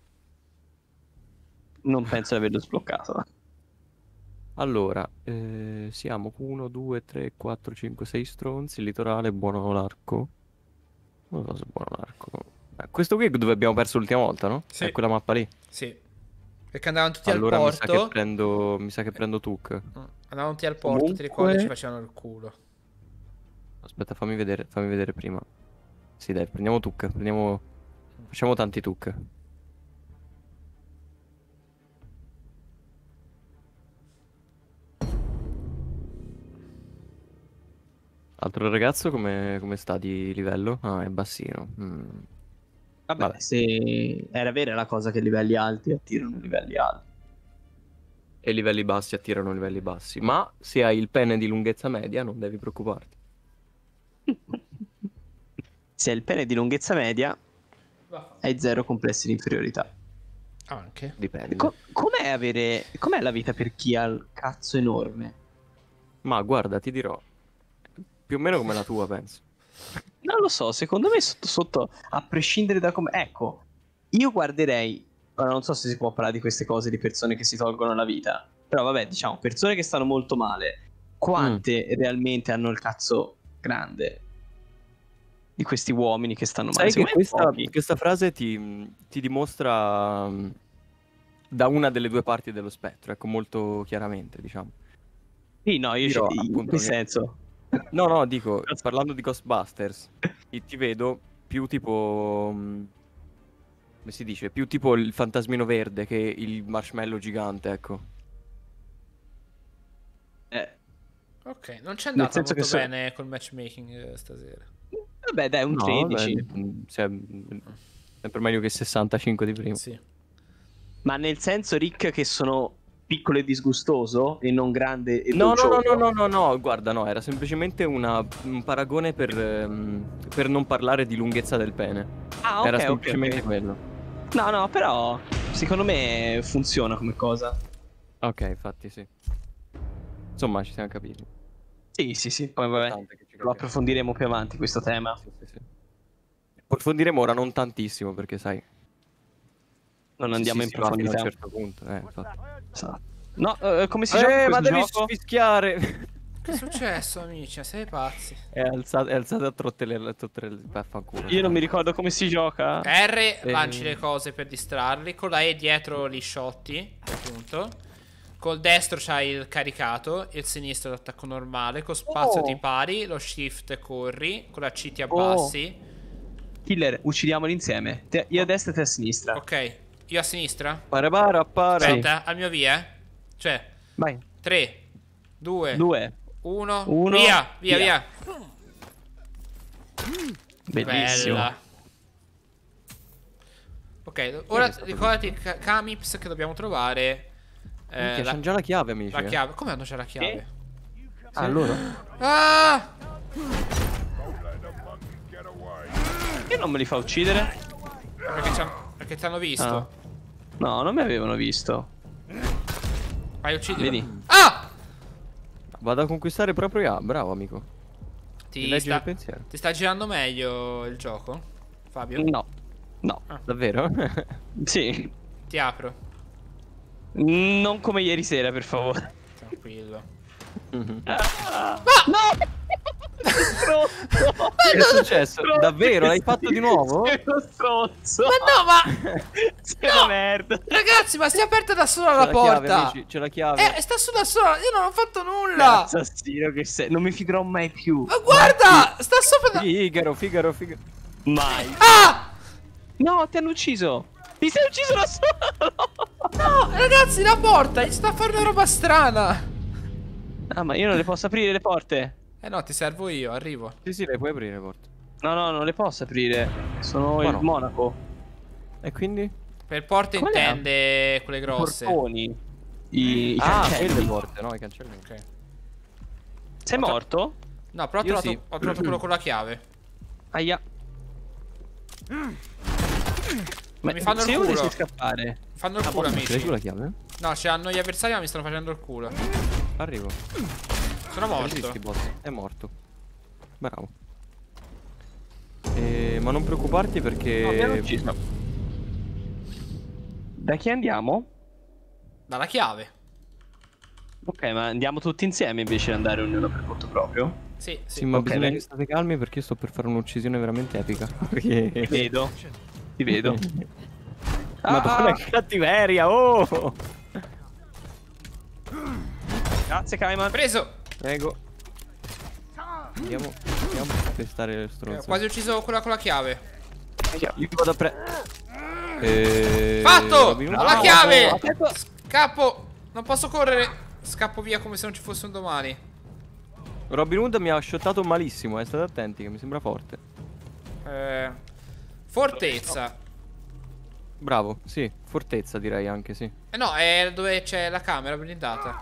Non penso di averlo sbloccato. Allora, eh, siamo uno, due, tre, quattro, cinque, sei stronzi. Il litorale, buono l'arco. Non so se è buono l'arco. Eh, questo qui è dove abbiamo perso l'ultima volta, no? Sì. È quella mappa lì. Sì. Perché andavano tutti Allora al mi sa che porto. prendo. Mi sa che prendo Tuk. Mm, Andavano tutti al porto, ti Comunque- ricordi? E ci facevano il culo. Aspetta, fammi vedere, fammi vedere prima. Sì, dai, prendiamo Tuk. Prendiamo. Facciamo tanti Tuk. Altro ragazzo come, come sta di livello? Ah, è bassino. Mm. Vabbè, Vabbè. se era vera la cosa che livelli alti attirano livelli alti. E livelli bassi attirano livelli bassi. Ma se hai il pene di lunghezza media non devi preoccuparti. Se hai il pene di lunghezza media, hai zero complessi di inferiorità. Anche. Dipende. Co- com'è avere. Com'è la vita per chi ha il cazzo enorme? Ma guarda, ti dirò. Più o meno come la tua, penso. Non lo so, secondo me sotto sotto, a prescindere da come... Ecco, io guarderei... Ora non so se si può parlare di queste cose di persone che si tolgono la vita. Però vabbè, diciamo, persone che stanno molto male. Quante Mm. realmente hanno il cazzo grande? Di questi uomini che stanno Sai male? che Secondo me questa, pochi. questa frase ti, ti dimostra mm, da una delle due parti dello spettro, ecco, molto chiaramente, diciamo. Sì, no, io Dirò, in appunto, che che- senso? No, no, dico, parlando di Ghostbusters, ti ti vedo più tipo... mm, come si dice? Più tipo il fantasmino verde che il marshmallow gigante, ecco. Eh, Ok, non c'è andata senso molto che so- bene col matchmaking eh, stasera. vabbè, dai, un No, tredici. vabbè, mm, cioè, mm, sempre meglio che sessantacinque di prima. Sì. Ma nel senso, Rick, che sono piccolo e disgustoso e non grande e No, no, no, dolcioso? no, no, no, no, guarda, no, era semplicemente una- un paragone per, ehm, per non parlare di lunghezza del pene. Ah, ok, Era ok, semplicemente ok. quello. No, no, però secondo me funziona come cosa. Ok, infatti sì. Insomma, ci siamo capiti. Sì, sì, sì. Poi vabbè, Importante che ci lo capiamo. approfondiremo più avanti questo tema. Sì, sì, sì. Approfondiremo ora non tantissimo perché sai. Non sì, andiamo sì, in si va fino a profondità. un certo punto. Eh, infatti. Esatto. No, eh, come si gioca Eh, ma questo devi gioco? fischiare. Che è successo, amici? Siete pazzi. È alzato, è alzato a trottele, trottele, vaffanculo. Io non mi ricordo come si gioca. R lanci le cose per distrarli. Con la E dietro li shotti. Appunto. Col destro c'hai il caricato. Il sinistro l'attacco normale. Con spazio Oh. ti pari. Lo shift corri. Con la C ti Oh. abbassi. Killer, uccidiamoli insieme. Te- io a destra e te a sinistra. Ok. Io a sinistra. Para para para. Aspetta, al mio via. eh. Cioè, Vai. tre, due, Due. uno. Uno. Via, via, Via. via. Bellissimo. Bella. Ok, ora ricordati Ka- Kamips che dobbiamo trovare. eh, Minchia, la, c'hanno già la chiave, amici. la eh. chiave. Come hanno già la chiave? Ah, loro? Ah! Che non me li fa uccidere? Perché, ci han- perché ti hanno visto. Ah. No, non mi avevano visto. Vai, uccidilo. Vedi? Ah! Vado a conquistare proprio A, bravo amico. Ti Ti leggi sta, il pensiero. ti sta girando meglio il gioco, Fabio? No. No. Davvero? Sì. Ti apro. Non come ieri sera, per favore. Tranquillo. Mhm. No! Stronzo! Che è successo? Davvero? L'hai fatto di nuovo? Sei uno stronzo! Ma no, ma... Sei una merda! Ragazzi, ma si è aperta da sola C'è la la chiave, porta. amici, c'è la chiave. Eh, sta su da sola. Io non ho fatto nulla. Assassino che sei! Non mi fiderò mai più! Ma guarda, sta sopra da... Figaro, Figaro, Figaro. Mai! Ah! No, ti hanno ucciso! Mi sei ucciso da solo! No, ragazzi, la porta gli sta a fare una roba strana. Ah, ma io non le posso aprire le porte? Eh no, ti servo io, arrivo. Sì, sì, le puoi aprire le porte. No, no, non le posso aprire. Sono Ma il no. monaco. E quindi? Per porte Qual è? intende quelle I grosse. portoni. I, i Ah, cancelli. quelle porte, no, i cancelli. Ok. Sei morto? No, però ho Io trovato, sì. ho trovato quello con la chiave. Aia. Ma Mi fanno il se io culo. volessi scappare. Fanno il Ah, culo, posso mettere amici. giù la chiave? No, c'hanno gli avversari ma mi stanno facendo il culo. Arrivo. Sono morto. Resisti, boss. È morto. Bravo. Eh, ma non preoccuparti perché... No, mi hanno ucciso. Da chi andiamo? Dalla chiave. Ok, ma andiamo tutti insieme invece di andare ognuno per conto proprio? Sì, sì. Sì, ma Ok, bisogna dai. che state calmi perché io sto per fare un'uccisione veramente epica. Perché... Ti vedo. Ti vedo. Madonna, Ah, che cattiveria, oh! Grazie, Kaiman. Preso. Prego. Andiamo, andiamo a testare le Eh, stronze. Ho quasi ucciso quella con la chiave. Io vado a pre... Eh, Fatto! Robin Hood- Ho la Ah, chiave! Aspetta. Scappo. Non posso correre. Scappo via come se non ci fosse un domani. Robin Hood mi ha shottato malissimo, eh, state attenti che mi sembra forte. Eh, fortezza. Bravo, sì, fortezza direi anche, sì. Eh no, è dove c'è la camera blindata.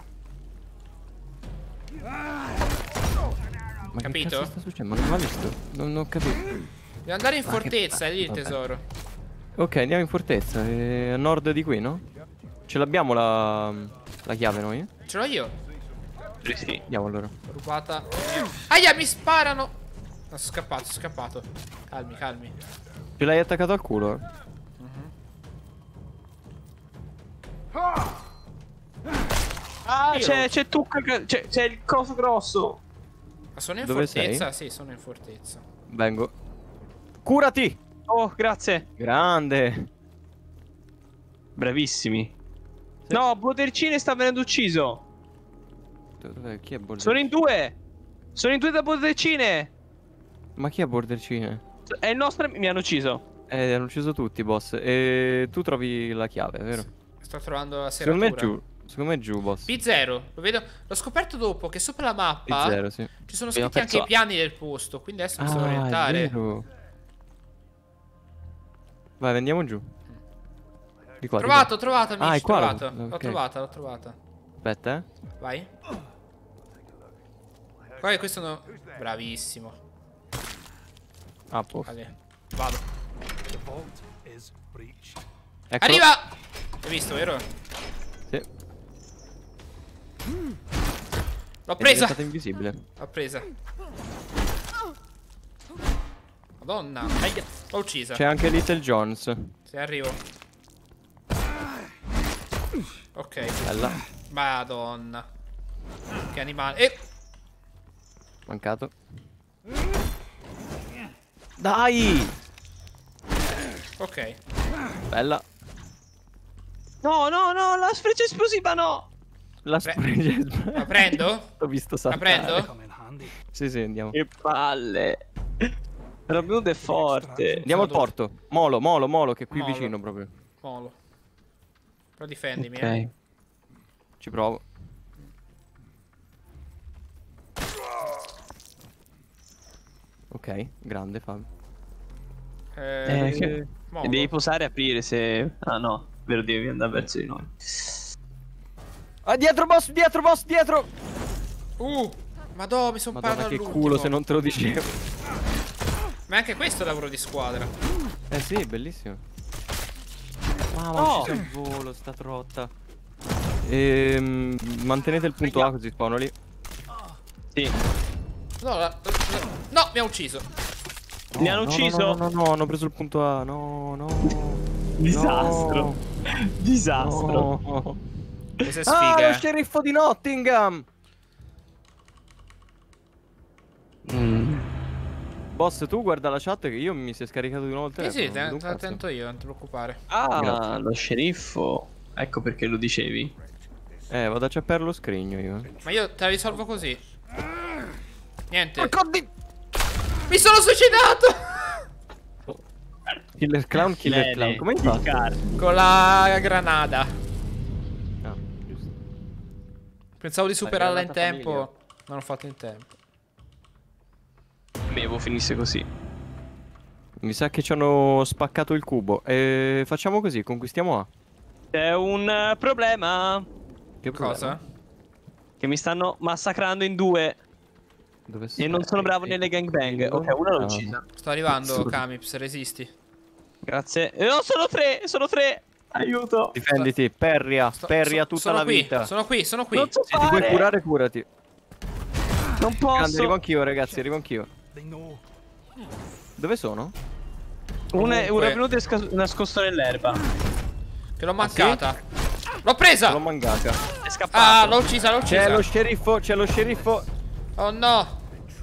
Ma Capito? che cazzo sta succedendo? Ma non l'ha visto? Non, non ho capito. Devo andare in Ah, che fortezza, è lì il vabbè. tesoro. Ok, andiamo in fortezza, eh, a nord di qui, no? Ce l'abbiamo la, la chiave noi? Ce l'ho io. Sì, sì. Andiamo allora. Rubata. Aia, mi sparano. No, sono scappato, sono scappato. Calmi, calmi. Ce l'hai attaccato al culo? eh? Ah, Io- c'è, c'è Tucca, c'è, c'è il coso grosso. Ma sono in Dove fortezza? Sì, sono in fortezza. Vengo. Curati! Oh, grazie. Grande! Bravissimi. No, Bodercine sta venendo ucciso. Dov'è? Chi è Bordercine? Sono in due. Sono in due da Bodercine. Ma chi è Bordercine? È il nostro. Mi hanno ucciso. Eh, hanno ucciso tutti, boss. E tu trovi la chiave, vero? Sto trovando la Secondo me è serratura. giù. Secondo me è giù, boss. P zero, lo vedo. L'ho scoperto dopo che sopra la mappa P zero, sì. ci sono Abbiamo scritti anche perso- i piani del posto. Quindi adesso mi so Ah, è orientare. vero. Vai, andiamo giù. Di qua, di Trovato, qua. ho trovato, amici. Ah, è qua, trovato. ok. L'ho trovata, l'ho trovata. Aspetta, eh. Vai. Poi questo no. Bravissimo. Ah, posto. Vale. Vado. Eccolo. Arriva! Hai visto, vero? Sì. L'ho È presa. diventata invisibile. L'ho presa. Madonna. Aia. L'ho uccisa. C'è anche Little Jones. Se arrivo. Ok. Bella. Madonna. Che animale. Eh. Mancato. Dai! Ok. Bella. No, no, no, la freccia esplosiva no. La Pre- spregge. La prendo? L'ho visto La saltare. prendo? Sì, sì, andiamo. Che palle. Robin Hood è forte. Andiamo al Sono dove? porto. Molo, molo, molo, che è qui Molo. vicino proprio. Molo. Però difendimi, Ok. eh. Ci provo. Ok, grande Fabio. Eh, Eh, che- Mogo. Devi posare e aprire se... Ah no, vero, devi andare verso di noi. Ah, dietro boss, dietro boss, dietro! Uh, madò, mi sono Madonna parato che all'ultimo. culo se non te lo dicevo. Ma anche questo è lavoro di squadra. Eh sì, bellissimo. Ah, ma No! ucciso al volo, sta trotta. Ehm, mantenete il punto A così spawno lì. Sì. No, la- la- no, mi ha ucciso. Mi hanno No, ucciso. No, no, no, no, hanno preso il punto A. No, no. Disastro. No, Disastro. no. Questa è Ah, sfiga. lo eh. sceriffo di Nottingham. Mm. Boss, tu guarda la chat che io mi si è scaricato di nuovo il Sì, telefono. sì, te, non te cazzo. l'attento io, non ti preoccupare. Ah, Grazie. lo sceriffo. Ecco perché lo dicevi. Eh, vado a ciappare lo scrigno io. Ma io te la risolvo così. Niente. Porco di... Mi sono suicidato! Killer clown, killer clown. Come hai fatto? Con la granada. Ah, giusto. Pensavo di superarla in granata tempo, famiglia. ma non l'ho fatto in tempo. Bevo finisse così. Mi sa che ci hanno spaccato il cubo. E facciamo così, conquistiamo A. C'è un eh, problema. Che problema? Cosa? Che mi stanno massacrando in due. Dove E non sono bravo nelle gangbang. Ok, una l'ho uccisa. Sto arrivando, Assurdo. Kamips, resisti. Grazie. Eh, No, sono tre. Sono tre. Aiuto. Difenditi, perria, Sto- perria so- tutta sono la qui, vita. Sono qui, sono qui. Non so Se ti vuoi fare. curare, curati. Non Grande, arrivo posso. anch'io, ragazzi, arrivo anch'io. Dove sono? Un è un Comunque- venuto nascosto nell'erba. Che l'ho mancata. L'ho presa! L'ho mangata. È Ah, scappato. l'ho uccisa, l'ho C'è lo uccisa. sceriffo, c'è lo sceriffo. Oh no.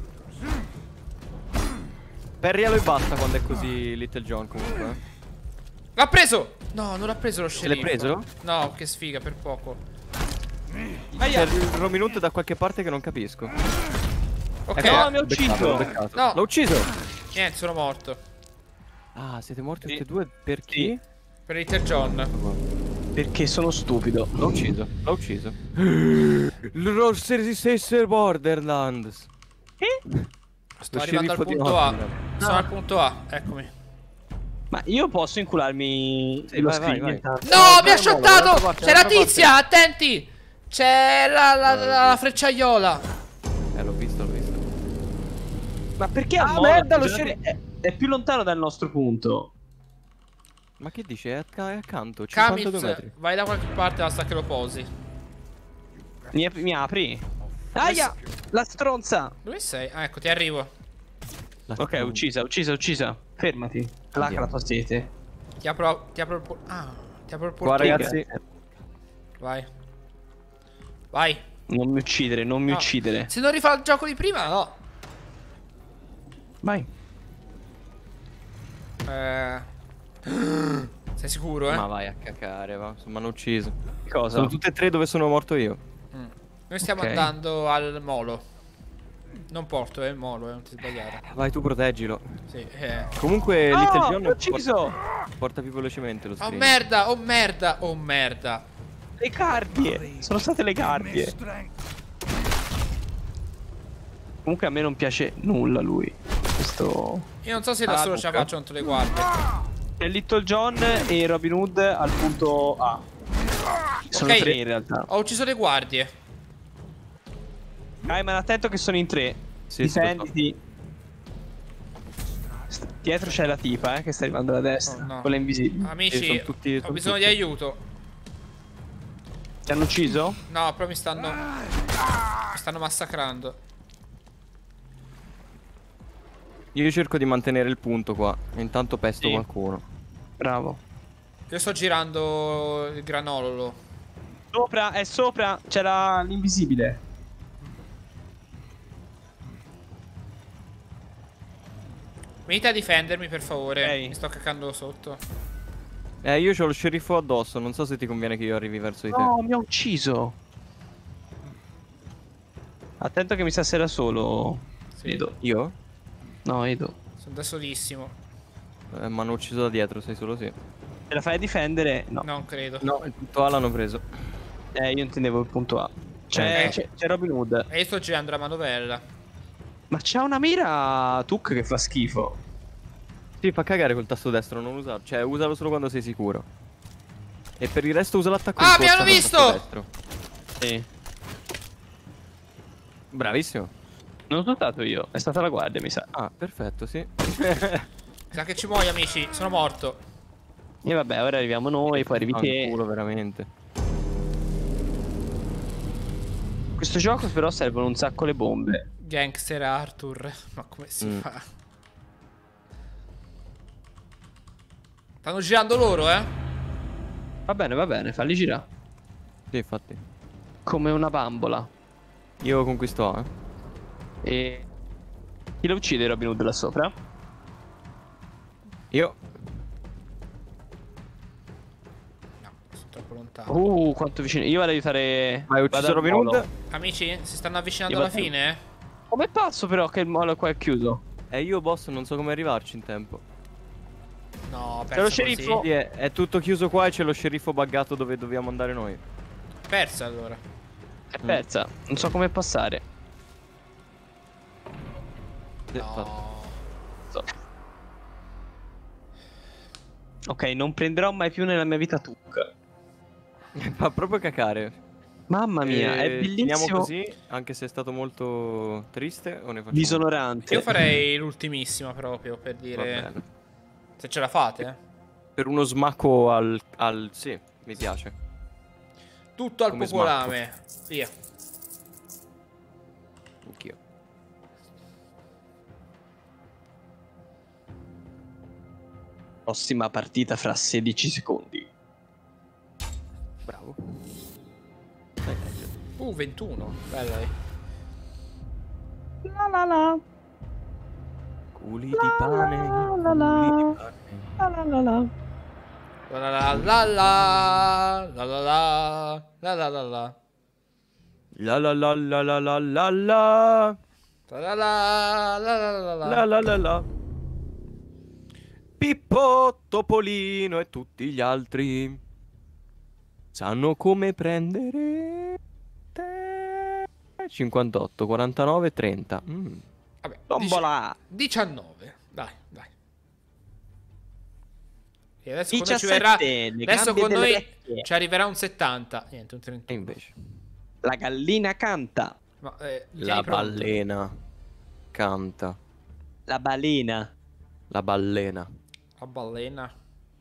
Perrialo e basta quando è così Little John comunque. eh. L'ha preso! No, non l'ha preso lo Se l'è sceriffo. preso? No, che sfiga, per poco. C'è il Robin Hood da qualche parte che non capisco. Ok, Ecco, No, mi ha l'ho beccato, ucciso. l'ho beccato. No. L'ho ucciso. niente, sono morto. Ah, siete morti Sì. tutti e due per chi? Per Little John. Perché sono stupido. L'ho ucciso, l'ho ucciso. Lo stesse Borderlands. Eh? Sto Lo arrivando al sceriffo di punto A. Nottingham. Sono Ah. al punto A, eccomi. Ma io posso incularmi Sì, lo vai, vai, screen vai. intanto? No, No, mi ha dai, mola, shottato! dall'altra parte, C'è la dall'altra tizia, attenti! C'è la, la, la, la frecciaiola. Eh, l'ho visto, l'ho visto. Ma perché Ah, a Monaco, merda, lo scusate, sceri- è, è più lontano dal nostro punto. Ma che dice? È, acc- è accanto, cinquantadue Kamips, metri. vai da qualche parte, basta che lo posi. Mi, mi apri? Aia! La stronza! Dove sei? Ah, ecco, ti arrivo. La- Ok, uccisa, uccisa, uccisa. Fermati. Placa la tua sete. Ti apro, ti apro il por- Ah, ti apro il Qua portone. ragazzi, Vai. Vai. Non mi uccidere, non mi No. uccidere. Se non rifà il gioco di prima, no. Vai. Eh... Sei sicuro, eh? ma vai a cacare, va. Mi hanno ucciso. Cosa? Sono tutte e tre dove sono morto io. Mm. Noi stiamo Ok. andando al molo. Non porto, è il molo, eh, non ti sbagliare. Vai, tu proteggilo. Sì, eh. Comunque, No, Little l'ho John ucciso! porta, porta più velocemente lo Oh screen. merda, oh merda, oh merda. Le guardie! Sono state le guardie. Comunque a me non piace nulla lui. Questo... Io non so se da Ah, solo ce la Luca. faccio contro le guardie. C'è Little John e Robin Hood al punto A. Sono Ok. tre in realtà. Ho ucciso le guardie. Gaiman, attento che sono in tre. Sì, sì, lo so. Difenditi. St- Dietro c'è la tipa, eh, che sta arrivando da destra. Oh, no. Quella invisibile. Amici, Sì, sono tutti- ho sono bisogno tutti. di aiuto. Ti hanno ucciso? No, però mi stanno... Mi stanno massacrando. Io cerco di mantenere il punto qua. E intanto pesto Sì. qualcuno. Bravo. Io sto girando il granolo. Sopra, è sopra. C'era l'invisibile. Venite a difendermi, per favore. Ok. Mi sto caccando sotto. Eh, io ho lo sceriffo addosso. Non so se ti conviene che io arrivi verso di te. No, mi ha ucciso. Attento che mi sta da solo. Sì. Edo. Io? No, Edo. Sono da solissimo. Eh, mi hanno ucciso da dietro, sei solo sì. Se la fai a difendere? No. Non credo. No, il punto A l'hanno preso. Eh, io intendevo il punto A. C'è, Eh. c'è, c'è Robin Hood. E io sto girando la manovella. Ma c'ha una mira Tuk che fa schifo. Sì, fa cagare col tasto destro, non usarlo. Cioè, usalo solo quando sei sicuro. E per il resto usa l'attacco Ah, in mi corsa hanno col visto! tasto destro. Sì. Bravissimo. Non sono stato io, è stata la guardia, mi sa. Ah, perfetto, sì. Sa che ci muoio, amici. Sono morto. E vabbè, ora arriviamo noi, poi arrivi te. culo, veramente. Questo gioco però servono un sacco le bombe. Gangster Arthur. Ma come si Mm. fa? Stanno girando loro, eh? Va bene, va bene, falli girare. Sì, infatti. Come una bambola. Io conquisto A, eh. E... chi lo uccide Robin Hood là sopra? Io. No, sono troppo lontano. Uh, quanto vicino. Io vado ad aiutare... Hai vado ucciso al Robin molo. Hood? Amici, si stanno avvicinando Io alla vado- fine, eh? Com'è pazzo però che il molo qua è chiuso? E io, boss, non so come arrivarci in tempo. No, C'è lo perso sceriffo. così. Sì, è, è tutto chiuso qua e c'è lo sceriffo buggato dove dobbiamo andare noi. Perso allora. È persa. Non so come passare. Sì, infatti. No. So. Ok, non prenderò mai più nella mia vita Tuk. Fa proprio cacare. Mamma mia, è Eh, finiamo bellissimo. così, anche se è stato molto triste, o ne facciamo? Disonorante. Io farei l'ultimissima proprio per Va dire. bene. Se ce la fate, eh. Per uno smacco al... al... sì, mi piace. Tutto al Come popolame. Via. Anch'io. Prossima partita fra sedici secondi. Bravo. Dai, dai. Uh, ventuno. Bella dai. La la la. Culi di pane. la la. Culi di pane. La la la la. La la la la la la la la la la la La la la la la la la la. la la la la la la La la la la. Pippo, Topolino e tutti gli altri sanno come prendere te. cinquantotto, quarantanove, trenta. Mm. Vabbè, Tombola. diciannove. Dai, dai. E adesso con noi ci verrà. diciassette, le Adesso gabbie con delle noi vecchie. ci arriverà un settanta. Niente, un E trentuno. invece La gallina canta. Ma, eh, tieni la pronto. ballena canta. La balena. La ballena. La ballena.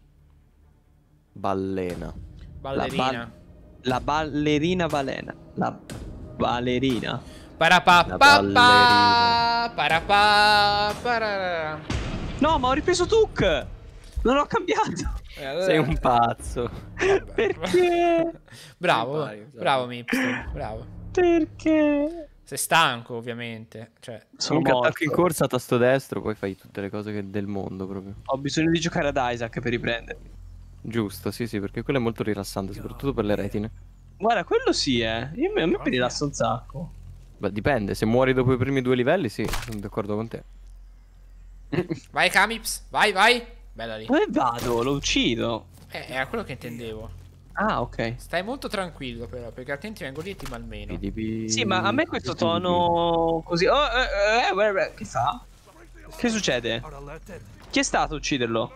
Ballena. Ballerina. La, bal- la ballerina balena. La ballerina. Parapà, La pa, ballerina. pa, parapà, pararà. No, ma ho ripreso Tuk. Non ho cambiato. Eh, allora- Sei un pazzo. Perché? Bravo, Impari, esatto. bravo Mipster, bravo. Perché? Sei stanco, ovviamente. Cioè, Sono Comunque morto. attacco in corsa, tasto destro, poi fai tutte le cose che- del mondo proprio. Ho bisogno di giocare ad Isaac per riprendermi. Giusto, sì, sì, perché quello è molto rilassante, soprattutto per le retine. Guarda, quello sì, eh. Io, a me mi rilassa un sacco. Beh, dipende, se muori dopo i primi due livelli, sì, sono d'accordo con te. vai Kamips, vai, vai. Bella lì. Dove vado? Lo uccido. Eh, era quello che intendevo. Ah, ok. Stai molto tranquillo però, perché altrimenti vengo lì e ti malmeno. Sì, ma a me questo tono così. Oh, eh, eh, eh, eh, che fa? Che succede? Chi è stato a ucciderlo?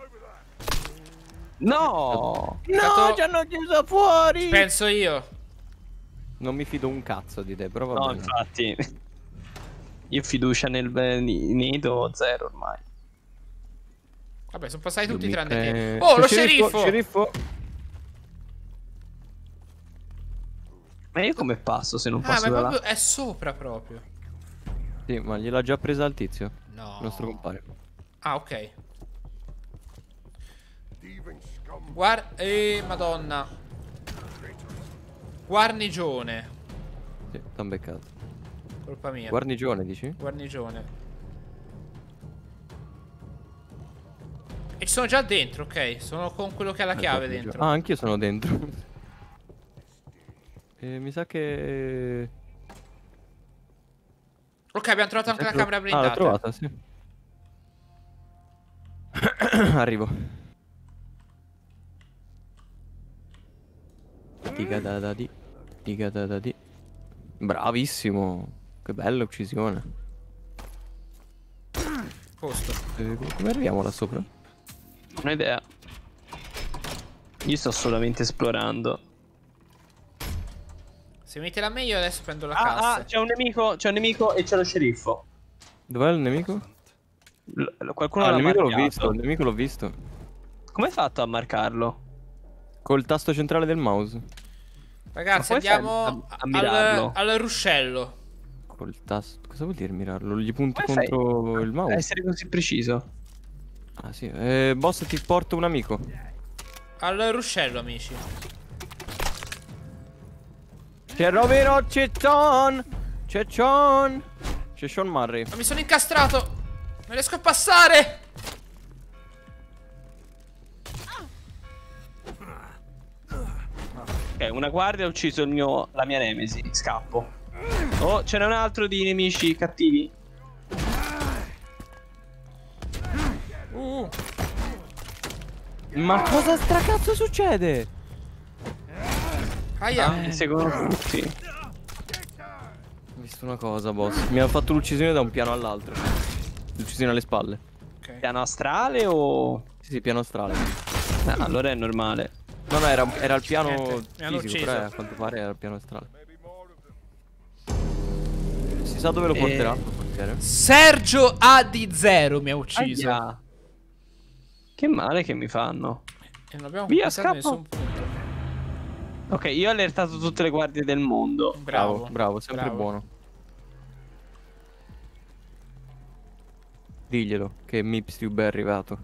No! È stato- ci hanno chiuso fuori! Penso io. Non mi fido un cazzo di te, però va No, bene. infatti. Io fiducia nel eh, nido zero ormai. Vabbè, sono passati Io tutti mi tranne pre- te. Oh, C'è lo sceriffo! Sceriffo! Ma io come passo se non Ah, passo ma è da là? proprio... È sopra proprio. Sì, ma gliel'ha già presa il tizio, No. il nostro compare. Ah, ok. Guarda... Eh, madonna. Guarnigione. Sì, t'han beccato. Colpa mia. Guarnigione, dici? Guarnigione. E ci sono già dentro, ok. Sono con quello che ha la chiave Guarnigione. dentro. Ah, anch'io sono dentro. E mi sa che... Ok, abbiamo trovato anche la Mi sa che camera l'ho- blindata. Ah, l'ho trovata, sì. Arrivo. Diga da da di. Diga da da di. Bravissimo. Che bella uccisione. Posto. Eh, come arriviamo là sopra? Un'idea. Io sto solamente esplorando. Se metti la meglio adesso prendo la Ah, cassa. ah, c'è un nemico, c'è un nemico e c'è lo sceriffo. Dov'è il nemico? L- qualcuno Ah, l'ha il nemico l'ho marcato. visto, il nemico l'ho visto. Come hai fatto a marcarlo? Col tasto centrale del mouse. Ragazzi, Ma come fai andiamo a- a mirarlo? al, al ruscello. Col tasto. Cosa vuol dire mirarlo? Gli punti Come fai contro il a mouse. essere così preciso? Ah sì. Eh, boss, ti porto un amico. Al ruscello, amici. C'è Rovino, c'è John. C'è John. C'è Sean Murray. Ma mi sono incastrato. Non riesco a passare. Ok, una guardia ha ucciso il mio, la mia nemesi. Scappo. Oh, ce n'è un altro di nemici cattivi. Uh. Ma cosa stracazzo succede? Aia. Eh, secondo tutti. Ho visto una cosa, boss. Mi ha fatto l'uccisione da un piano all'altro. L'uccisione alle spalle. Ok. Piano astrale o... Sì, sì, piano astrale. No, allora è normale. No, no, era, era il piano Niente, mi hanno fisico, ucciso. però a quanto pare era il piano astrale. Si sa dove lo Eh. porteranno il portiere? Sergio A D zero mi ha ucciso. Aia. Che male che mi fanno. E non abbiamo Via, conquistato scappo. nessun punto. Ok, io ho allertato tutte le guardie del mondo. Bravo, Bravo, bravo, sempre bravo. buono. Diglielo che Mipstube è arrivato.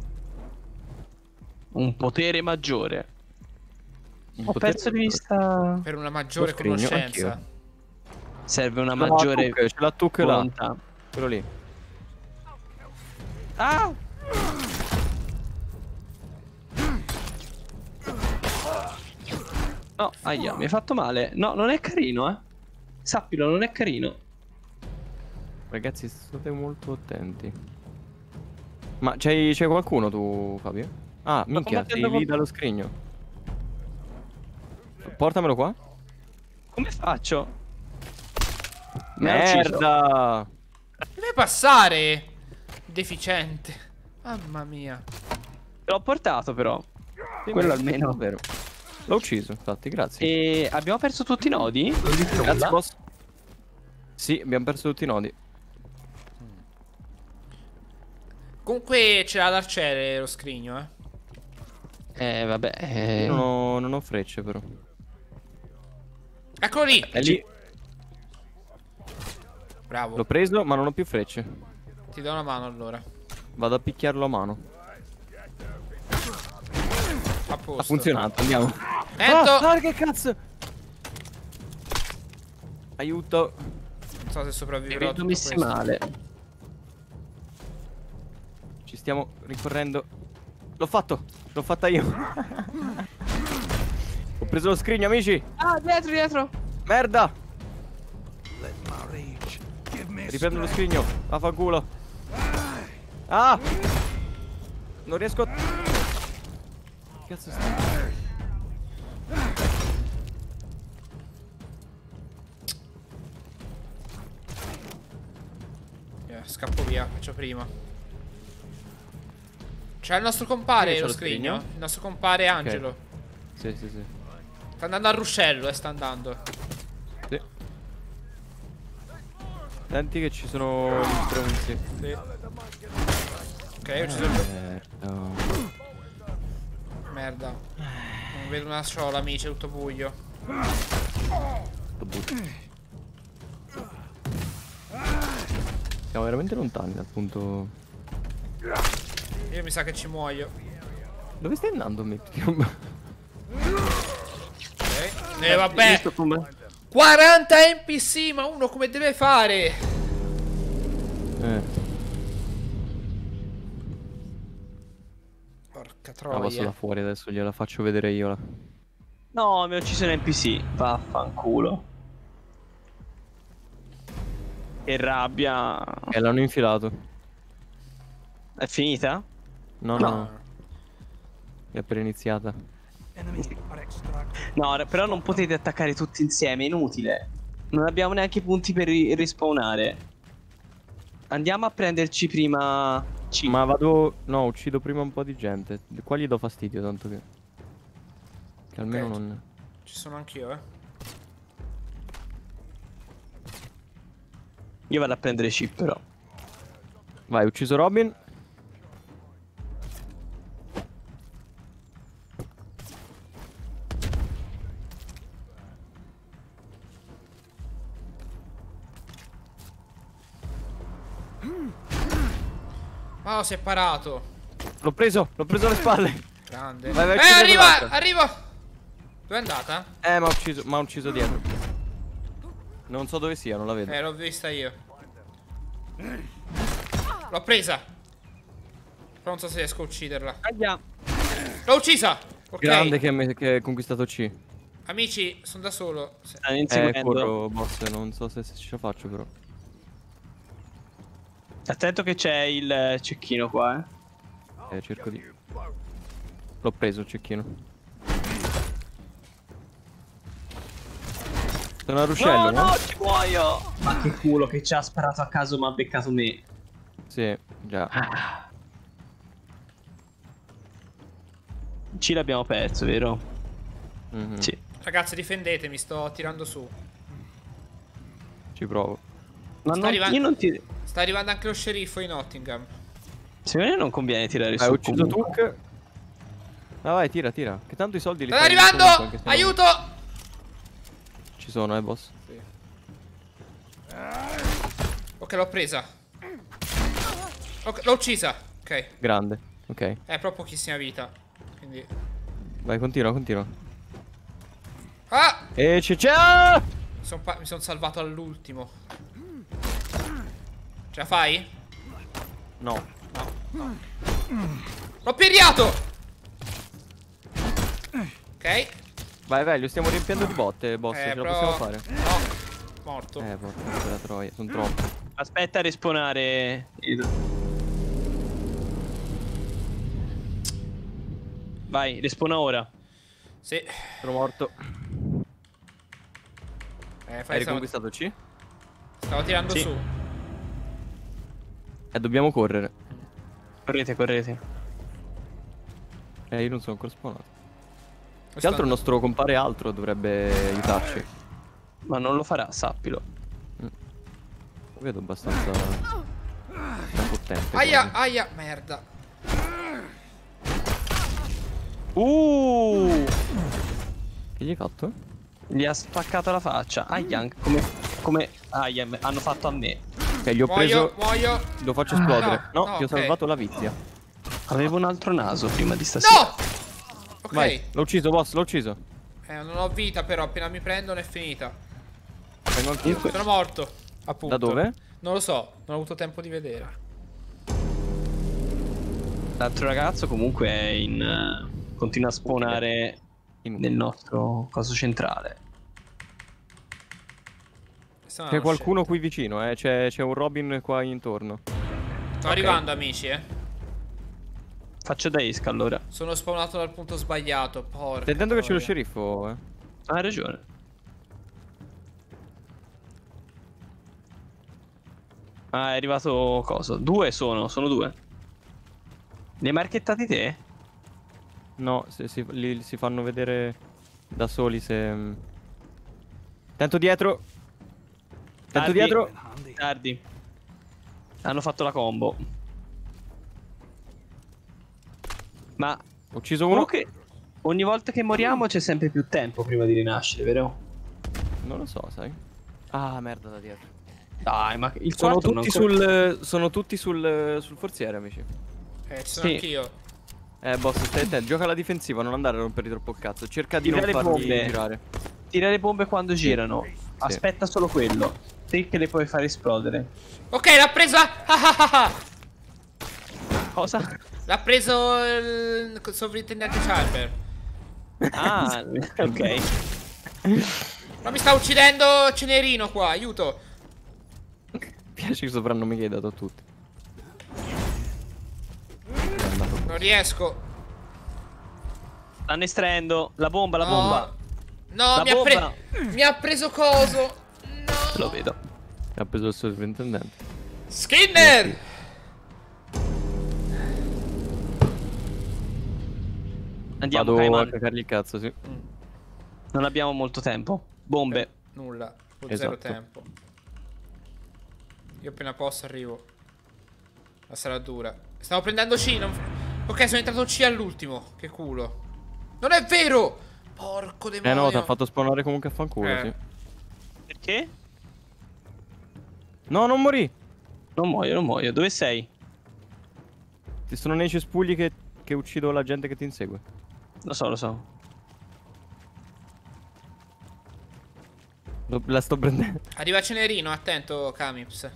Un potere maggiore. Un Ho potere perso di maggiore. vista. Per una maggiore Lo scrigno, conoscenza. anch'io. Serve una Ce l'ha maggiore Tuc, ce l'ha Tuc là. volontà. Quello lì. Ah! No, aia, mi hai fatto male. No, non è carino, eh. Sappilo, non è carino. Ragazzi, state molto attenti. Ma c'hai c'hai qualcuno tu, Fabio? Ah, minchia, sei combattendo lì con- dallo scrigno. Portamelo qua. Come faccio? Mi ha ucciso. Merda! Deve passare. Deficiente. Mamma mia. L'ho portato però. Sì, Quello ma- almeno. Vero. L'ho ucciso, infatti, grazie. E abbiamo perso tutti i nodi? Non dico Grazie, nulla. boss. Sì, abbiamo perso tutti i nodi. Comunque ce l'ha l'arciere lo scrigno, eh. Eh, vabbè. eh. Io non ho, non ho frecce, però. Eccolo lì. È lì. Bravo. L'ho preso, ma non ho più frecce. Ti do una mano allora. Vado a picchiarlo a mano. A posto. Ha funzionato, andiamo. Attento. Ah, ah, che cazzo! Aiuto. Non so se sopravviverò a Vedo tutto messi questo. male. Ci stiamo ricorrendo. L'ho fatto, l'ho fatta io. Ho preso lo scrigno, amici. Ah, dietro, dietro. Merda. Riprendo lo scrigno. Vaffanculo. Ah! Non riesco a... Che cazzo sta? Yeah, scappo via, faccio prima. C'è il nostro compare Sì, c'è lo lo scrigno. scrigno. Il nostro compare Angelo. Sì, sì, sì. Sta andando al ruscello, eh, sta andando. Sì. Senti che ci sono gli stronzi. Sì. Ok, ho ucciso il... Merda. Merda. Non vedo una sciola, amici, è tutto buio. Sto butto. Siamo veramente lontani dal punto. Io mi sa che ci muoio. Dove stai andando, Miptube? Ok. Eh, vabbè. Visto come- quaranta N P C, ma uno come deve fare? Eh, Porca la passo da troia. fuori adesso, gliela faccio vedere io là. No, mi ha ucciso un N P C. Vaffanculo. Che rabbia. E l'hanno infilato. È finita? No, no, no. È appena iniziata. No, re- però non potete attaccare tutti insieme, è inutile. Non abbiamo neanche i punti per ri- rispawnare. Andiamo a prenderci prima C. Ma vado... No, uccido prima un po' di gente. Qua gli do fastidio, tanto che... Che almeno Ok. non... Ci sono anch'io, eh. Io vado a prendere C però. Vai, ucciso Robin. Oh, si è parato. L'ho preso, l'ho preso alle spalle. Grande. Vai, vai, eh, uccidere arriva, l'altro. arriva. Dove è andata? Eh, ma ha ucciso, ma ha ucciso dietro. Non so dove sia, non la vedo. Eh, l'ho vista io. L'ho presa. Però non so se riesco a ucciderla. Andiamo. L'ho uccisa. Ok. Grande che, me- che ha conquistato C. Amici, sono da solo. Se- Stanno Eh, inseguendo. corro, boss, non so se, se ce la faccio però. Attento che c'è il cecchino qua, eh. Eh, cerco di... L'ho preso il cecchino. Sono a ruscello, no? no, ci muoio! Ma che culo che ci ha sparato a caso ma ha beccato me. Sì, già. C l'abbiamo perso, vero? Mhm, Sì. Ragazzi, difendetemi, sto tirando su. Ci provo. Ma Sta non, arrivando- io non ti... Sta arrivando anche lo sceriffo di Nottingham. Secondo me non conviene tirare Hai su ucciso comunque. Tuk. Ah, vai, tira, tira. Che tanto i soldi li Sta fai arrivando! comunque, anche se no- Aiuto! Ci sono, eh, boss. Ok, l'ho presa. Ok, l'ho uccisa. Ok. Grande. Ok. Eh, però pochissima vita. Quindi... Vai, continua, continua. Ah! E c'è c'è. Ah! Mi sono pa- mi son salvato all'ultimo. Ce la fai? No. No, no. L'ho piriato! Ok. Vai, vai, lo stiamo riempiendo di botte, boss. Eh, ce la però- possiamo fare? No. Morto. Eh, porca la troia, sono troppo. Aspetta a respawnare. Vai, respawna ora. Sì. Sono morto. Eh, Hai fai stavo, riconquistato C? stavo tirando Sì. su. Eh, dobbiamo correre. Correte, correte. Eh, io non sono ancora spawnato. Che Questo altro il and- nostro compare altro dovrebbe aiutarci. Ma non lo farà, sappilo. Lo vedo abbastanza... potente. Aia, quasi. aia, merda. Uh! Che gli hai fatto? Gli ha spaccato la faccia. Aia, come... come... Aia, me- hanno fatto a me. Ok, gli ho Muoio, preso... muoio. Lo faccio esplodere. no, No, no, ti ho ok. salvato la vizia. Avevo un altro naso prima di stasera. No! Ok. Vai, l'ho ucciso, boss, l'ho ucciso. Eh, non ho vita però, appena mi prendono è finita. Vengo anch'io. Sono morto. Appunto. Da dove? Non lo so, non ho avuto tempo di vedere. L'altro ragazzo comunque è in... eh, continua a spawnare nel nostro coso centrale. Questa non C'è l'ho qualcuno qui vicino, eh. C'è c'è un Robin qua intorno. scelta. Sto arrivando, amici, eh. Faccio da esca allora. Sono spawnato dal punto sbagliato. Porca Stai attento che c'è lo troia. sceriffo, eh. Hai ragione. Ah, è arrivato coso. Due sono, sono due. Li hai marchettati te? No, se si, li, si fanno vedere da soli se... mm. Tento dietro. Tento Tardi. dietro. Tardi. Hanno fatto la combo. Ma Ho ucciso uno. comunque ogni volta che moriamo c'è sempre più tempo prima di rinascere, vero? Non lo so, sai. Ah, merda da dietro. Dai, ma il Sono quarto non tutti ancora- sul... Sono tutti sul, sul forziere, amici. Eh, ci sono Sì. anch'io. Eh, boss, stai attento. Gioca alla difensiva, non andare a romperti troppo il cazzo. Cerca di Tira non le farli bombe. girare. Tira le bombe quando girano. Aspetta solo quello. Te che le puoi fare esplodere. Ok, l'ha presa. Ah, ah, ah, ah. Cosa? L'ha preso il sovrintendente Charper. Ah, ok. Ma mi sta uccidendo Cenerino qua, aiuto. Mi piace il soprannome che hai dato a tutti. Non riesco. Stanno estraendo la bomba, la No. bomba. No, La mi ha, bomba. pre- mi ha preso coso. No. Lo vedo. Ha preso il sovrintendente. Skinner. Andiamo, Vado a Kaiman. cagargli il cazzo, sì. Mm. Non abbiamo molto tempo. Bombe. Eh, nulla. Ho Esatto. zero tempo. Io appena posso arrivo. La sarà dura. Stavo prendendo C. Non... Ok, sono entrato C all'ultimo. Che culo. Non è vero! Porco demonio. Eh no, ti ha fatto spawnare comunque a fanculo, Eh. sì. Perché? No, non morì! Non muoio, non muoio. Dove sei? Ti sono nei cespugli che, che uccido la gente che ti insegue. Lo so, lo so. Lo- La sto prendendo. Arriva Cenerino, attento Kamips.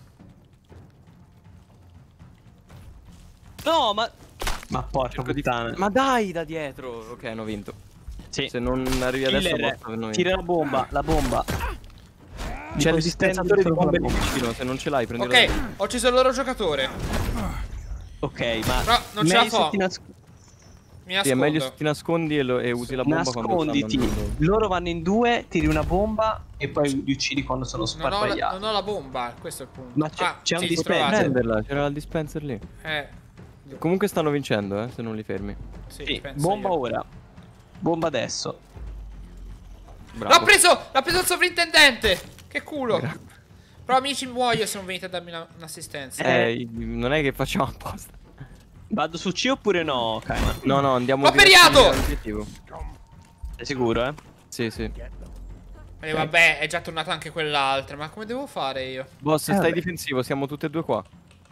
No, ma... Ma porca Cerco di- puttana. Ma dai, da dietro! Ok, hanno vinto. Sì. Se non arrivi adesso, Killer, basta, hanno vinto. tira la bomba, la bomba. C'è il Poi dispensatore di stendi bombe con lì la bomba. vicino, se non ce l'hai prendilo. Ok, ho ucciso il loro giocatore. Ok, ma... No, non ce la meglio se fa. ti nas- Mi Sì, è meglio se nascondo. ti nascondi e, lo- e usi la bomba quando Nasconditi. stanno andando. Loro vanno in due, tiri una bomba e poi li uccidi quando sono Non ho, la, sparpagliati. non ho la bomba, questo è il punto. Ma c'è- ah, c'è un sì, dispenser. trovate. Prenderla, c'era il dispenser lì. Eh, Comunque stanno vincendo, eh, se non li fermi. sì, Sì, penso bomba io. ora. Bomba adesso. Bravo. L'ho preso! L'ha preso il sovrintendente! Che culo! Però amici muoio se non venite a darmi una- un'assistenza. Eh, non è che facciamo apposta. Vado su C oppure no, Kaiman? No, no, andiamo L'ho direttamente periato! all'obiettivo. Sei sicuro, eh? Sì, sì. E vabbè, è già tornata anche quell'altra. Ma come devo fare io? Boss, Eh, stai vabbè. difensivo, siamo tutti e due qua.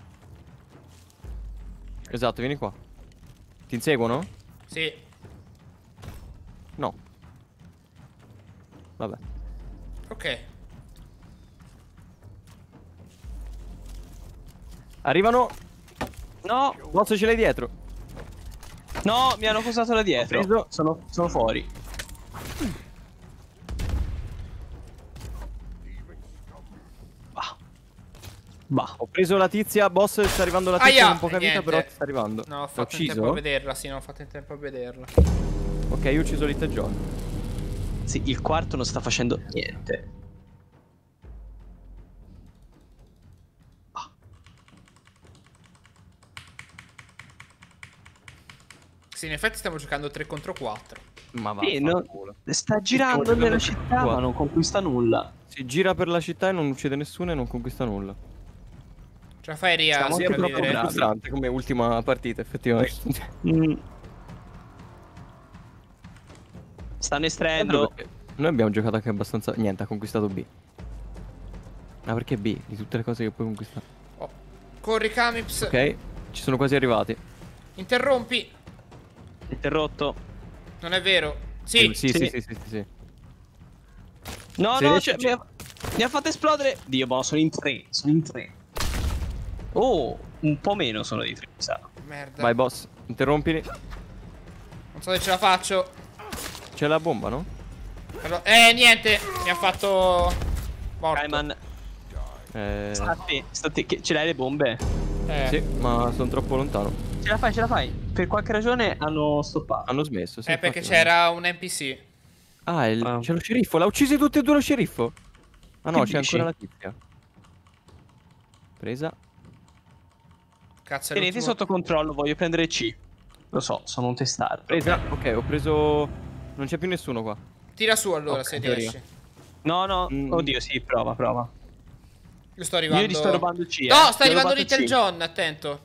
Esatto, vieni qua. Ti inseguono? Sì. No. Vabbè. Ok. Arrivano. No, Boss, ce l'hai dietro. no, mi hanno posato da dietro. Ho preso- Sono, sono fuori. Bah. Bah. Ho preso la tizia, boss, sta arrivando la tizia Aia, con poca e vita, niente. però ti sta arrivando. No, ho L'ho fatto in tempo a ucciso? vederla. Sì, non ho fatto in tempo a vederla. Ok, io ho ucciso Little John. Sì, il quarto non sta facendo niente. Sì, in effetti stiamo giocando tre contro quattro. Ma va. Sì, no, sta girando Stiamo nella giocando città, qua. ma non conquista nulla. Si gira per la città e non uccide nessuno e non conquista nulla. Ce la fai Ria a Siamo Sì, è troppo proprio sopravvivere? bravi. frustrante come ultima partita, effettivamente. Mm. Stanno estraendo. Perché noi abbiamo giocato anche abbastanza. Niente, ha conquistato B. Ma perché B? Di tutte le cose che puoi conquistare. Oh. Corri Kamips. Ok, ci sono quasi arrivati. Interrompi. Interrotto. Non è vero. Sì. Eh, sì, sì. sì, sì, sì, sì, sì. No, Se no, riesci- cioè, mi, ha, mi ha fatto esplodere. Dio, boh, sono in tre. Sono in tre. Oh, un po' meno sono di tre, mi sa. Merda. Vai, boss, interrompili. Non so se ce la faccio. C'è la bomba, no? Allora- eh, niente. Mi ha fatto... Morto. Kaiman, Eh, sta a te, sta a te, che ce l'hai le bombe? Eh. sì, ma sono troppo lontano. Ce la fai, ce la fai. Per qualche ragione hanno stoppato. Hanno smesso, sì. Eh, perché infatti. c'era un N P C. Ah, il- Ah. c'è lo sceriffo, l'ha uccisi tutti e due lo sceriffo. Ah no, Che c'è dici? ancora la tizia. Presa. Cazzo, è Tenete l'ultimo- sotto controllo, voglio prendere C. Lo so, sono un testardo. Presa. Ok, ho preso. Non c'è più nessuno qua. Tira su allora Ok, se in teoria. riesci. No, no, Mm. oddio, sì, prova, prova. Io sto arrivando. Io gli sto rubando C. No, eh. sta Gli ho arrivando rubato Little C. John, attento.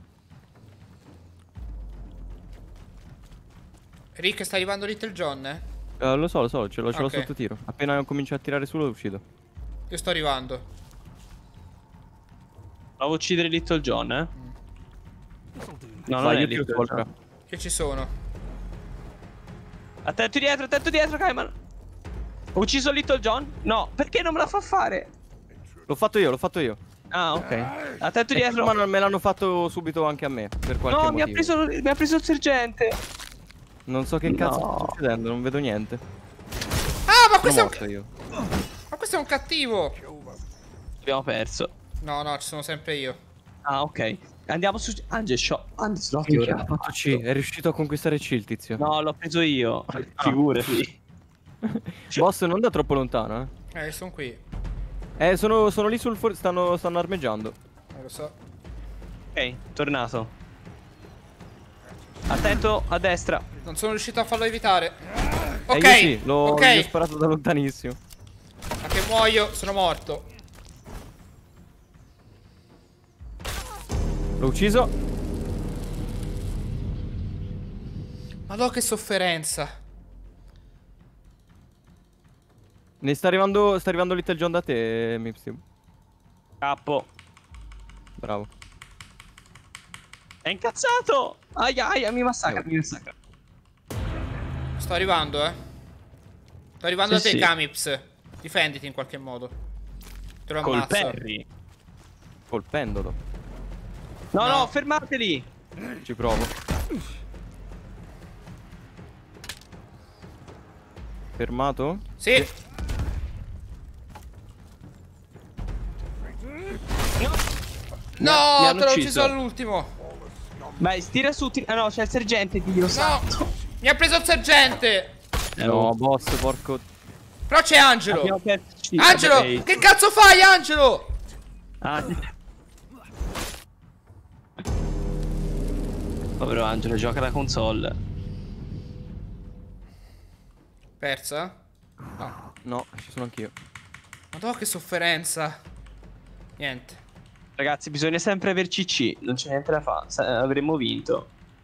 Rick, sta arrivando Little John, eh? Eh, lo so, lo so, ce l'ho, ce l'ho Ok. sotto tiro. Appena comincio a tirare su lo uccido. Io sto arrivando. Provo a uccidere Little John, eh. No, non Vai, è io tiro Little sopra. John. Io ci sono. Attento dietro, attento dietro, Kaiman. Ho ucciso Little John? No, perché non me la fa fare? L'ho fatto io, l'ho fatto io. Ah, ok. Attento Eh, dietro. Ma non me l'hanno fatto subito anche a me. Per qualche No, mi ha, motivo. preso, mi ha preso il sergente. Non so che cazzo No. sta succedendo, non vedo niente. Ah, ma Sono questo è un... morto io. Ma questo è un cattivo. Abbiamo perso. No, no, ci sono sempre io. Ah, ok. Andiamo su. Angel Shot. Angel Shot. Minchia, ha fatto C, è riuscito a conquistare C il tizio. No, l'ho preso io. Figurati. Boss, non da troppo lontano, eh. Eh, sono qui. Eh, sono, sono lì sul for- stanno, stanno armeggiando. Eh, lo so. Ok, tornato. Attento a destra. Non Non sono riuscito a farlo evitare. Eh, Ok, io sì, l'ho ok. gli ho sparato da lontanissimo. Ma che muoio, sono morto. L'ho ucciso. Madò che sofferenza. Ne sta arrivando, sta arrivando Little John da te, Mipsy. Capo. Bravo. È incazzato. Aia, aia, mi massacra, mi massacra. Sto arrivando, eh. Sto arrivando Sì, da te, sì. Kamips. Difenditi in qualche modo. Te lo Col ammazzo. Perry. Colpendolo. No, No. no, fermateli. Ci provo. Fermato? Sì. Mi No, hanno te l'ho ucciso. ucciso all'ultimo. Vai, tira su. Tira... Ah no, c'è il sergente, Dio No. santo. Mi ha preso il sergente. No, boss, porco. Però c'è Angelo. Abbiamo perso. Sì, Angelo, vabbè. che cazzo fai, Angelo? Ah, sì. Povero Angelo, gioca da console. Persa? No. No, ci sono anch'io. Madò che sofferenza. Niente. Ragazzi, bisogna sempre aver C C. Non c'è niente da fare. Sa- Avremmo vinto.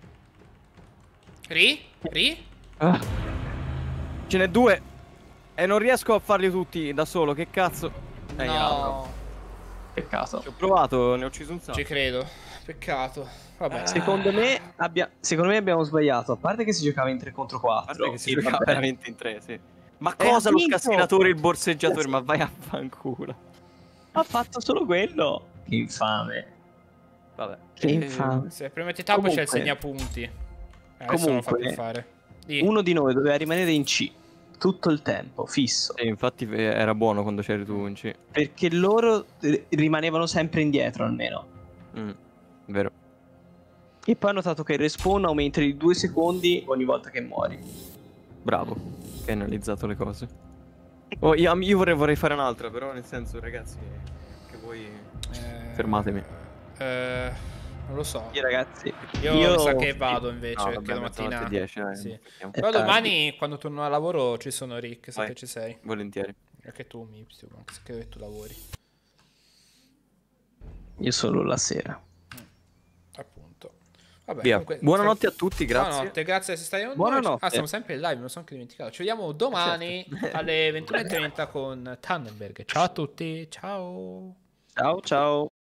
Ri? Ri? Ah. Ce n'è due. E non riesco a farli tutti da solo, che cazzo. Eh, No. Peccato. Ci ho provato, ne ho ucciso un sacco. Ci credo. Peccato. Vabbè. Secondo me, abbia... Secondo me abbiamo sbagliato. A parte che si giocava in tre contro quattro. Guarda che si e giocava vabbè. veramente in tre, sì. Ma Eh, cosa ha lo vinto! scassinatore, il borseggiatore? Ma vai a fanculo. Ha fatto solo quello. Che infame. Vabbè. Che Eh, infame. Se prima ti tappo c'è il Comunque- segnapunti. Eh, adesso non lo fa Comunque- più fare. Di. Uno di noi doveva rimanere in C. Tutto il tempo, fisso. sì, infatti eh, era buono quando c'eri tu in C. Perché loro eh, rimanevano sempre indietro almeno. Mm, vero. E poi ho notato che il respawn aumenta di due secondi ogni volta che muori. Bravo. Che hai analizzato le cose. Oh, io, io vorrei, vorrei fare un'altra, però nel senso, ragazzi, che voi... Eh, Fermatemi. Eh, non lo so. Io ragazzi, Io, io- mi sa che vado invece, No, perché vabbè, domattina... mezzanotte e dieci, dai, Sì. aspettiamo. Però È tardi. domani, quando torno al lavoro, ci sono Rick, se Vai. che ci sei. Volentieri. Perché tu mi... anche se credo che tu lavori. io solo la sera. Appunto. Vabbè, Via. comunque- Buonanotte a tutti, grazie. Buonanotte, grazie se stai con noi. Buonanotte. Ah, siamo sempre in live, me lo sono anche dimenticato. Ci vediamo domani Certo. alle ventuno e trenta con Tannenberg. Ciao a tutti, ciao. Ciao ciao.